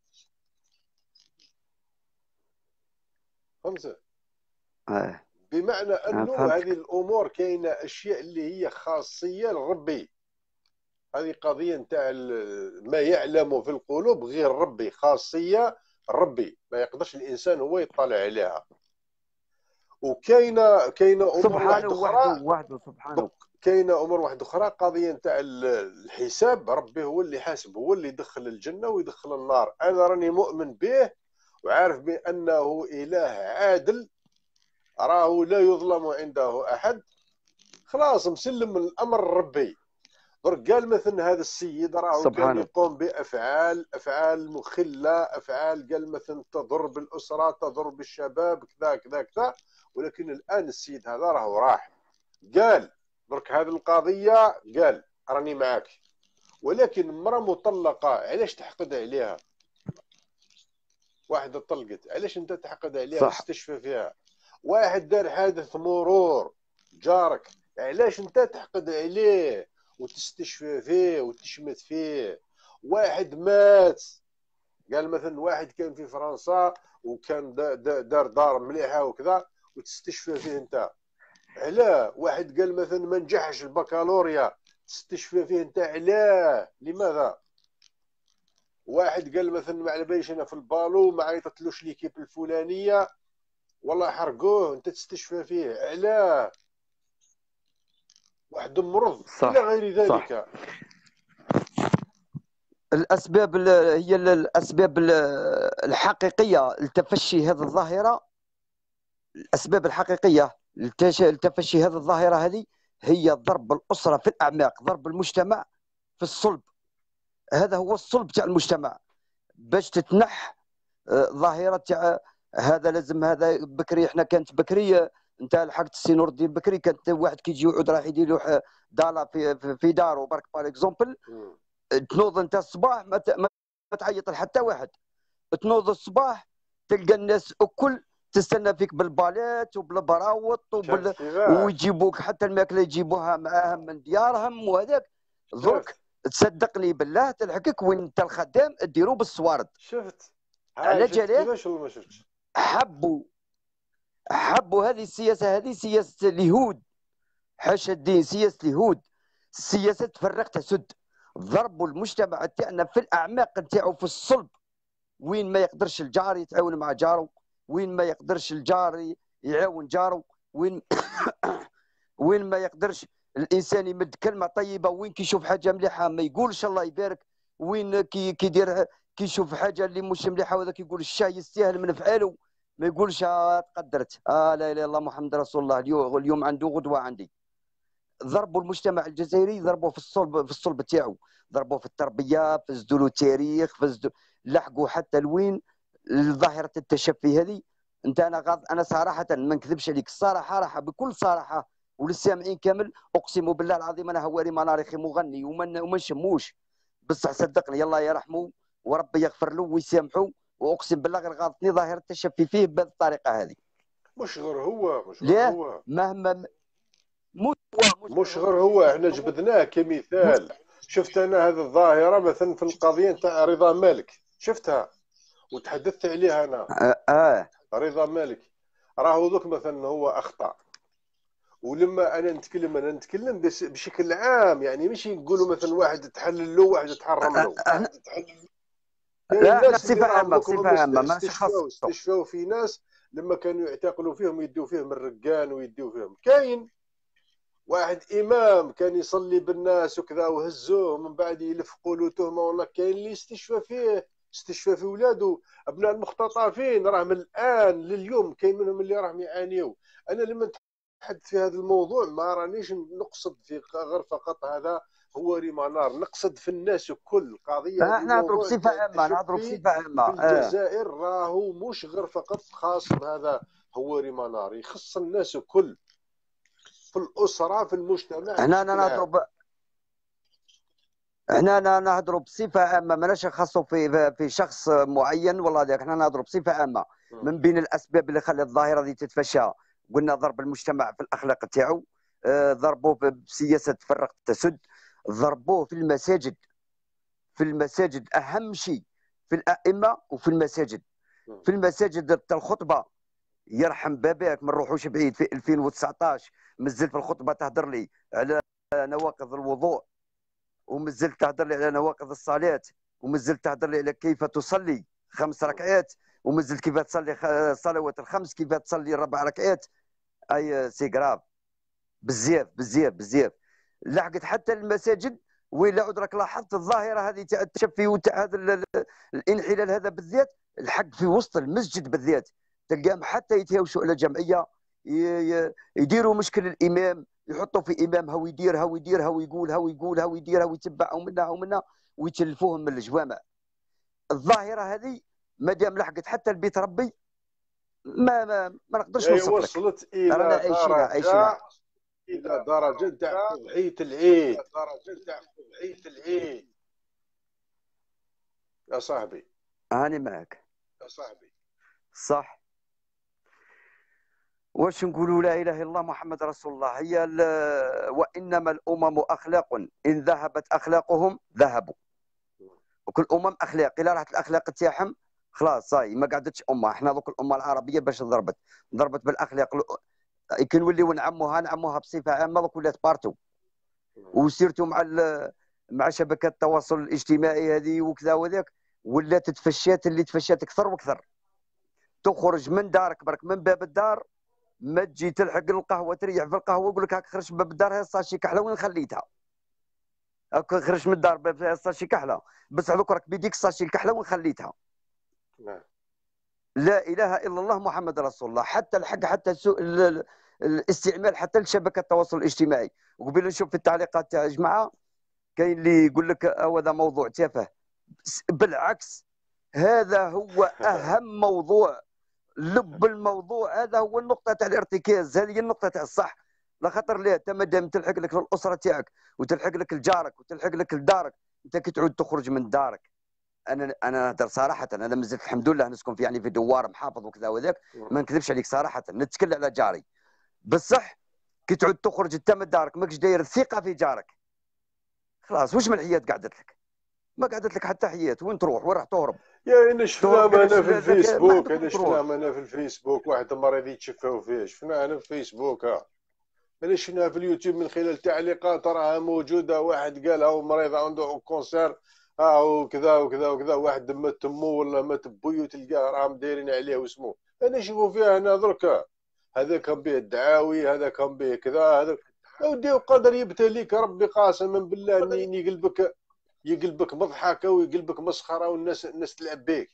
فهمت؟ بمعنى انه هذه الامور كاينه اشياء اللي هي خاصيه لربي. هذه قضيه نتاع ما يعلم في القلوب غير ربي، خاصيه ربي، ما يقدرش الانسان هو يطلع عليها. وكاينه امور واحده اخرى سبحانه. كاينه امور واحده اخرى، قضيه نتاع الحساب، ربي هو اللي حاسب، هو اللي يدخل الجنه ويدخل النار. انا راني مؤمن به وعارف بانه اله عادل، راهو لا يظلم عنده احد، خلاص مسلم الامر ربي. درك قال مثلا هذا السيد راهو كان سبحانه. يقوم افعال مخله، افعال قال مثلا تضر بالاسره، تضر بالشباب، كذا كذا كذا، ولكن الان السيد هذا راهو راح قال درك هذه القضيه، قال راني معاك. ولكن امراه مطلقه علاش تحقد عليها؟ واحده طلقت علاش انت تحقد عليها صح. تستشفى فيها؟ واحد دار حادث مرور جارك علاش انت تحقد عليه وتستشفى فيه وتشمت فيه؟ واحد مات، قال مثلا واحد كان في فرنسا وكان دار دار مليحه وكذا وتستشفى فيه انت. علاه؟ واحد قال مثلا ما نجحش البكالوريا تستشفى فيه انت، علاه؟ لماذا؟ واحد قال مثلا ما على باليش انا في البالو ما عيطتلوش ليكيب الفلانيه والله حرقوه، انت تستشفى فيه، علاه؟ واحد مرض صح الى غير صح. ذلك. الاسباب هي الاسباب الحقيقيه لتفشي هذه الظاهره. الاسباب الحقيقيه لتفشي هذه الظاهره هذه هي ضرب الاسره في الاعماق، ضرب المجتمع في الصلب. هذا هو الصلب تاع المجتمع باش تتنح ظاهره تاع هذا لازم هذا. بكري احنا كانت بكري انت لحقت السي نور الدين بكري، كانت واحد كيجي يقعد راح يدير له دالا في دارو برك بار اكزومبل. تنوض انت الصباح ما تعيط لحتى واحد، تنوض الصباح تلقى الناس الكل تستنى فيك بالبالات وبالبراوط ويجيبوك حتى الماكله يجيبوها معاهم من ديارهم وهذاك. درك تصدقني بالله تلحقك وين انت الخدام ديروا بالصوارد. شفت على جاليه كيفاش ولا ما شفتش؟ حبوا هذه السياسه، هذه سياسه اليهود، حاشا الدين، سياسه اليهود، سياسه تفرق تسد. ضربوا المجتمع تاعنا في الاعماق نتاعو في الصلب، وين ما يقدرش الجار يتعاون مع جاره، وين ما يقدرش الجار يعاون جاره، وين ما يقدرش الانسان يمد كلمه طيبه، وين كيشوف حاجه مليحه ما يقولش الله يبارك، وين كيدير كيشوف حاجه اللي مش مليحه وهذاك يقول الشاي يستاهل من فعاله، ما يقولش تقدرت لا اله الا الله محمد رسول الله، اليوم عنده غدوه عندي. ضربوا المجتمع الجزائري، ضربوه في الصلب تاعو، ضربوه في التربيه، فسدوا له التاريخ، لحقوا حتى لوين ظاهره التشفي هذه. انت انا صراحه ما نكذبش عليك، الصراحه راح بكل صراحه وللسامعين كامل، اقسم بالله العظيم انا هواري منارخي مغني وما نشموش، بصح صدقني الله يرحمه وربي يغفر له ويسامحه، واقسم بالله غير غلطني ظاهره التشفي فيه بهذه الطريقه هذه. مش غير هو مهما مش غير هو، احنا جبدناه كمثال. شفت انا هذه الظاهره مثلا في القضيه نتاع رضا مالك، شفتها وتحدثت عليها انا. رضا مالك راهو ذوك مثلا هو اخطا، ولما انا نتكلم بشكل عام، يعني ماشي نقولوا مثلا واحد تحلل له واحد تحرم له. لا احنا بصفه عامه، بصفه عامه ما استشفاو في ناس لما كانوا يعتقلوا فيهم يدوا فيهم الرقان ويدوا فيهم. كاين واحد امام كان يصلي بالناس وكذا وهزوه من بعد يلفقوا له تهمه، والله كاين اللي استشفى في ولاده ابناء المختطفين، راهم الان لليوم كاين منهم اللي راهم يعانيوا. انا لما نتحدث في هذا الموضوع ما رانيش نقصد في غير فقط هذا هو ريمانار، نقصد في الناس الكل. قضيه احنا نهضروا بصفه عامه، نهضروا بصفه عامه. في الجزائر راهو مش غير فقط خاص بهذا هو ريمانار، يخص الناس الكل في الاسره في المجتمع. احنا نهضروا بصفه عامه، ماناش نخصوا في شخص معين والله ذاك، احنا نهضروا بصفه عامه. من بين الاسباب اللي خلت الظاهره دي تتفشى قلنا ضرب المجتمع في الاخلاق تاعو، ضربوه بسياسه تفرق تسد، ضربوه في المساجد. في المساجد اهم شيء في الائمه وفي المساجد. في المساجد الخطبه يرحم باباك ما نروحوش بعيد، في 2019 مازلت في الخطبه تهدر لي على نواقض الوضوء، ومازلت تهدر لي على نواقض الصلاه، ومازلت تهدر لي على كيف تصلي 5 ركعات، ومازلت كيف تصلي الصلوات الخمس، كيف تصلي 4 ركعات. اي سي غراف بزاف بزاف بزاف. لحقت حتى المساجد وين عاد راك لاحظت الظاهره هذه تاع التشفي وتاع هذا الانحلال هذا بالذات، الحق في وسط المسجد بالذات تلقاهم حتى يتهاوشوا على جمعيه، يديروا مشكل الامام، يحطوا في امام هو يدير هو يدير هو يقول هو يقول هو يدير هو يتبع ومنا ومنا ويتلفوهم من الجوامع. الظاهره هذه ما دام لحقت حتى البيت ربي ما نقدرش هي نوصف لك. وصلت رانا الى عايشينها. درجه تاع قبعيه العيد يا صاحبي. هاني معك صح. واش نقولوا؟ لا اله الا الله محمد رسول الله. هي وانما الامم اخلاق ان ذهبت اخلاقهم ذهبوا. وكل امم اخلاق، الا راحت الاخلاق تاعهم خلاص صاي ما قعدتش امه. احنا دوك الامه العربيه باش ضربت بالاخلاق كي نوليو نعموها بصفه عامه. دوك ولات بارتو، وسيرتو مع شبكات التواصل الاجتماعي هذه وكذا وذاك، ولات تفشات اكثر واكثر. تخرج من دارك برك من باب الدار، ما تجي تلحق القهوه تريح في القهوه يقول لك هاك خرج من باب الدار هاي الساشي كحله وين خليتها؟ هاك خرج من الدار باب الساشي كحله، بس هذوك راك بيديك الساشي الكحله وين خليتها؟ لا اله الا الله محمد رسول الله. حتى الحق حتى سوء الاستعمال حتى لشبكه التواصل الاجتماعي. وقبل نشوف في التعليقات تاع جماعه كاين اللي يقول لك هذا موضوع تافه. بالعكس هذا هو اهم موضوع، لب الموضوع هذا هو النقطه تاع الارتكاز. هذه هي النقطه تاع الصح. لا خاطر لا انت مادام تلحق لك الاسره تاعك وتلحق لك لجارك وتلحق لك لدارك، انت كي تعود تخرج من دارك. انا نهضر صراحه، انا مازلت الحمد لله نسكن في يعني في دوار محافظ وكذا وذاك، ما نكذبش عليك صراحه نتكل على جاري. بصح كي تعود تخرج انت من دارك ماكش داير الثقه في جارك، خلاص واش من حياه قعدت لك؟ ما قعدت لك حتى حياه. وين تروح؟ وين راح تهرب؟ يا انا شفناهم انا في الفيسبوك، في الفيسبوك واحد المريض يتشفاو فيه. شفناه انا في الفيسبوك، انا شفناها في اليوتيوب من خلال تعليقات راها موجوده. واحد قال هاو مريض عنده كونسير وكذا وكذا وكذا، واحد مات تمو ولا مات بويو تلقاه راهم دايرين عليه واسمو. انا نشوفوا فيها هنا دركا هذا كان به الدعاوي، هذا كان به كذا، هذا ودي وقدر يبتليك ربي قاسما بالله اني يقلبك مضحك ويقلبك مسخره والناس تلعب بك.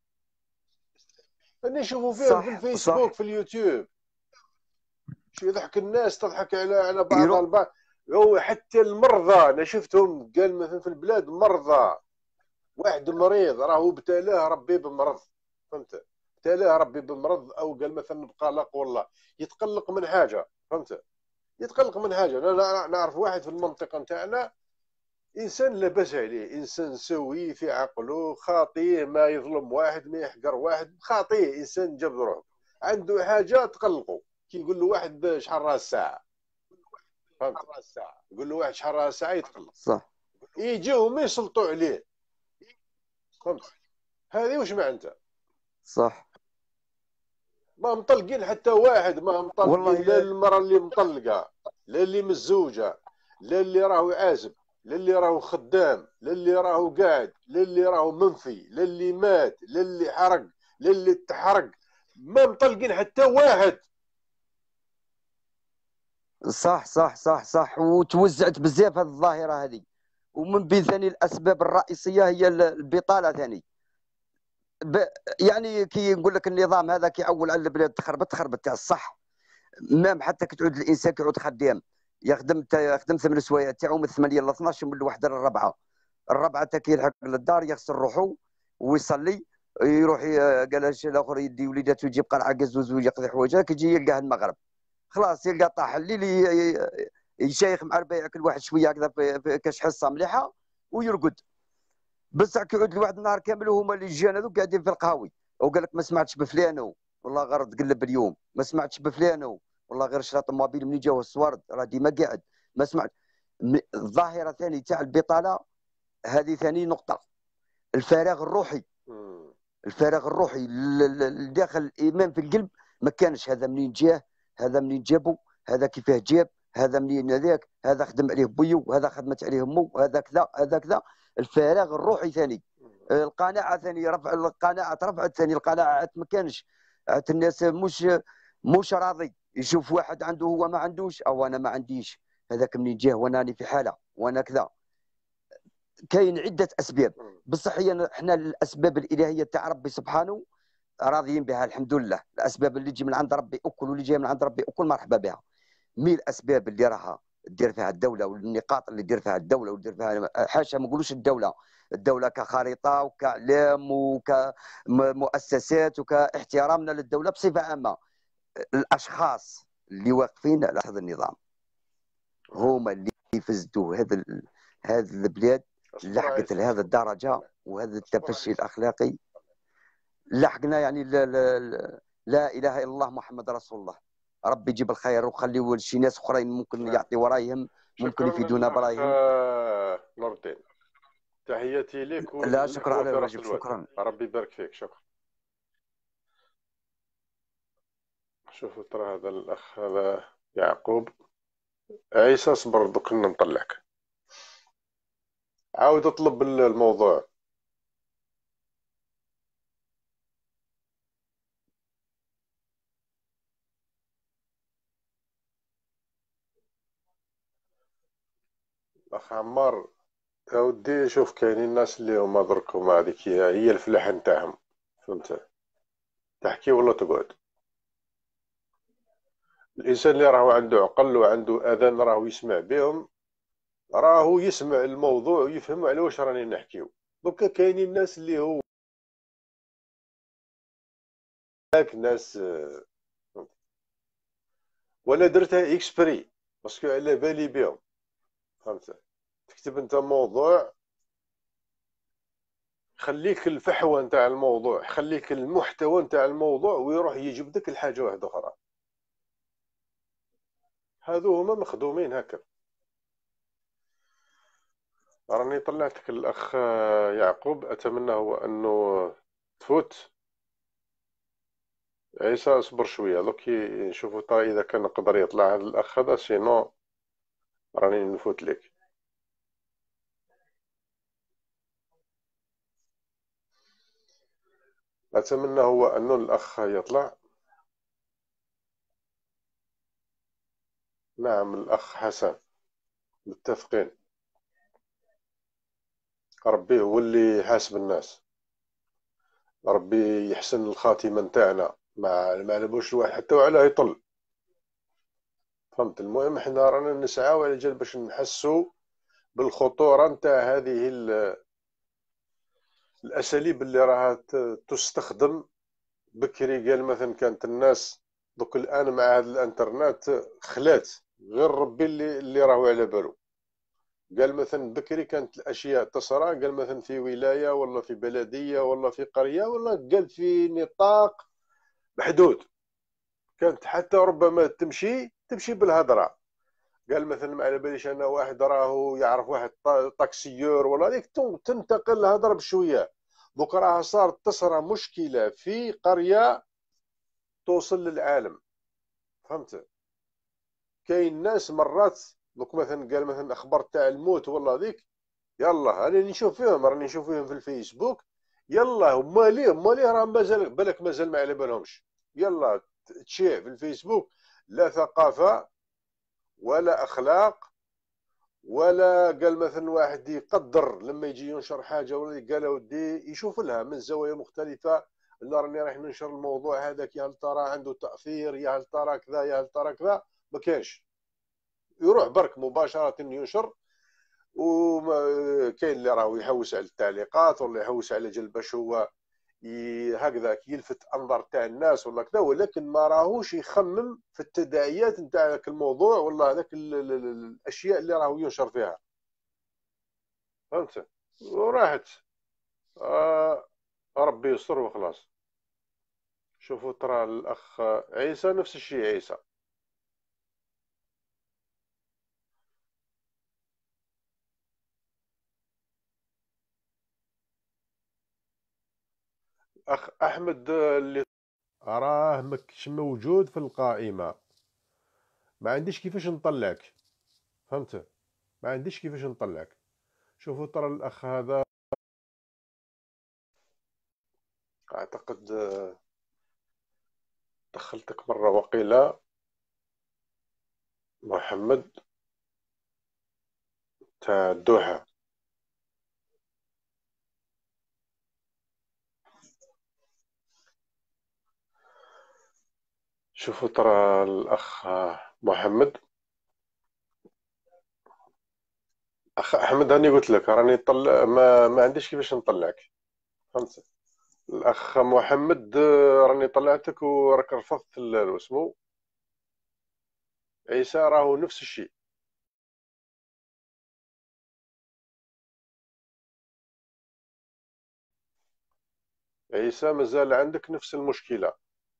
انا نشوفوا فيها في الفيسبوك في اليوتيوب. شو يضحك الناس تضحك على بعض البعض. حتى المرضى انا شفتهم، قال مثلا في البلاد مرضى، واحد مريض راهو ابتلاه ربي بمرض، فهمت؟ ابتلاه ربي بمرض، او قال مثلا بقلق والله يتقلق من حاجه، فهمت؟ يتقلق من حاجه. انا نعرف واحد في المنطقه نتاعنا انسان لاباس عليه، انسان سوي في عقله، خاطيه، ما يظلم واحد ما يحقر واحد، خاطيه انسان جاب روحه، عنده حاجه تقلقه. كي يقول له واحد شحال راه الساعه، فهمت؟ يقول له واحد شحال راه الساعه يتقلق، صح. يجيو ما يسلطوا عليه، فهمت؟ هذه واش معناتها؟ صح. ما مطلقين حتى واحد، ما مطلقين لا المراه اللي مطلقه، لا اللي متزوجه، لا اللي راهو عازب، لا اللي راهو خدام، لا اللي راهو قاعد، لا اللي راهو منفي، لا اللي مات، لا اللي حرق، لا اللي تحرق، ما مطلقين حتى واحد. صح صح صح صح. وتوزعت بزاف هذه الظاهره هذه. ومن بين ثاني الاسباب الرئيسيه هي البطاله ثاني. يعني كي نقول لك النظام هذا كيعول على البلاد تخربت تاع الصح. مام حتى كي تعود الانسان كيعود خدام يخدم 8 سوايع تاعو من 8 ل 12 من الوحده للربعه. الربعه تا كيلحق للدار يغسل روحه ويصلي، يروح قال الاخر يدي وليداته يجيب قرعه قزوز ويقضي حوايجه، كيجي يلقاه المغرب خلاص يلقى طاح الليل يشيخ مع البيع كل واحد شويه هكذا في كاش حصه مليحه ويرقد. بصح كيعود لواحد النهار كامل وهما اللي جانا هذوك قاعدين في القهاوي، وقال لك ما سمعتش بفلانو والله غير تقلب اليوم، ما سمعتش بفلانو والله غير شرا طوموبيل منين جاو السوارد راه ديما قاعد، ما سمعت. الظاهره ثاني تاع البطاله هذه ثاني نقطه. الفراغ الروحي، الفراغ الروحي داخل الايمان في القلب ما كانش. هذا منين جاه، هذا منين جابو، هذا كيفاه جاب، هذا منين هذاك، هذا خدم عليه بويو، وهذا خدمت عليه امه، هذا كذا هذا كذا. الفراغ الروحي ثاني. القناعه ثاني، رفع القناعه رفعت ثاني. القناعه ما كانش، الناس مش راضي يشوف واحد عنده هو ما عندوش، او انا ما عنديش، هذاك منين جاه وانا راني في حاله وانا كذا. كاين عده اسباب، بصح هي احنا الاسباب الالهيه تاع ربي سبحانه راضيين بها الحمد لله. الاسباب اللي تجي من عند ربي اكل، واللي جايه من عند ربي اكل مرحبا بها. مي الاسباب اللي راها دير فيها الدوله، والنقاط اللي دير فيها الدوله ودير فيها حاشا ما نقولوش الدوله كخريطه وكاعلام وكمؤسسات وكاحترامنا للدوله بصفه عامه. الاشخاص اللي واقفين على هذا النظام هما اللي فزدوا هذا البلاد، لحقت لهذا الدرجه وهذا التفشي الاخلاقي. لحقنا يعني لا اله الا الله محمد رسول الله. ربي يجيب الخير وخليه شي ناس اخرين ممكن يعطيوا رايهم، ممكن يفيدونا برايهم. نور الدين، تحياتي لك لا شكرا على الواجب، شكرا. ربي يبارك فيك، شكرا. شوفوا ترى هذا الاخ هذا يعقوب عيسى، صبر دوك نطلعك، عاود اطلب الموضوع. اخ عمار يا ودي، شوف كاينين الناس اللي هما درك هما هذيك هي الفلاحه نتاعهم، فهمت؟ تحكي ولا تقعد. الانسان اللي راهو عنده عقل وعنده اذان راهو يسمع بهم، راهو يسمع الموضوع ويفهم على واش راني نحكيو. دوكا كاينين الناس اللي هو هاك ناس، وانا درتها اكسبري باسكو على بالي بهم، فهمت؟ تكتب انت موضوع، خليك الفحوى نتاع الموضوع، خليك المحتوى نتاع الموضوع، ويروح يجيب لك الحاجه واحده اخرى. هذو هما مخدومين هكا. راني طلعتك الاخ يعقوب، اتمنى هو انه تفوت. عيسى اصبر شويه دوك نشوفوا تا اذا كان نقدر يطلع هذا الاخ هذا، سينو راني نفوت لك. اتمنى هو انه الاخ يطلع. نعم الاخ حسن، متفقين. ربي هو اللي يحاسب الناس، ربي يحسن الخاتمه نتاعنا، ما نبوش الواحد حتى وعلاه يطل، فهمت؟ المهم احنا رانا نسعاو على جال باش نحسوا بالخطوره نتاع هذه الاساليب اللي راها تستخدم. بكري قال مثلا كانت الناس، دوك الان مع هذا الانترنت خلات غير ربي اللي راهو على بالو. قال مثلا بكري كانت الاشياء تصرى، قال مثلا في ولايه ولا في بلديه ولا في قريه ولا قال في نطاق محدود، كانت حتى ربما تمشي بالهضره. قال مثلا ما على باليش انا واحد راهو يعرف واحد طاكسيور ولا هذيك تنتقل الهضره بشويه. دوك راه صارت تصرى مشكله في قريه توصل للعالم، فهمت؟ كاين ناس مرات دوك مثلا قال مثلا اخبار تاع الموت ولا هذيك، يلا راني نشوف فيهم في الفيسبوك، يلا ماليه راه مازال بالك مازال ما على بالهمش، يلا تشيع في الفيسبوك. لا ثقافه ولا اخلاق، ولا قال مثلا واحد يقدر لما يجي ينشر حاجه ولا قال ودي يشوف لها من زوايا مختلفه. لا راني راح ننشر الموضوع هذاك، يا هل ترى عنده تاثير، يا هل ترى كذا، يا هل ترى كذا، ما كاينش. يروح برك مباشره ينشر. وكاين اللي راهو يحوس على التعليقات ولا يحوس على جل باش هو هكذا يلفت انظار تاع الناس ولا كذا، ولكن ما راهوش يخمم في التداعيات نتاع ذاك الموضوع ولا هذاك الاشياء اللي راهو ينشر فيها، فهمت؟ وراحت ربي يستر وخلاص. شوفوا ترى الاخ عيسى نفس الشيء. عيسى اخ احمد اللي راه ماكش موجود في القائمه، ما عنديش كيفاش نطلعك، فهمت؟ ما عنديش كيفاش نطلعك. شوفوا ترى الاخ هذا اعتقد دخلتك مره وقيله، محمد تاع الدوحه. شوفوا ترى الأخ محمد، أخ أحمد، هاني قلت لك راني طلع ما عنديش كيفاش نطلعك، فهمت؟ الأخ محمد راني طلعتك وراك رفضت اسمو عيسى، راهو نفس الشيء. عيسى مازال عندك نفس المشكلة.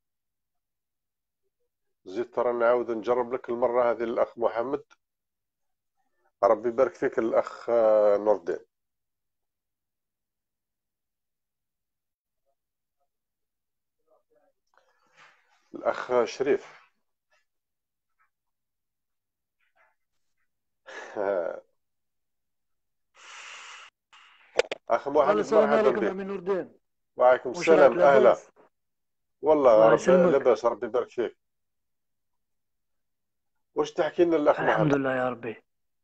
زيد ترى نعاود نجرب لك المرة هذه الأخ محمد. ربي يبارك فيك الأخ نور الدين. الأخ شريف. أخ محمد السلام مرحبا عليكم بك. عمي نور الدين. وعليكم واش راك السلام، أهلا. لاباس؟ والله الله ربي يسلمك. لاباس، ربي يبارك فيك. واش تحكي لنا الأخ الحمد محمد؟ لله يا ربي.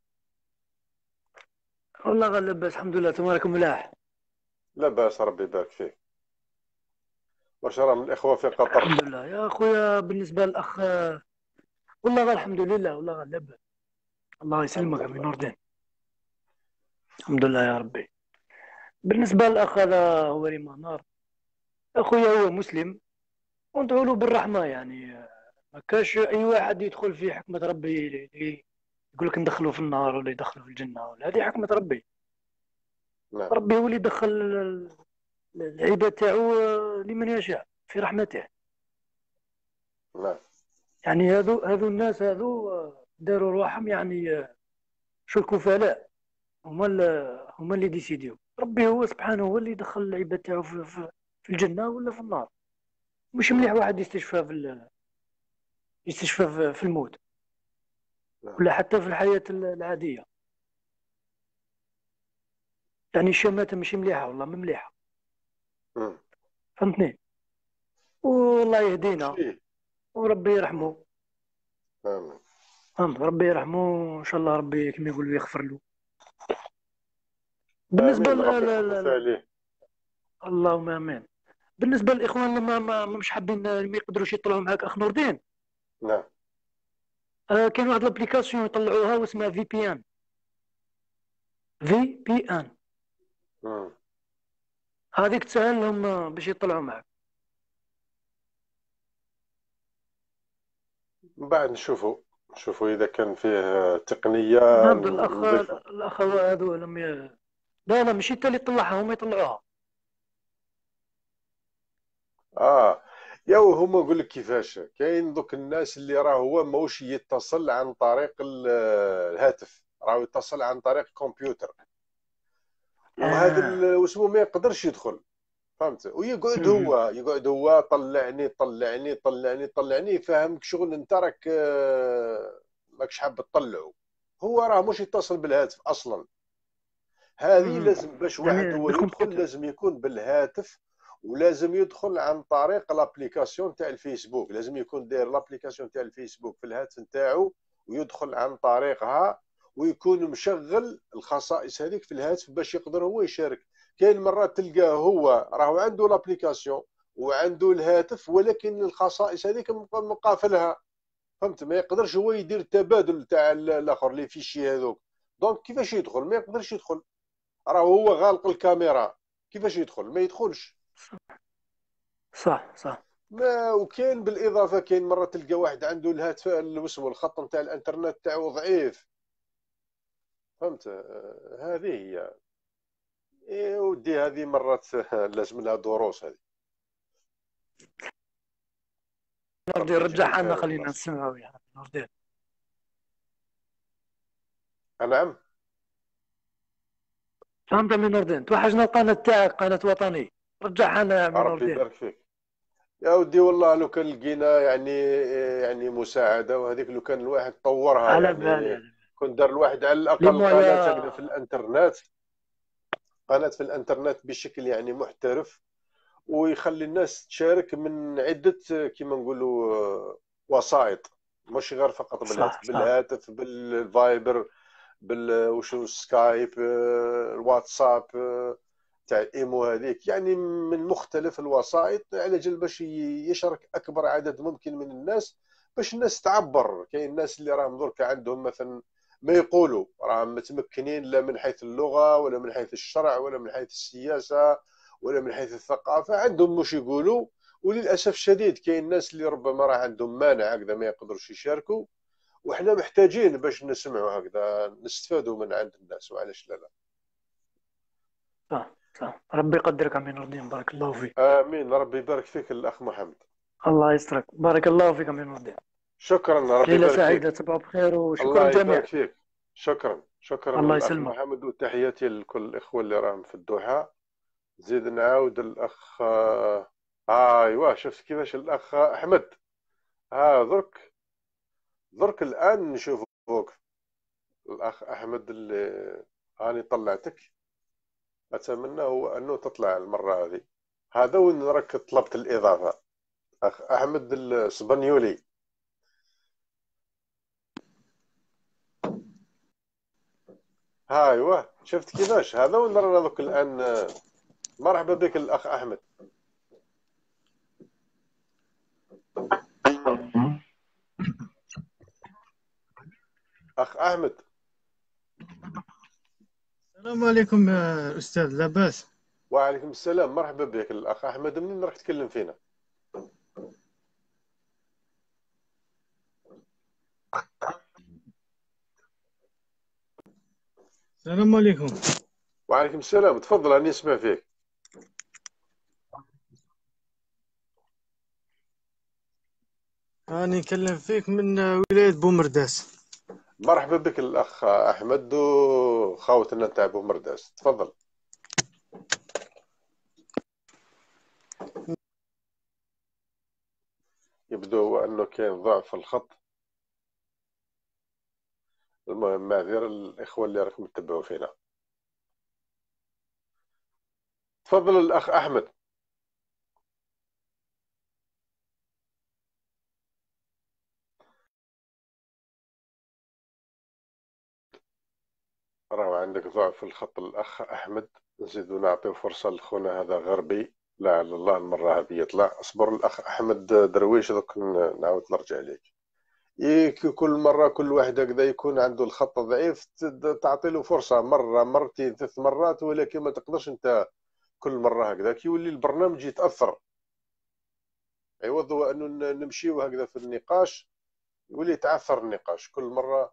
والله غير لاباس الحمد لله، انتم راكم ملاح؟ لاباس ربي يبارك فيك. واش راه من الإخوة في قطر؟ الحمد لله يا خويا. بالنسبه للاخ والله غير الحمد لله، والله غير لاباس. الله الحمد يسلمك عمي لله. نور الدين. الحمد لله يا ربي. بالنسبه للاخ هذا هو ريمانار، اخويا هو مسلم وندعو له بالرحمه، يعني ما كاش اي واحد يدخل في حكمه ربي يقول لك ندخله في النار ولا يدخله في الجنه، ولا هذه حكمه ربي. نعم ربي هو اللي يدخل العباد تاعو لمن يشاء في رحمته. نعم. يعني هذو الناس هذو داروا روحهم، يعني شو الكفلاء، هما اللي ديسيديو. ربي هو سبحانه هو اللي يدخل العباد تاعو في الجنة ولا في النار. مش مليح نعم. واحد يستشفى يستشفى في الموت نعم. ولا حتى في الحياة العادية. يعني الشماتة مش مليحة، والله ما مليحة، مم. فهمتني؟ والله يهدينا شي. وربي يرحمه. آمين. فهمت؟ ربي يرحمه ان شاء الله، ربي كما يقول يغفر له. بالنسبة آمين ربي يخفف عليه. اللهم امين. بالنسبه للاخوان اللي مش حابين، ما يقدروش يطلعوا معاك اخ نور الدين، نعم. كاين واحد الابليكاسيون يطلعوها واسمها في بي ان. في بي ان مم. هذيك تسهل لهم باش يطلعوا معاك. من بعد نشوفوا إذا كان فيه تقنية فهمت؟ نضيفها. الاخ هذو لا لا، ماشي انت اللي تطلعها، هم يطلعوها. ياو هما نقول لك كيفاش كاين دوك الناس اللي راه هو ماهوش يتصل عن طريق الهاتف، راه يتصل عن طريق الكمبيوتر، وهذا واسمه ما يقدرش يدخل، فهمت؟ ويقعد هو طلعني طلعني طلعني طلعني، يفهمك شغل انت راك ماكش حاب تطلعه، هو راه مش يتصل بالهاتف اصلا. هذه لازم باش واحد يعني هو يدخل لازم يكون بالهاتف، ولازم يدخل عن طريق الابليكاسيون تاع الفيسبوك، لازم يكون داير الابليكاسيون تاع الفيسبوك في الهاتف نتاعو ويدخل عن طريقها، ويكون مشغل الخصائص هذيك في الهاتف باش يقدر هو يشارك. كاين مرات تلقاه هو راهو عنده الابليكاسيون وعنده الهاتف، ولكن الخصائص هذيك مقافلها، فهمت؟ ما يقدرش هو يدير التبادل تاع الاخر لي فيشي هذوك. دونك كيفاش يدخل؟ ما يقدرش يدخل، راه هو غالق الكاميرا، كيفاش يدخل؟ ما يدخلش. صح صح. ما وكاين بالاضافه كاين مره تلقى واحد عنده الهاتف اسمه الخط نتاع الانترنت تاعو ضعيف، فهمت؟ هذه هي. ودي هذه مرات لازم لها دروس هذه. نور الدين رجعها لنا، خلينا نسمعوا يا نور الدين. نعم. فهمت من نور الدين؟ توحشنا القناه تاعك، قناه وطني، رجعها لنا يا نور ربي الدين. يبارك فيك يا ودي. والله لو كان لقينا يعني مساعده، وهذيك لو كان الواحد طورها، على يعني بالي كون دار الواحد على لي الاقل قناه مويا. هكذا في الانترنت، قناه في الانترنت بشكل يعني محترف، ويخلي الناس تشارك من عدة كما نقولوا وسائط، مش غير فقط بالهاتف، صح صح. بالفايبر، وشو سكايب، الواتساب، تاع الايمو هذيك، يعني من مختلف الوسائط، على جال باش يشارك اكبر عدد ممكن من الناس، باش الناس تعبر. كاين الناس اللي راهم درك عندهم مثلا ما يقولوا، راهم متمكنين لا من حيث اللغه ولا من حيث الشرع ولا من حيث السياسه ولا من حيث الثقافه، عندهم مش يقولوا. وللاسف الشديد كاين الناس اللي ربما راه عندهم مانع هكذا ما يقدروش يشاركوا، وحنا محتاجين باش نسمعوا هكذا، نستفادوا من عند الناس، وعلاش لا لا. صح صح، ربي يقدرك أمين الدين، بارك الله فيك. امين، ربي يبارك فيك الاخ محمد. الله يسترك، بارك الله فيك أمين الدين. شكرا، ربي ليلة يبارك سعيدة، فيك. تصبحوا بخير، وشكرا الله يبارك جميعا. فيك. شكرا شكرا الله الاخ يسلمك. محمد، وتحياتي لكل الاخوه اللي راهم في الدوحه. زيد نعاود الاخ ايوا، شفت كيفاش الاخ احمد. درك الان نشوفوك الاخ احمد، اللي هاني طلعتك. اتمنى هو انه تطلع المره هذه. هذا وين راك طلبت الاضافه، اخ احمد السبانيولي. ايوا، شفت كيفاش هذا وين رانا دوك الان. مرحبا بك الاخ احمد. اخ احمد. السلام عليكم يا أستاذ، لاباس؟ وعليكم السلام، مرحبا بك الاخ احمد. منين راك تكلم فينا؟ السلام عليكم. وعليكم السلام، تفضل راني نسمع فيك. راني نكلم فيك من ولاية بومرداس. مرحبا بك الاخ احمد وخاوتنا تاع بومرداس، تفضل. يبدو هو انه كاين ضعف في الخط. المهم معذره الاخوه اللي راكم تتبعوا فينا. تفضل الاخ احمد. راهو عندك ضعف في الخط الاخ احمد. نزيدو نعطيو فرصه لخونا هذا غربي، لعل الله المره هذه يطلع. اصبر الاخ احمد درويش، دوك نعاود نرجع ليك. كل مرة كل واحد هكذا يكون عنده الخط ضعيف، تعطي له فرصة مرة مرتين 3 مرات، ولكن ما تقدرش انت كل مرة هكذا، يولي البرنامج يتأثر. عوض هو انه نمشيو هكذا في النقاش، يولي يتعثر النقاش كل مرة.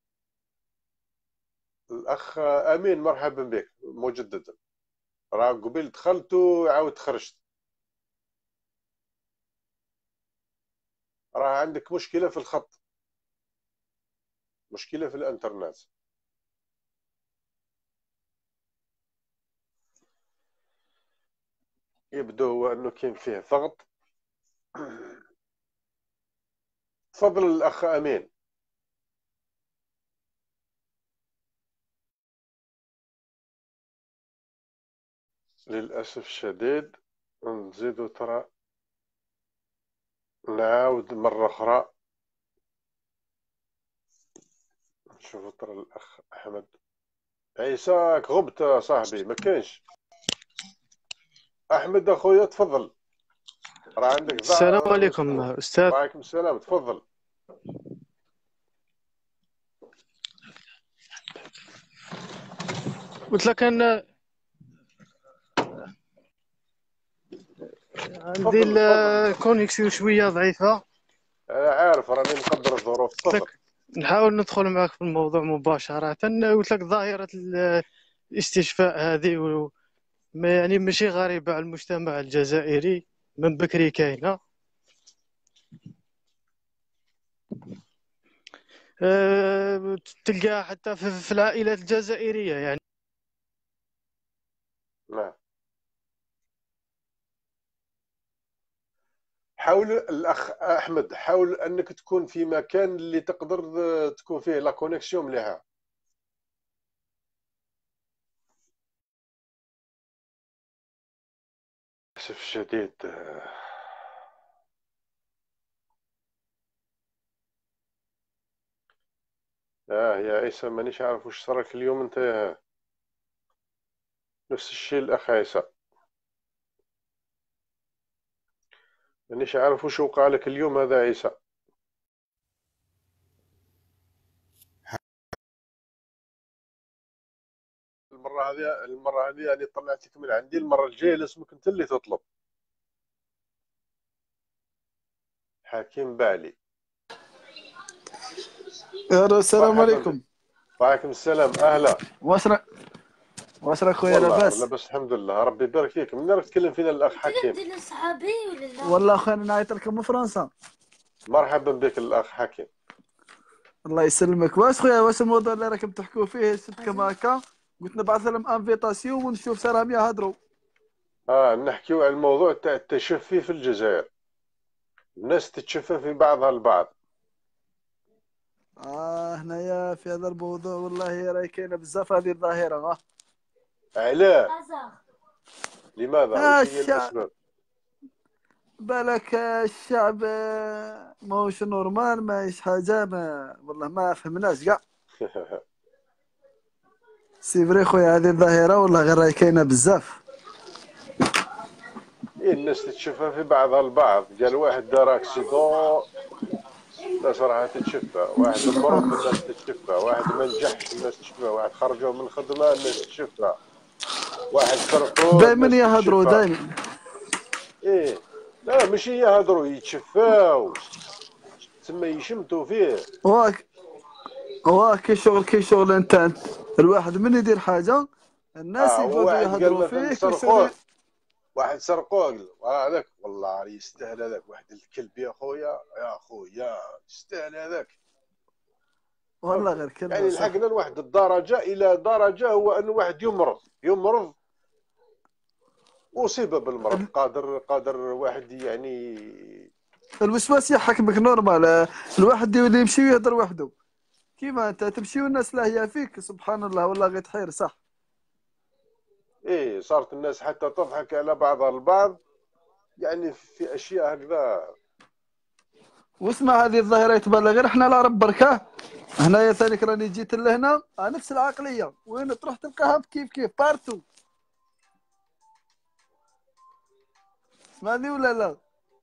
الاخ امين، مرحبا بك مجددا. راه قبيل دخلت وعاود خرجت. راه عندك مشكلة في الخط، مشكلة في الانترنت. يبدو هو انه كاين فيه ضغط. تفضل الاخ امين. للاسف الشديد نزيدو ترى، نعاود مرة أخرى نشوفو ترى الأخ أحمد. عيساك غبت صاحبي، ما كاينش. أحمد أخويا تفضل، راه عندك السلام عليكم أستاذ. وعليكم السلام، تفضل. قلت لك أنا عندي الكونيكسيون شوية ضعيفة. أنا عارف، راني مقدر الظروف، تفضل. نحاول ندخل معك في الموضوع مباشرة. قلت لك ظاهرة الاستشفاء هذه ما يعني ماشي غريبة على المجتمع الجزائري، من بكري كاينة. تلقاها حتى في العائلات الجزائرية يعني. نعم. حاول الأخ أحمد، حاول أنك تكون في مكان اللي تقدر تكون فيه لا كونيكسيون مليحة. للأسف الشديد يا عيسى، مانيش عارف واش صارك اليوم انت. نفس الشيء الأخ عيسى. مانيش عارف وش وقع لك اليوم هذا عيسى. المرة هذه يعني طلعتك من عندي، المرة الجاية لازمك انت اللي تطلب. حكيم بعلي. السلام مرحبا عليكم. بك. وعليكم السلام، اهلا. واش راك خويا؟ والله لاباس؟ لاباس الحمد لله، ربي يبارك فيك. من راك تكلم فينا الاخ حكيم؟ والله خويا انا نعيط لكم من فرنسا. مرحبا بك الاخ حكيم. الله يسلمك. واش خويا، واش الموضوع اللي راكم تحكوا فيه؟ شفت كما هكا قلت نبعث لهم انفيتاسيون ونشوف سراهم يهضروا. نحكيو على الموضوع تاع التشفي في الجزائر. الناس تتشفى في بعضها البعض. هنايا في هذا الموضوع والله راهي كاينه بزاف هذه الظاهره. علاه؟ لماذا؟ وش هي الشعب الاسباب؟ بالك الشعب ماهوش نورمال، ماهيش حاجه، ما والله ما فهمناش كاع. سي فري خويا هذه الظاهره والله غير راهي كاينه بزاف. الناس تتشفى في بعضها البعض. قال واحد دار اكسيدون الناس راها تتشفى، واحد مرض الناس تتشفى، واحد ما نجحش الناس تتشفى، واحد خرجوا من الخدمه الناس تتشفى، واحد سرقوا دائما الناس يهضروا تتشفى. دائما. لا ماشي يهضروا، يتشفاو، تسمى يشمتوا فيه. كي شغل انت الواحد من يدير حاجه الناس هو يقعدوا واحد قال يهضروا مثلا فيه سرقوه، واحد سرقوه قال هذاك والله يستاهل هذاك، واحد الكلب يا خويا يستاهل هذاك. والله غير كلمه يعني صح. لحقنا لواحد الدرجه، الى درجه هو ان واحد يمرض اصيب بالمرض، قادر واحد يعني الوسواس يحكمك نورمال. الواحد اللي يمشي ويهضر وحده كيما انت تمشي والناس لاهيه فيك، سبحان الله والله غير تحير صح. صارت الناس حتى تضحك على بعضها البعض، يعني في اشياء هكذا. واسمع هذه الظاهره يتبان غير احنا لا رب بركاه. هنايا ثاني راني جيت لهنا نفس العقليه، وين تروح تلقاها كيف بارتو. سمعني ولا لا؟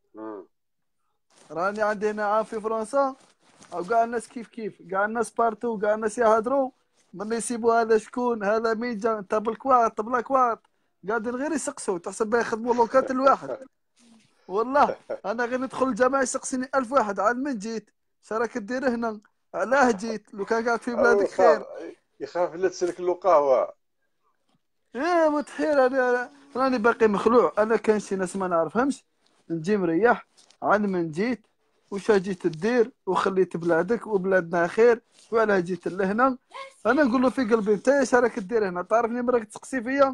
راني عندي هنا عام في فرنسا وكاع الناس كيف كاع الناس بارتو، كاع الناس يهضروا من يسيبوا هذا شكون، هذا مين جا، انت بالكواط بلا كواط، قاعدين غير يسقسوا تحسب باه يخدموا لوكات الواحد. والله انا غير ندخل الجامعه يسقسيني 1000 واحد عاد من جيت، شراك دير هنا، علاه جيت، لو كان قاعد في بلادك خير. يخاف لا تسلك له قهوه. متحير انا راني باقي مخلوع. انا كان شي ناس ما نعرفهمش نجي مريح عاد من جيت، وش جيت تدير وخليت بلادك وبلادنا خير، وعلاه جيت لهنا. انا نقول له في قلبي انت ايش راك دير هنا؟ تعرفني من راك تسقسي فيا؟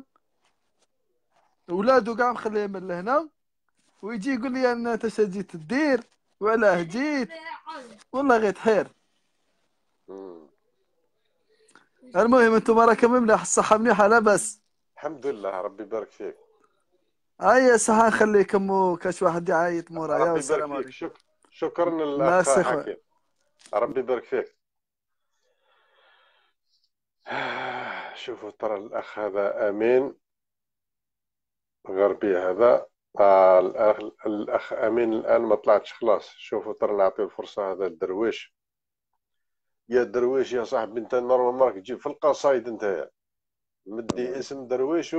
ولادو كاع مخليهم من لهنا، ويجي يقول لي انت اش جيت تدير وعلاه جيت، والله غير تحير. المهم انتم راكم مليح، الصحه مليحه لاباس؟ الحمد لله ربي يبارك فيك. هيا صحة نخليكم وكاش واحد يعيط مورايا. ربي والسلام يبارك فيك. عليكم. شكرا للاخ ميرسي حكيم، ربي يبارك فيك. شوفوا ترى الاخ هذا امين غربي هذا، الاخ امين الان ما طلعتش خلاص. شوفوا ترى نعطيو الفرصه هذا الدرويش. يا درويش يا صاحبي، انت نورمال راك تجيب في القصايد، انت مدي اسم درويش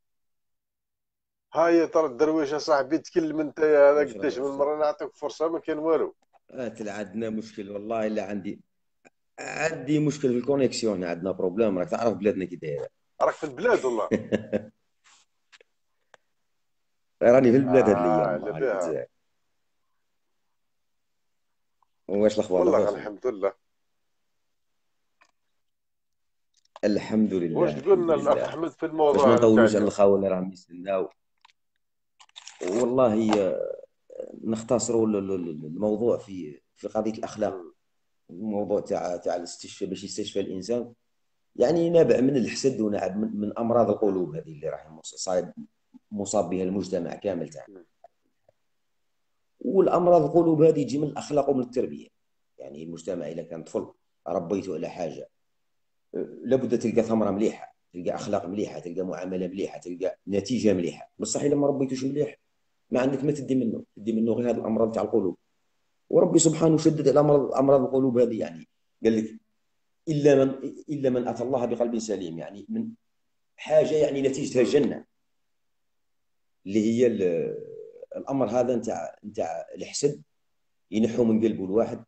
هاي ترى الدرويش يا صاحبي تكلم انت يا هذا قداش من مره نعطيك فرصه ما كان والو. عندنا مشكل والله، الا عندي مشكل في الكونيكسيون، عندنا بروبليم، راك تعرف بلادنا كي دايره. راك في البلاد والله. راني في البلاد هاد الايام، راني في الجزائر. واش الاخبار؟ والله الحمد لله. الحمد لله. واش تقول لنا الاخ احمد في الموضوع؟ باش ما نطولوش على الخاوه اللي راهم يستناو. والله نختصروا الموضوع في قضيه الاخلاق. الموضوع تاع الاستشفاء، باش يستشفى الانسان، يعني نابع من الحسد ونابع من امراض القلوب هذه اللي راح مصاب بها المجتمع كامل تاعنا. والامراض القلوب هذه تجي من الاخلاق ومن التربيه. يعني المجتمع اذا كان طفل ربيته على حاجه لابد تلقى ثمره مليحه. تلقى اخلاق مليحه، تلقى معامله مليحه، تلقى نتيجه مليحه. بصح الا ما ربيتوش مليح ما عندك ما تدي منه، تدي منه غير هذه الامراض تاع القلوب. وربي سبحانه شدد على امراض القلوب هذه، يعني قال لك الا من اتى الله بقلب سليم، يعني من حاجه يعني نتيجتها الجنه، اللي هي الامر هذا نتاع الحسد ينحوا من قلبه الواحد،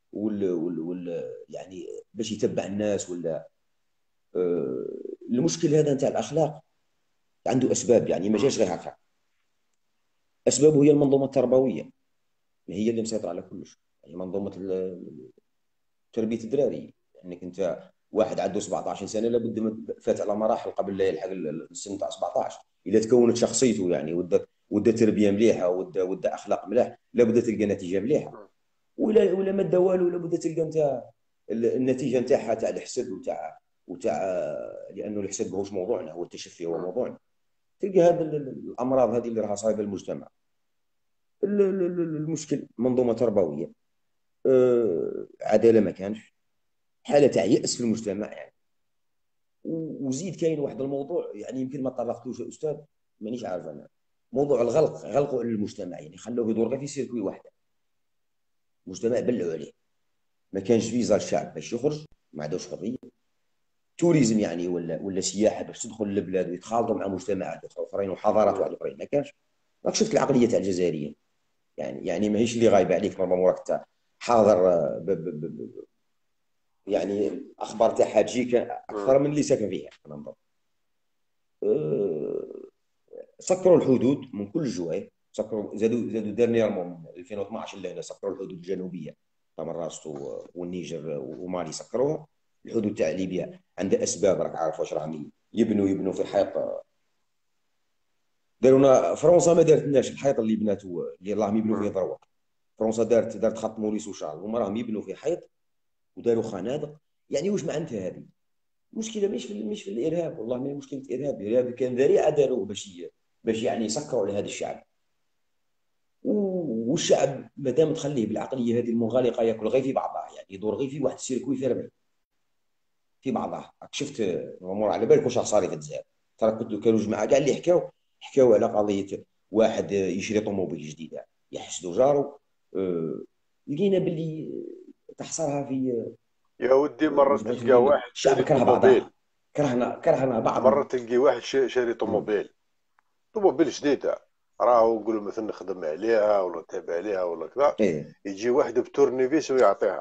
يعني باش يتبع الناس ولا المشكل هذا نتاع الاخلاق عنده اسباب، يعني ما جاش غير هكا. اسبابه هي المنظومه التربويه، هي اللي مسيطره على كل شيء. يعني منظومه تربيه الدراري، انك انت واحد عنده 17 سنه لابد فات على مراحل قبل لا يلحق السن تاع 17. اذا تكونت شخصيته يعني ودا تربيه مليحه ودا اخلاق ملاح، لابد تلقى نتيجه مليحه. ولا ما دا والو، لابد تلقى انت النتيجه نتاعها تاع الحسد وتاع لانه الحسد ماهوش موضوعنا، هو التشفي هو موضوعنا. تلقى هذه الامراض هذه اللي راها صايبه المجتمع. المشكل منظومه تربويه، عداله ما كانش، حاله تاع يأس في المجتمع يعني. وزيد كاين واحد الموضوع يعني يمكن ما طرقتوش يا استاذ، مانيش عارف انا، موضوع غلقوا على المجتمع، يعني خلوه يدور غير في سيركوي واحده. المجتمع بلعوا عليه، ما كانش فيزا الشعب باش يخرج، ما عندوش قضيه توريزم يعني ولا سياحه باش تدخل للبلاد ويتخالطوا مع مجتمعات اخرين وحضارات واحد اخرين، ما كانش. راك شفت العقليه تاع الجزائريين، يعني ماهيش اللي غايبه عليك نورمالمون، راك حاضر يعني اخبار تاعها تجيك اكثر من اللي ساكن فيها. انا نظن سكروا الحدود من كل جهه، سكروا زادوا ديرنييرمون من 2012 لهنا سكروا الحدود الجنوبيه تاع راستو والنيجر ومالي، سكروها. الحدود تاع ليبيا عندها اسباب، راك عارف واش راهم يبنوا في حيط. دارونا فرنسا ما دارتناش الحيط اللي بناتو اللي راهم يبنوا فيه ذروه. فرنسا دارت خط موريس وشارل، هما راهم يبنوا في حيط وداروا خنادق. يعني واش معناتها هذه؟ المشكله مش في الارهاب، والله ما هي مشكله الارهاب كان ذريعه داروه باش يعني يسكروا على هذا الشعب. والشعب ما دام تخليه بالعقليه هذه المنغلقه ياكل غير في بعضها، يعني يدور غير في واحد السيركوي ثيرمي في بعضها. شفت الامور على بالك واش صار في الجزائر؟ ترى كانوا جماعه كاع اللي حكاوا على قضيه واحد يشري طوموبيل جديده يحسدوا جاره. لقينا باللي تحصرها في يا ودي مرة تلقى واحد الشعب شاري كره طوموبيل، بعضها، كرهنا بعض. مرة تلقي واحد شاري طوموبيل جديدة، راهو نقولوا مثلا نخدم عليها ولا تابع عليها ولا كذا، يجي واحد بتورنيفيس ويعطيها.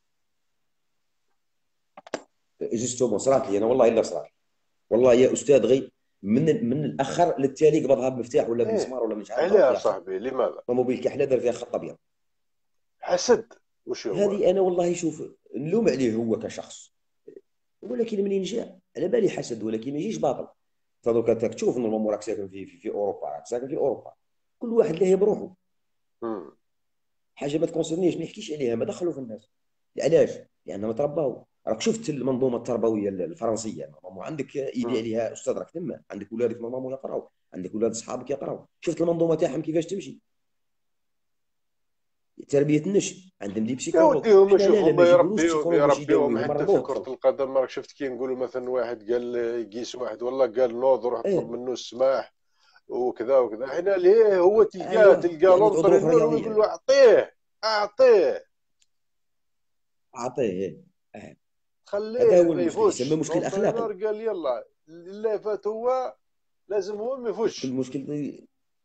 جوستومون صرات لي انا والله الا صرات، والله يا استاذ غي من الاخر للتالي قبضها بمفتاح ولا بمسمار ولا مش عارف. عليها صاحبي لماذا؟ طوموبيل كحله دار فيها خط ابيض. حسد. وش هو هذه؟ انا والله شوف نلوم عليه هو كشخص، ولكن منين جاء على بالي حسد، ولكن ما يجيش باطل. فدروك انت تشوف نورمالمون راك ساكن في اوروبا، راك ساكن في اوروبا، كل واحد له بروحه. حاجه ما تكونسيرنيش ما يحكيش عليها، ما دخلوا في الناس. علاش؟ لانهم ترباو. راك شفت المنظومه التربويه الفرنسيه، نورمالمون عندك يدي عليها استاذ، راك تما عندك ولادك نورمالمون يقراو، عندك ولاد اصحابك يقراو. شفت المنظومه تاعهم كيفاش تمشي؟ تربيه النشء عندهم دي بسيكولوج. يا ودي هما يربيوهم حتى في كرة القدم. راك شفت كي نقولوا مثلا واحد قال يقيس واحد والله قال نوض روح اطلب منه السماح وكذا وكذا، حنا ليه هو تلقاه يعني لونترينور ويقول له اعطيه خليه ما يفوتش. يسمى مشكل اخلاقي. قال يلا اللي فات هو لازم هو ما يفوتش. المشكل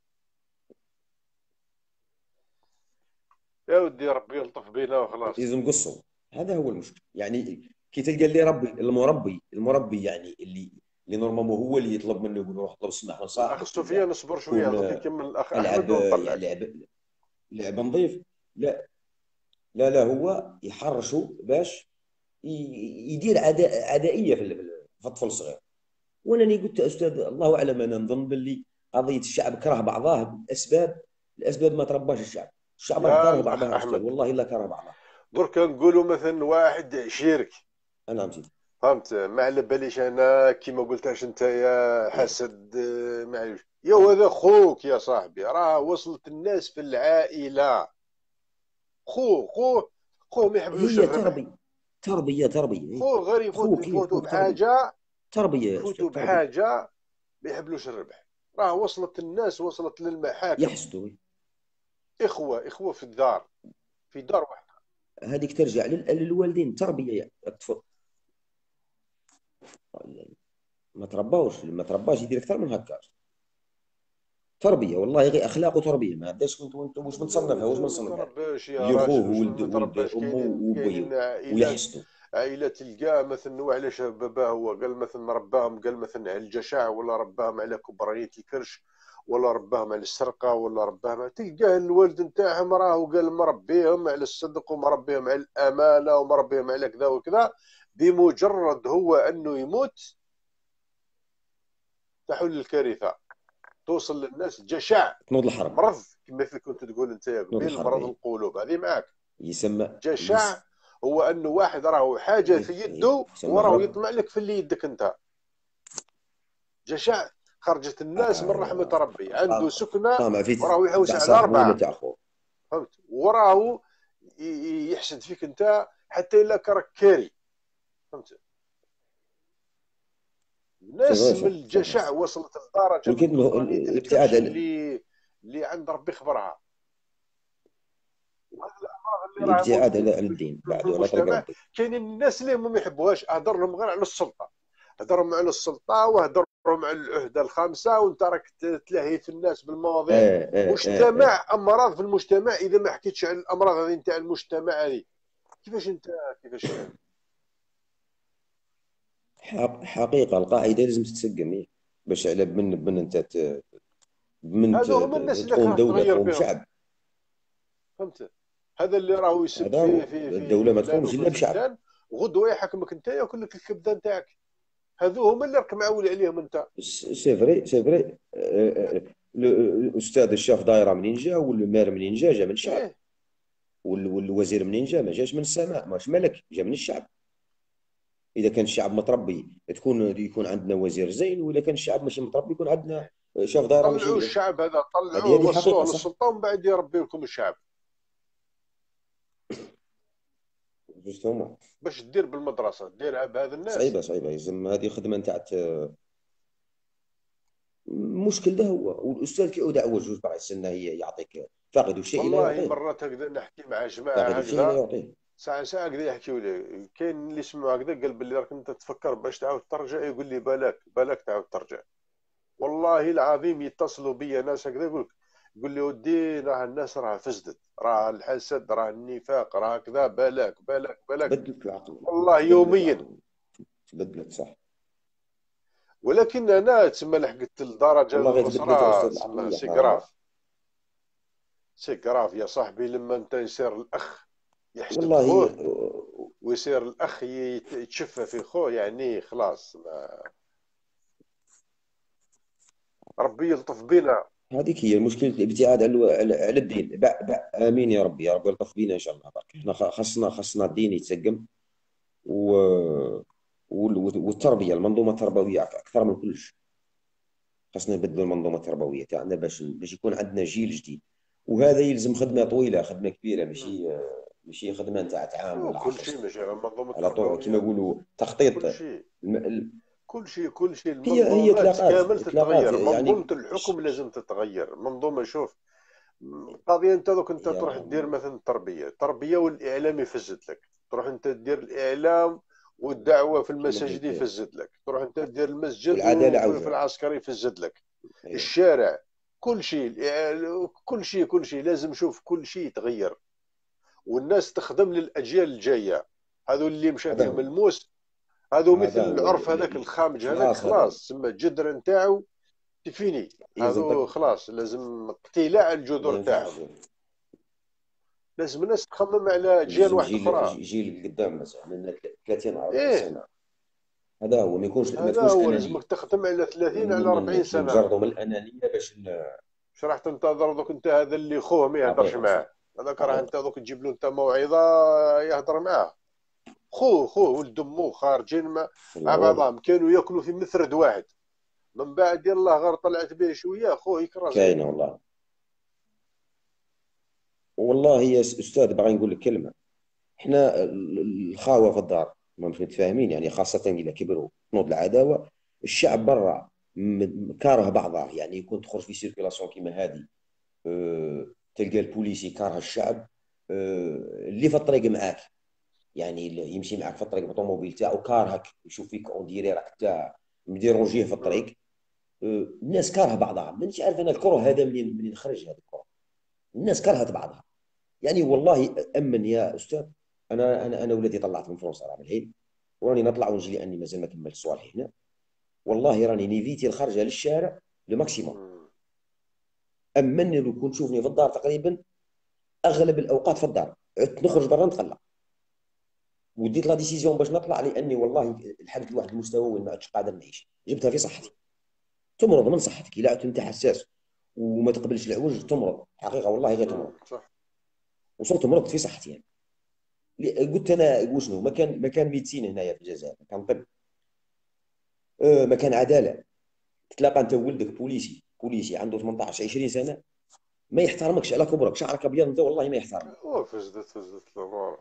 يا ودي ربي يلطف بينا وخلاص. لازم نقصوا، هذا هو المشكل. يعني كي تلقى اللي المربي يعني اللي نورمالمون هو اللي يطلب منه يقول روح طلب السماح لصاحبك. الاخ سفيان اصبر شويه غادي يكمل الاخ احمد لعب نظيف. لا هو يحرشوا باش يدير عدائيه في الطفل الصغير. وانا قلت استاذ الله اعلم، انا نظن باللي قضيه الشعب كره بعضاه الاسباب ما ترباش الشعب كره بعضها استاذ، والله الا كره بعضها. درك نقولوا مثلا واحد شريك، نعم سيدي، فهمت؟ ما على باليش انا كيما قلتاش انت يا حسد، معليش يا هذا خوك يا صاحبي، راه وصلت الناس في العائله خو ما يحبلوش هي تربيه خو غير يفوتوا بحاجه تربيه يا استاذ، يفوتوا تربيه. بحاجه ما يحبلوش الربح. راه وصلت الناس، وصلت للمحاكم، يحسدوا. اخوه في الدار، في دار واحده. هذيك ترجع للوالدين، تربيه يا الطفل. ما ترباش يدير اكثر من هكا. تربيه والله، غير اخلاق وتربيه، ما عندهاش. انت واش بنصنفها، واش ما بنصنفها ترباش يا اللي راجل، خوه واش ولد ما ترباش. امه وبويه كاينين عائلات، ويحسدوا. تلقاه مثلا وعلاش باباه هو قال مثلا رباهم، قال مثلا على الجشع، ولا رباهم على كبرانية الكرش، ولا رباهم على السرقة، ولا رباهم، تلقاه الوالد نتاعهم راه قال مربيهم على الصدق، ومربيهم على الأمانة، ومربيهم على كذا وكذا. بمجرد هو أنه يموت تحل الكارثة، توصل للناس جشع، تنوض الحرب، مرض كما كنت تقول انت تنوض قبيل، الحرب. مرض القلوب هذه معك. يسمى جشع هو انه واحد راه حاجه في يده يسمى وراه هرب. يطمع لك في اللي يدك انت. جشع خرجت الناس من رحمه ربي، عنده سكنه طامع في وراه يحوس تاع على صاحبه ولا اربعه، تاع اخوه. فهمت؟ وراه يحسد فيك انت حتى الا كرك كاري، فهمت؟ الناس من الجشع وصلت لدرجه من كبرانية الكرش اللي عند ربي خبرها. وهذه الامراض اللي راه الابتعاد موجوده على الدين في بعد ولا طريق المجتمع. ربي. كاينين الناس اللي ما يحبوهاش، اهدر لهم غير على السلطه، هدرهم على السلطه وهدرهم على العهده الخامسه، وانت راك تلهي في الناس بالمواضيع. مجتمع امراض في المجتمع، اذا ما حكيتش على الامراض هذه نتاع المجتمع هذه كيفاش انت كيفاش حقيقه القاعده لازم تتسقم باش على من انت هذو هما الناس اللي تقوم راح دوله، تغير تقوم بهم، شعب. فهمت؟ هذا اللي راهو يسب هذا هو. في الدوله ما فلان تقومش الا وفي بشعب. فلان، غدوه يحكمك انت ياكل لك الكبده نتاعك. هذو هما اللي راك معول عليهم انت. سي فري، سي فري. الاستاذ الشاف دايره منين جا، والمير منين جا من الشعب. إيه؟ والوزير منين جا؟ ما جاش من السماء، ماش ملك، جا من الشعب. اذا كان الشعب متربي يكون عندنا وزير زين، واذا كان الشعب ماشي متربي يكون عندنا شاف دايره ماشي طلعوا مليح. الشعب هذا، طلعوه هذه وصلوه حقيقه، صح. للسلطه ومن بعد يربي لكم الشعب جوستومون. باش دير بالمدرسه ديرها بهذا الناس. صعيبه لازم هذه خدمه نتاع المشكل ده هو. والاستاذ كي يعود عوج جوج باغي يستنى يعطيك فاقد شيء لا والله يعطيه. مرات هكذا نحكي مع جماعه فاقد شيء لا هكذا، يعطيه. ساعه هكذا يحكيوا لي، كاين اللي يسمعوا هكذا قال باللي راك انت تفكر باش تعاود ترجع، يقول لي بالك تعاود ترجع. والله العظيم يتصلوا بي ناس هكذا يقول لي ودي راه الناس راه فسدت، راه الحسد، راه النفاق، راه كذا، بالك. تبدلت العقل والله يوميا. تبدلت صح. ولكن انا تسمى لحقت لدرجه والله غير تبدلت يا اخرى، استاذ تسمى العقليه. سي كراف يا صاحبي. لما انت يصير الاخ يحسد والله خوه، ويصير الاخ يتشفى في خوه، يعني خلاص ربي يلطف بنا. هذيك هي مشكله الابتعاد على الدين. امين يا ربي، يا رب يلطف بينا ان شاء الله. احنا خاصنا الدين يتسقم، و... والتربيه، المنظومه التربويه اكثر من كل شيء. خاصنا نبدلوا المنظومه التربويه تاعنا باش يكون عندنا جيل جديد. وهذا يلزم خدمه طويله، خدمه كبيره، ماشي خدمه نتاع عام ولا 10 كل شيء سنين. ماشي غير المنظومه على طول كما التربويه، يقولوا تخطيط. كل شيء هي المنظومات كامل تتغير. يعني منظومه الحكم لازم تتغير. منظومه، شوف قضيه، انت دوك انت تروح تدير مثلا التربيه والاعلام يفسد لك، تروح انت دير الاعلام والدعوه في المساجد يفسد لك، تروح انت دير المسجد والعداله وفي العسكر يفسد لك، الشارع، كل شيء لازم. شوف كل شيء يتغير، والناس تخدم للاجيال الجايه. هذو اللي مشى فيهم الموس، هذو مثل العرف هذاك الخامج هذاك، خلاص تسمى الجذر نتاعو تفيني، هذو خلاص لازم اقتلاع الجذور تاعهم. لازم الناس تخمم على اجيال واحده اخرى، جيل قدام مثلا من 30 40 سنه. هذا هو، ما تكونش لازمك تخدم على 30 على 40 سنه. نجردوا من الانانيه باش واش راح تنتظر دوك انت هذا اللي خوه ما يهدرش معاه؟ هذاك راه انت دوك تجيب له انت موعظه يهدر معاه. خوه ولد امه خارجين مع بعضهم، كانوا ياكلوا في مثرد واحد، من بعد يلا غير طلعت به شويه خوه يكرز. كاينه والله يا استاذ، باغي نقول لك كلمه. احنا الخاوه في الدار ما مش متفاهمين يعني، خاصة إذا كبروا نوض العداوة. الشعب برا كاره بعضه، يعني يكون تخرج في سيركيلاسيون كيما هذه، تلقى البوليسي كاره الشعب، اللي في الطريق معاك، يعني اللي يمشي معاك في الطريق بالطوموبيل تاعو كارهك، يشوف فيك اون ديري راك انت مديرونجيه في الطريق. الناس كارهه بعضها، مانيش عارف انا الكره هذا منين خرج هذا الكره. الناس كرهت بعضها يعني، والله امن يا استاذ. انا ولادي طلعت من فرنسا راه من الحين، وراني نطلع ونجي لاني مازال ما كملت صوالحي هنا. والله راني نيفيتي الخرجه للشارع لماكسيموم. امني لو كنت تشوفني في الدار تقريبا اغلب الاوقات في الدار، عدت نخرج برا نتقلع، وديت لا ديسيزيون باش نطلع، لاني والله لحقت لواحد المستوى وين ما عدتش قادر نعيش. جبتها في صحتي، تمرض من صحتك الا عدت انت حساس وما تقبلش العوج تمرض حقيقه، والله غير تمرض. صح. وصلت مرضت في صحتي يعني. قلت انا وشنو ما كان ميديسين هنايا في الجزائر، ما كان طب، ما كان عداله. تتلاقى انت وولدك بوليسي عنده 18 20 سنه، ما يحترمكش على كبرك، شعرك ابيض انت والله ما يحترمك. فزدت الامور.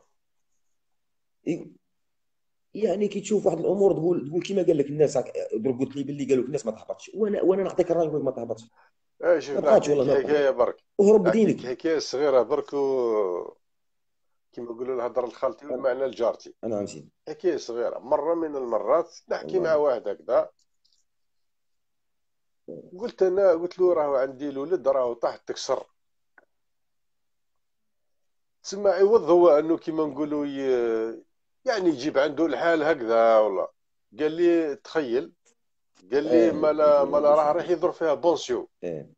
يعني كي تشوف واحد الامور تقول كيما قال لك الناس، درك قلت لي باللي قالوا لك الناس ما تهبطش، وانا نعطيك الراي نقول لك ما تهبطش. شوف ما بقاتش نحكي والله، ما حكايه بقات. برك، وهرب نحكي بدينك. حكايه صغيره برك، كيما يقولوا الهضره لخالتي والمعنى لجارتي. انا نسيت. حكايه صغيره، مره من المرات نحكي مع والله واحد هكذا، قلت له راهو عندي الولد راهو طاح تكسر، تسمى عوض هو انه كيما نقولوا يعني يجيب عنده الحال هكذا والله. قال لي تخيل، قال لي مالا راه راح يضرب فيها بونسيو.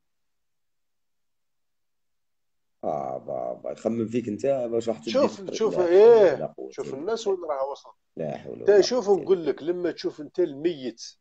بابا يخمم فيك انت باش راح تدي شوف لا حول ايه ولا قوة شوف الا الناس بالله. وين راه وصل. لا حول تا ولا شوف قوة الا نقول بالله. لك، لما تشوف انت الميت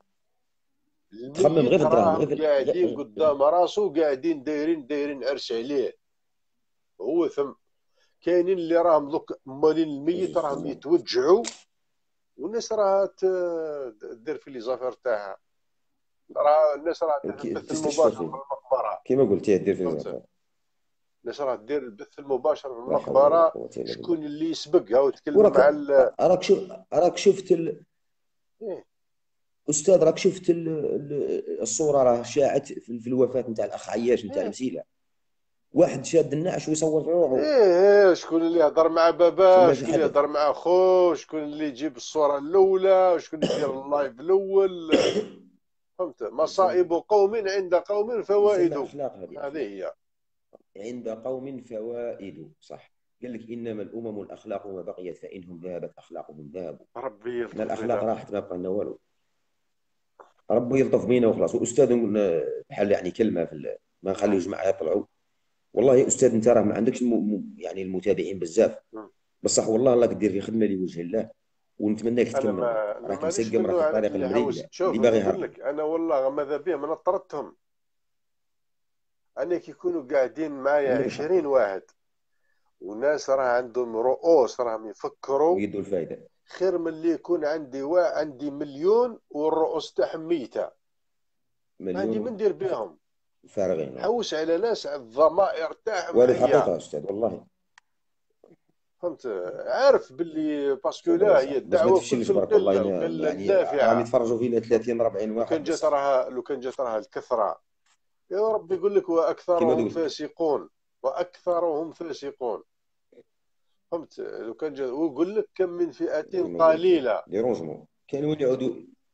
تخمم غير في الدراهم، راهم قاعدين قدام راسه، قاعدين دايرين عرس عليه، هو ثم كاينين اللي راهم دوك مالين الميت راهم يتوجعوا، والناس راه دير في لي زافير تاعها، راه الناس راه دير البث تستشفى المباشر في فيه المقبره. كيما قلت، دير في الزفاف. الناس راه دير البث المباشر في لا حول ولا المقبره، قوة الا بالله. شكون اللي يسبقها وتكلم وراك مع راك شفت إيه. استاذ، راك شفت الصورة راه شاعت في الوفاة نتاع الاخ عياش نتاع إيه. المسيلة، واحد شاد النعش ويصور في روحه. ايه شكون اللي يهضر مع باباه، ماشي شكون اللي حدث. يهضر مع خوه، شكون اللي يجيب الصوره الاولى، وشكون اللي يدير اللايف الاول. فهمت؟ مصائب قوم عند قوم فوائد، يسمى اخلاق، هذه هذه اخلاق هي. عند قوم فوائد، صح. قال لك انما الامم الاخلاق ما بقيت، فانهم ذهبت اخلاقهم ذهبوا. ربي احنا يلطف الاخلاق بنا. راحت، ما بقى لنا والو. ربي يلطف بينا وخلاص. واستاذ بحال يعني كلمه ما نخليو جماعه يطلعوا. والله يا استاذ انت راه ما عندكش يعني المتابعين بزاف، بصح والله الله دير في خدمه لوجه الله، ونتمنى لك انا تكمل. انا راك مانيش مسقم، من راك في النوع الطريق اللي المريق حوس. شوف اللي باغي نقول يهرب. لك، انا والله ماذا بيا من طردتهم. انا كي يكونوا قاعدين معايا عندك الحق 20 واحد، وناس راه عندهم رؤوس راهم يفكروا، ويدوا الفائده. خير من اللي يكون عندي مليون والرؤوس تاعهم ميته، ما عندي من مليون ندير بهم. فارغين. حوس على ناس الضمائر تاعهم والو حيه. حقيقه استاذ والله. فهمت؟ عارف باللي باسكو صبر يا لا، هي صاحبي باش ما الدعوه تفشلش في برك، والله القله يعني راهم النافعه. يتفرجوا فينا 30 40 لو كان واحد جات بصح. راها الكثره، يا ربي يقول لك كيما واكثرهم قلت لك فاسقون واكثرهم فاسقون. فهمت؟ لو كان جات ويقول لك كم من فئه كيما قلت لك قليله. ديرونجمون كانوا يعودوا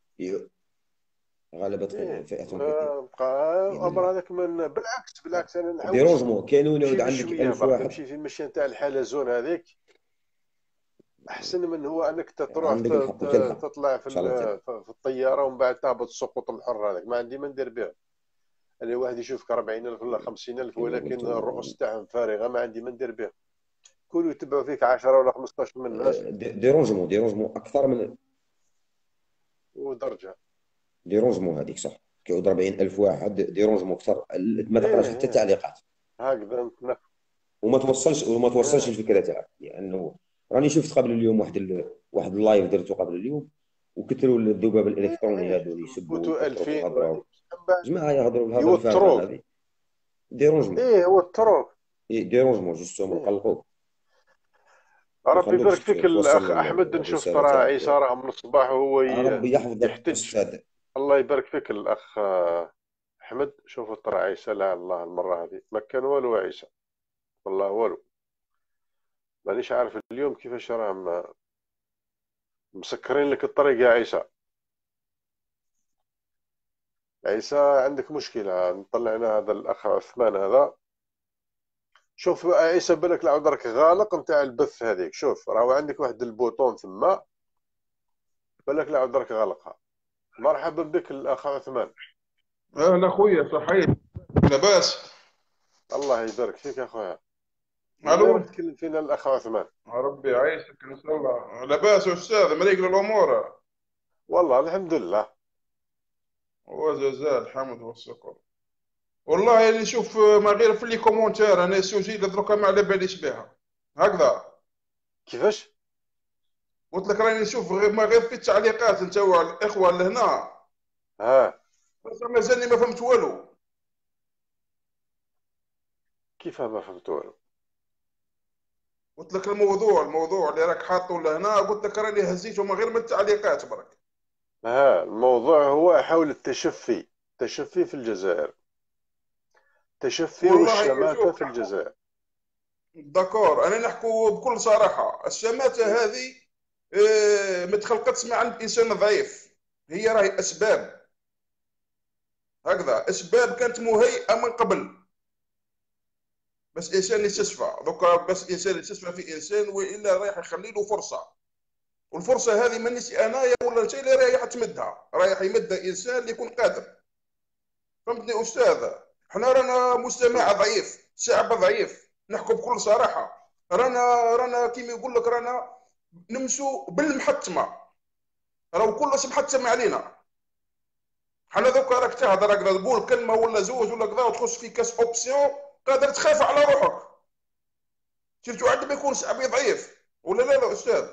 غلبت ايه فئة كثيرة بقى بإذن الامر الله. هذاك من بالعكس انا نحوس ديرونجمون كانوا نمشي يعود عندك بشويه 1000 برك، واحد. نمشي في المشيه نتاع الحلزون هذيك، احسن من هو انك تروح عندك الحق وتلحق إن تطلع شاء الله تلحق. في الطياره ومن بعد تهبط السقوط الحر. هذاك ما عندي ما ندير به. انا واحد يشوفك 40,000 ولا 50,000، كما قلت ولكن الرؤوس تاعهم فارغه، ما عندي ما ندير به. كونوا يتبعوا فيك 10 ولا 15 من الناس ديرونجمون أكثر من ودرجه. ديرونجمون هذيك صح. كيعود 40,000 واحد ديرونجمون أكثر، ما تقراش حتى ايه التعليقات، هكذا وما توصلش ايه الفكرة تاعك. لأنه راني شفت قبل اليوم واحد اللايف درته قبل اليوم، وكثروا الذباب الإلكتروني هذو يسبوا فوتوا ويكثروا في 2000 الهضرة، من بعد جماعة يهضروا الهضرة الفارغة يوتروك. هذه. ديرونجمون ايه هو التروك. ديرونجمون جوستومون إيه. قلقوك. ربي وخليك يبارك فيك توصل الأخ أحمد. نشوف الرسالة ترى تاعك. عيسى راه من الصباح وهو ربي يحفظك يحتج. أستاذ. الله يبارك فيك الأخ أحمد. شوفوا ترى عيسى لا الله المرة هذه ما كان والو عيسى، والله والو. مانيش عارف اليوم كيفاش راه مسكرين لك الطريق يا عيسى. عيسى عندك مشكلة. نطلعنا هذا الأخ عثمان هذا. شوف عيسى بالك العود راك غالق نتاع البث هذيك. شوف راهو عندك واحد البوطون ثم بالك العود راك غالقها. مرحبا بك الأخ عثمان. اهلا خويا صحيت لاباس. الله يبارك فيك يا خويا. الو اليوم تكلم فينا الأخ عثمان. ربي يعيشك ان شاء الله. لاباس استاذ مريقل الامور. والله الحمد لله وجزاء الحمد والشكر. والله اللي شوف ما غير في لي كومونتير انا السوجي دركا ما على باليش بها هكذا. كيفاش؟ قلت لك راني نشوف ما غير في التعليقات نتاع الاخوه لهنا. بس مازالني ما فهمت والو. كيف ما فهمت والو؟ قلت لك الموضوع اللي راك حاطه لهنا قلت لك راني هزيته ما غير من التعليقات برك. الموضوع هو حول التشفي في الجزائر. تشفي والشماتة في الجزائر. داكور انا نحكو بكل صراحه. الشماتة هذه ما تخلقتش مع عند انسان ضعيف. هي راهي اسباب هكذا. اسباب كانت مهيئه من قبل بس انسان يستشفى. دوكا بس انسان يستشفى في انسان والا رايح يخلي له فرصه. والفرصه هذه مانيش انايا ولا انت اللي رايح تمدها. رايح يمدها انسان اللي يكون قادر. فهمتني استاذ؟ احنا رانا مجتمع ضعيف، شعب ضعيف. نحكوا بكل صراحه. رانا كيما يقول لك رانا نمشوا بالمحتمه. راهو كلش محتم علينا. حنا دوكا راك تهضر راك تقول كلمه ولا زوج ولا كذا وتخش في كاس اوبسيون قادر تخاف على روحك. شفتوا عندما يكون شعبي ضعيف ولا لا استاذ؟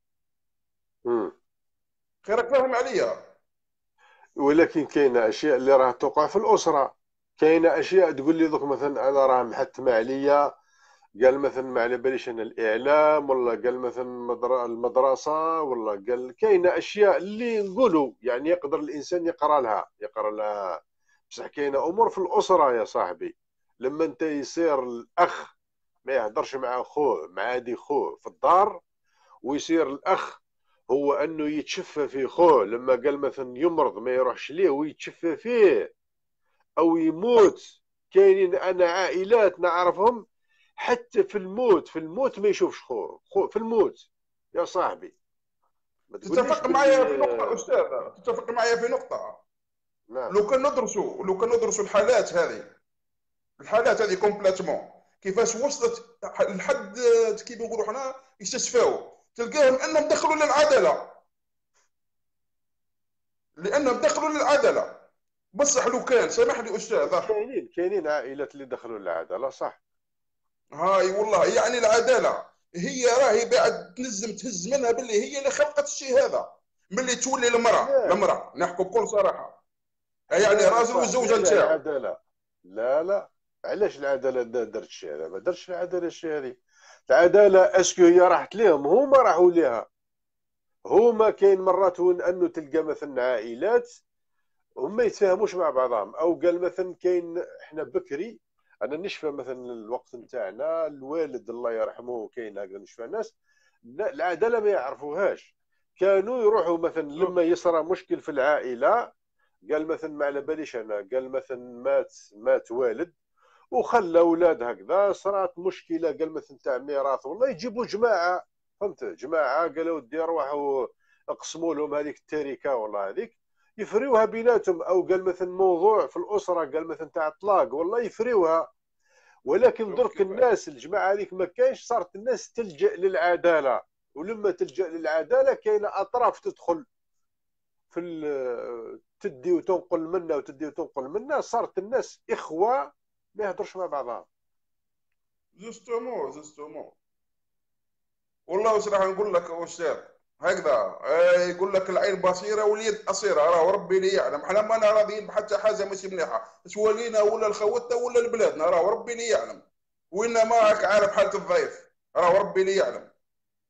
خيرك فاهم عليا. ولكن كاينه اشياء اللي راه توقع في الاسره. كاينه اشياء تقول لي دوك مثلا انا راه محتمه عليا. قال مثلا ما على باليش انا الاعلام ولا قال مثلا المدرسه ولا قال كاينه اشياء اللي نقولوا يعني يقدر الانسان يقرا لها. بصح كاينه امور في الاسره يا صاحبي. لما انت يصير الاخ ما يهضرش مع خوه مع عادي خوه في الدار ويصير الاخ هو انه يتشفى في خوه. لما قال مثلا يمرض ما يروحش ليه ويتشفى فيه او يموت. كاينين انا عائلات نعرفهم حتى في الموت ما يشوفش خوه في الموت يا صاحبي. تتفق معايا في نقطه استاذ. تتفق معايا في نقطه. نعم. لو كان ندرسوا الحالات هذه كومبليتمون كيفاش وصلت لحد كيف نقولوا حنا يستشفاو. تلقاهم انهم دخلوا للعداله. بصح لو كان سامحني استاذ كاينين عائلات اللي دخلوا للعداله صح. هاي والله يعني العداله هي راهي بعد تنزم تهز منها باللي هي اللي خلقت الشيء هذا. ملي تولي المراه نحكوا بكل صراحه يعني راجل والزوجه نتاعو. لا علاش العداله درت الشيء هذا؟ ما درتش العداله الشيء هذه. العداله اسكو هي راحت لهم؟ هما راحوا ليها. هما كاين مرات انه تلقى مثلا عائلات هما يتفاهموش مع بعضهم. او قال مثلا كاين احنا بكري انا نشفى مثلا الوقت نتاعنا الوالد الله يرحمه كاين هكذا نشفى ناس العداله ما يعرفوهاش. كانوا يروحوا مثلا لما يصرى مشكل في العائله قال مثلا ما على باليش انا قال مثلا مات والد وخلى اولاد هكذا صارت مشكله قال مثلا تاع ميراث والله يجيبوا جماعه. فهمت؟ جماعه قالوا دي روحوا اقسموا لهم هذيك التركه والله هذيك يفريوها بيناتهم. او قال مثلا موضوع في الاسره قال مثلا تاع الطلاق والله يفريوها. ولكن درك الناس الجماعه هذيك ما كاينش صارت الناس تلجا للعداله. ولما تلجا للعداله كاينه اطراف تدخل في تدي وتنقل منا وتدي وتنقل منا. صارت الناس اخوه ما يهضرش مع بعضها. جوستومون والله واش راح نقول لك استاذ هكذا. يقول لك العين بصيره واليد قصيره. راه ربي اللي يعلم. حنا ما راضيين بحتى حاجه ماشي مليحه سوالينا ولا الخوتنا ولا البلادنا. راه ربي اللي يعلم. وإنا ما راك عارف حاله الضعيف. راه ربي اللي يعلم.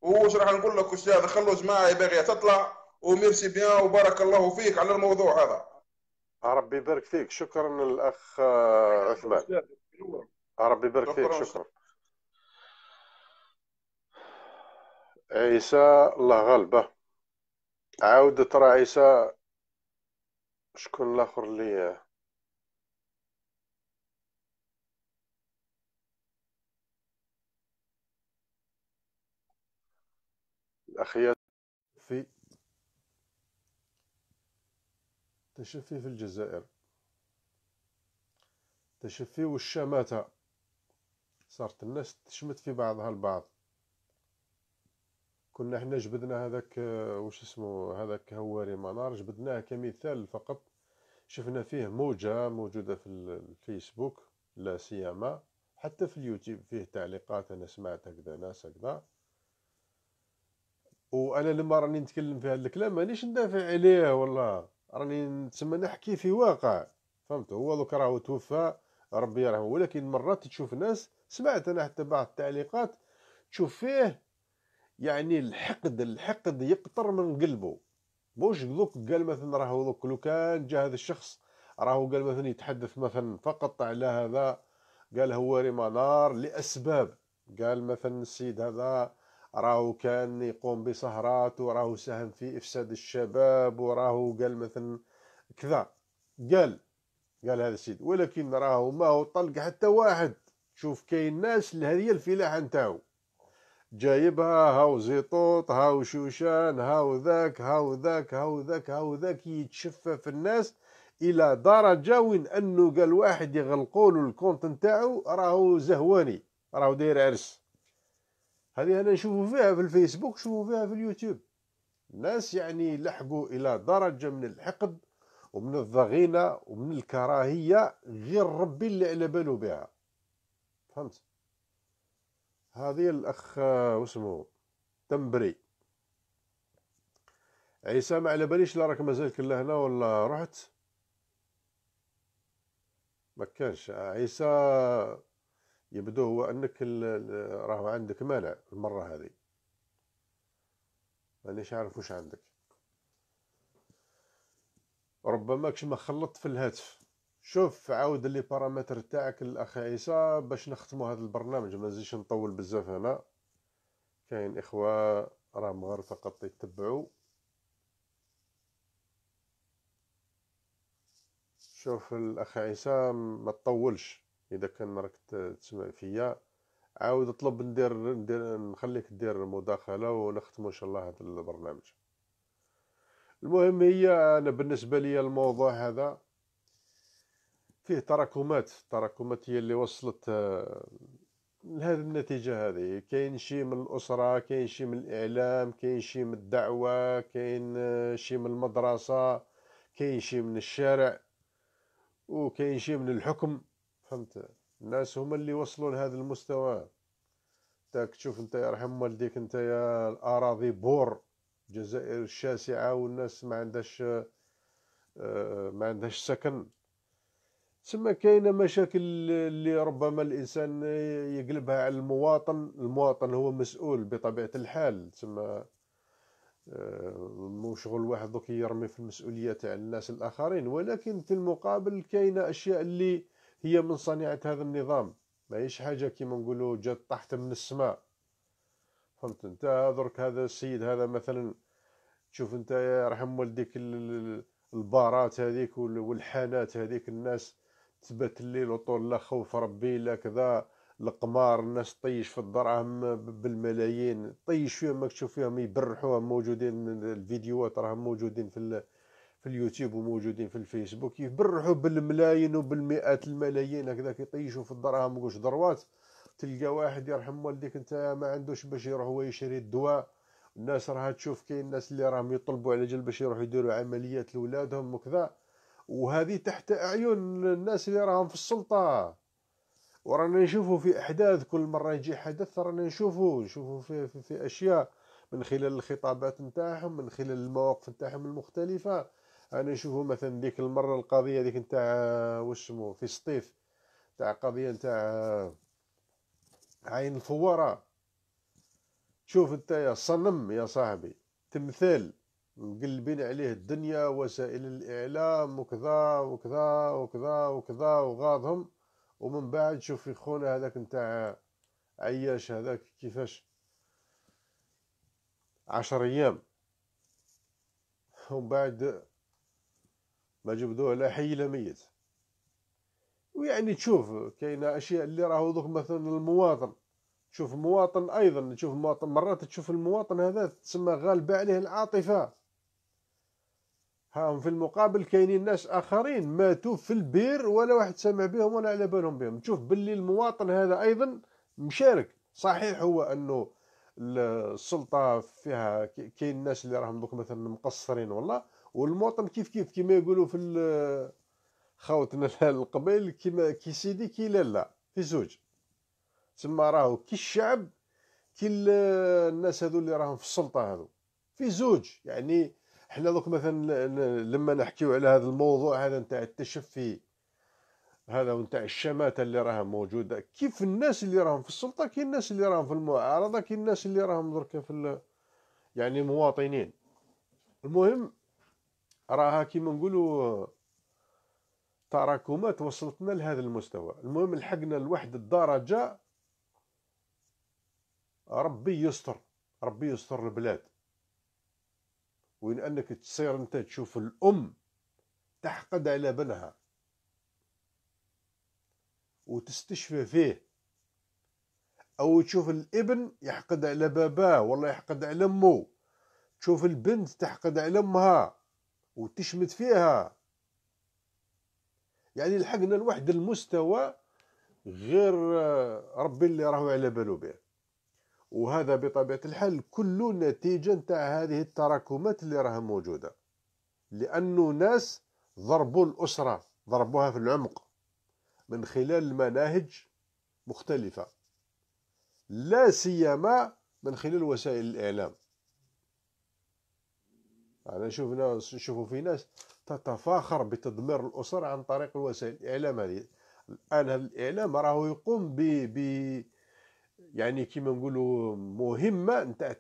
وش راح نقول لك استاذ خلوز معي باغيه تطلع، وميرسي بيان وبارك الله فيك على الموضوع هذا. ربي يبارك فيك. شكرا الاخ عثمان. ربي يبارك فيك. شكرا. عيسى الله غالبه. عاود ترى عيسى شكون الاخر اللي الاخيات في تشفي في الجزائر، تشفي والشماتة، صارت الناس تشمت في بعضها البعض. كنا احنا جبدنا هذاك وش اسمه هذاك هواري منار، جبدناه كمثال فقط. شفنا فيه موجة موجودة في الفيسبوك لا سيما، حتى في اليوتيوب فيه تعليقات أنا سمعت هكذا ناس هكذا. وأنا لما راني نتكلم في هذا الكلام مانيش ندافع عليه والله، راني نتسمى نحكي في واقع. فهمت؟ هو دوك راهو توفى ربي يرحمه، ولكن مرات تشوف ناس، سمعت أنا حتى بعض التعليقات تشوف فيه يعني الحقد يقطر من قلبه. موش دوك قال مثلا راهو دوك لو كان جا هذا الشخص راهو قال مثلا يتحدث مثلا فقط على هذا، قال هواري منار لأسباب، قال مثلا السيد هذا راهو كان يقوم بسهرات وراهو ساهم في إفساد الشباب وراهو قال مثلا كذا، قال هذا السيد، ولكن راهو ما هو طلق حتى واحد. شوف كاين ناس اللي هذه الفلاحة نتاعو جايبها، هاو زيطوط هاو شوشان هاو ذاك هاو ذاك هاو ذاك هاو ذاك، يتشفى في الناس الى درجه وين انه قال واحد يغلقوا له الكونت نتاعو راهو زهواني، راهو داير عرس. هذه انا نشوفوا فيها في الفيسبوك، نشوفوا فيها في اليوتيوب. الناس يعني لحقوا الى درجه من الحقد ومن الضغينه ومن الكراهيه غير ربي اللي على باله بها. فهمت؟ هذه الاخ واسمه تنبري عيسى، ما على باليش لا راك مازال كله هنا ولا رحت. ما كانش عيسى، يبدو هو انك راهو عندك مانع المره هذه، مانيش عارف وش عندك، ربما كش خلطت في الهاتف. شوف عاود لي بارامتر تاعك الاخ عيسى باش نختموا هذا البرنامج، ما نزيدش نطول بزاف. هنا كاين اخوه راهم غير فقط يتبعوا. شوف الاخ عيسى ما تطولش، اذا كان راك تسمع فيا عاود اطلب ندير نخليك دير مداخله ونختموا ان شاء الله هذا البرنامج. المهم هي انا بالنسبه لي الموضوع هذا فيه تراكمات هي اللي وصلت لهذه النتيجه هذه. كاين شيء من الاسره، كاين شيء من الاعلام، كاين شيء من الدعوه، كاين شيء من المدرسه، كاين شيء من الشارع، وكاين شيء من الحكم. فهمت؟ الناس هما اللي وصلوا لهذا المستوى. تاك تشوف انت يرحم والديك انت يا الاراضي بور، الجزائر الشاسعه والناس ما عندهاش سكن. ثم كاينه مشاكل اللي ربما الانسان يقلبها على المواطن هو مسؤول بطبيعه الحال. ثم مو شغل واحد دوك يرمي في المسؤوليه تاع الناس الاخرين، ولكن في المقابل كاينه اشياء اللي هي من صنيعه هذا النظام، ماهيش حاجه كيما نقولوا جات طاحت من السماء. فهمت انت؟ درك هذا السيد هذا مثلا، تشوف انت يرحم والديك البارات هذيك والحانات هذيك، الناس تبات الليل وطول لا خوف ربي لا كذا، القمار الناس طيش في الدراهم بالملايين، طيش فيهم ما تشوف فيهم يبرحوهم، موجودين الفيديوهات راهم موجودين في اليوتيوب وموجودين في الفيسبوك، يبرحوا بالملايين وبالمئات الملايين هكذاك، يطيشوا في الدراهم وش دروات. تلقى واحد يرحم والديك انت ما عندوش باش يروح هو يشري الدواء. الناس راها تشوف كاين الناس اللي راهم يطلبوا على جال باش يروحوا يديروا عمليات لولادهم وكذا، وهذه تحت اعين الناس اللي راهم في السلطه. ورانا نشوفوا في احداث، كل مره يجي حدث رانا نشوفوا في اشياء من خلال الخطابات نتاعهم، من خلال المواقف نتاعهم المختلفه. انا نشوفوا مثلا ديك المره القضيه ديك نتاع واش اسمه في سطيف، تاع قضيه نتاع عين الفواره. شوف انت يا صنم يا صاحبي، تمثال مقلبين عليه الدنيا وسائل الإعلام وكذا وكذا وكذا وكذا وغاضهم، ومن بعد شوف في خونا هذاك نتاع عياش هذاك كيفاش 10 أيام ومن بعد ما جبدوه لا حي لا ميت. ويعني تشوف كاينه اشياء اللي راهو دوك مثلا المواطن، تشوف مواطن ايضا، تشوف مواطن مرات تشوف المواطن هذا تسمى غالبه عليه العاطفه. ها في المقابل كاينين ناس اخرين ماتوا في البير ولا واحد سمع بهم ولا على بالهم بهم. تشوف باللي المواطن هذا ايضا مشارك. صحيح هو انه السلطه فيها كاين الناس اللي راهم دوك مثلا مقصرين والله، والمواطن كيف كيما يقولوا في خاوتنا القبيل كيما كي سيدي كي لالا في زوج. تسمى راهو كي الشعب كي الناس هذو اللي راهم في السلطه هذو في زوج. يعني احنا دوك مثلا لما نحكيو على هذا الموضوع هذا نتاع التشفي هذا ونتاع الشماتة اللي راها موجودة، كيف الناس اللي راهم في السلطة كاين الناس اللي راهم في المعارضة كاين الناس اللي راهم دركا في يعني مواطنين. المهم راها كيما نقولوا تراكمات وصلتنا لهذا المستوى. المهم لحقنا لواحد الدرجة ربي يستر، ربي يستر البلاد. وين انك تصير انت تشوف الام تحقد على بنها وتستشفى فيه، او تشوف الابن يحقد على باباه والله يحقد على امه، تشوف البنت تحقد على امها وتشمت فيها. يعني لحقنا لواحد المستوى غير ربي اللي راهو على بالو به. وهذا بطبيعة الحال كله نتيجة نتاع هذه التراكمات اللي راها موجودة، لأنه ناس ضربوا الأسرة، ضربوها في العمق من خلال مناهج مختلفة، لا سيما من خلال وسائل الإعلام. أنا نشوفوا في ناس تتفاخر بتدمير الأسر عن طريق وسائل الإعلام هذه. الآن هذا الإعلام راهو يقوم ب يعني كيما نقولوا مهمة نتاع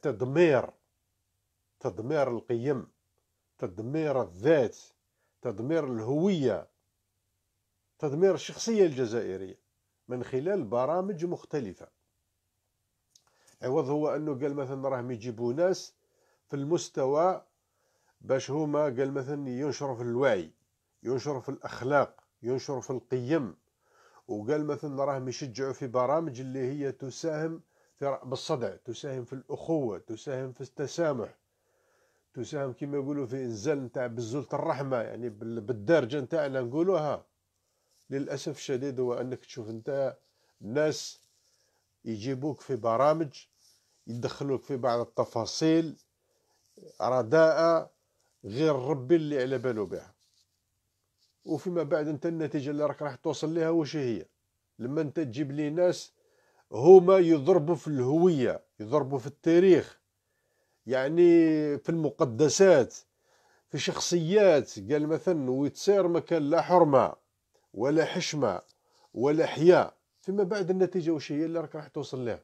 تدمير القيم، تدمير الذات، تدمير الهوية، تدمير الشخصية الجزائرية من خلال برامج مختلفة. عوض هو أنه قال مثلا راهم يجيبوا ناس في المستوى باش هما قال مثلا ينشروا في الوعي، ينشروا في الأخلاق، ينشروا في القيم. وقال مثلا راهم يشجعوا في برامج اللي هي تساهم بالصدع، تساهم في الأخوة، تساهم في التسامح، تساهم كما يقولوا في إنزال نتاع بزولة الرحمة، يعني بالدارجة نتاعنا نقولوها. للأسف الشديد هو أنك تشوف أنت ناس يجيبوك في برامج يدخلوك في بعض التفاصيل رداءة غير ربي اللي على بالو بها. وفيما بعد انت النتيجة اللي راح توصل لها وش هي؟ لما انت تجيب لي ناس هما يضربوا في الهوية، يضربوا في التاريخ، يعني في المقدسات، في شخصيات، قال مثلا ويتصير مكان لا حرمة ولا حشمة ولا حياء. فيما بعد النتيجة وش هي اللي راح توصل لها؟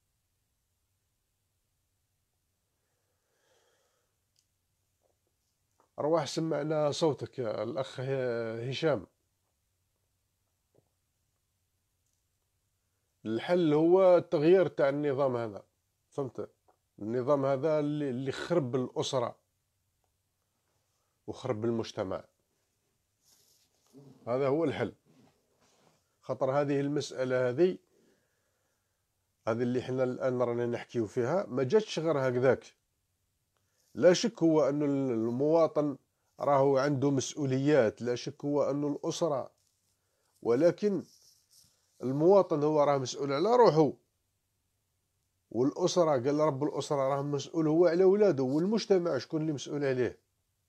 أرواح سمعنا صوتك يا الأخ هشام. الحل هو التغيير تاع النظام هذا، فهمت؟ النظام هذا اللي خرب الأسرة وخرب المجتمع، هذا هو الحل. خطر هذه المسألة هذه اللي احنا الآن رانا نحكيو فيها ما جاتش غير هكذاك. لا شك هو أن المواطن راهو عنده مسؤوليات، لا شك هو أن الأسرة، ولكن المواطن هو راه مسؤول على روحه، والأسرة قال رب الأسرة راه مسؤول هو على ولاده، والمجتمع شكون اللي مسؤول عليه؟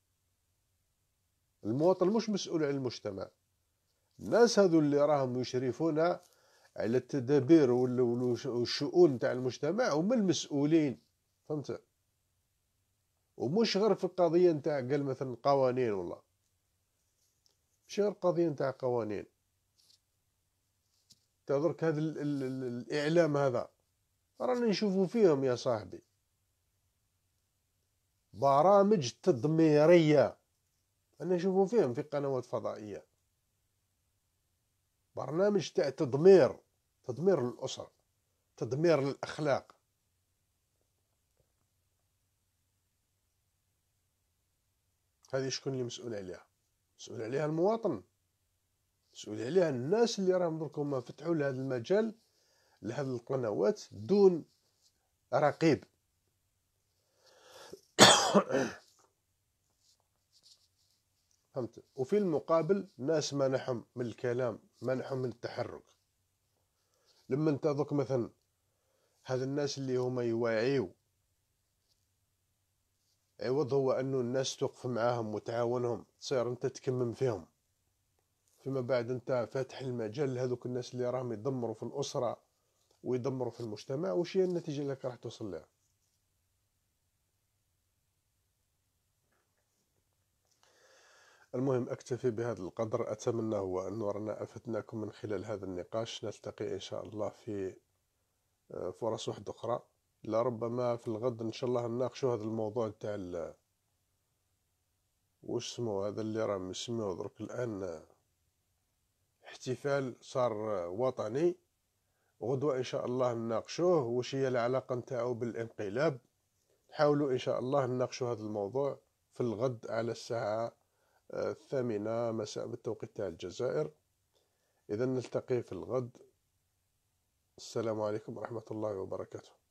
المواطن مش مسؤول على المجتمع. الناس هذو اللي راهم يشرفون على التدابير والشؤون تاع المجتمع هما المسؤولين، فهمت؟ ومش غير في القضية نتاع قال مثلا قوانين، والله مش غير قضية نتاع قوانين. تدرك هذا الإعلام هذا رانا نشوفوا فيهم يا صاحبي برامج تدميرية، رانا نشوفوا فيهم في قنوات فضائية برنامج تاع تدمير للأسرة، تدمير للأخلاق. هذه شكون اللي مسؤول عليها؟ مسؤول عليها المواطن، مسؤول عليها الناس اللي راهم درك هما فتحوا لهذا المجال لهذه القنوات دون رقيب. فهمت؟ وفي المقابل ناس منحهم من الكلام، منحهم من التحرك. لما انت دوك مثلا هذا الناس اللي هما يواعيو، عوض هو انه الناس توقف معاهم وتعاونهم، تصير انت تكمم فيهم، فيما بعد انت فاتح المجال لهذوك الناس اللي راهم يدمروا في الأسرة ويدمروا في المجتمع. وش هي النتيجة اللي راح توصل لها؟ المهم أكتفي بهذا القدر. أتمنى هو أن رانا أفدناكم من خلال هذا النقاش. نلتقي إن شاء الله في فرص واحدة أخرى، لربما في الغد إن شاء الله نناقشوا هذا الموضوع تاع وش اسمه هذا اللي راهم يسموه درك الآن احتفال صار وطني. غدوة إن شاء الله نناقشوه وش هي العلاقة نتاعو بالانقلاب. نحاولوا إن شاء الله نناقشوا هذا الموضوع في الغد على الساعة 8 مساء بالتوقيت تاع الجزائر. إذا نلتقي في الغد. السلام عليكم ورحمة الله وبركاته.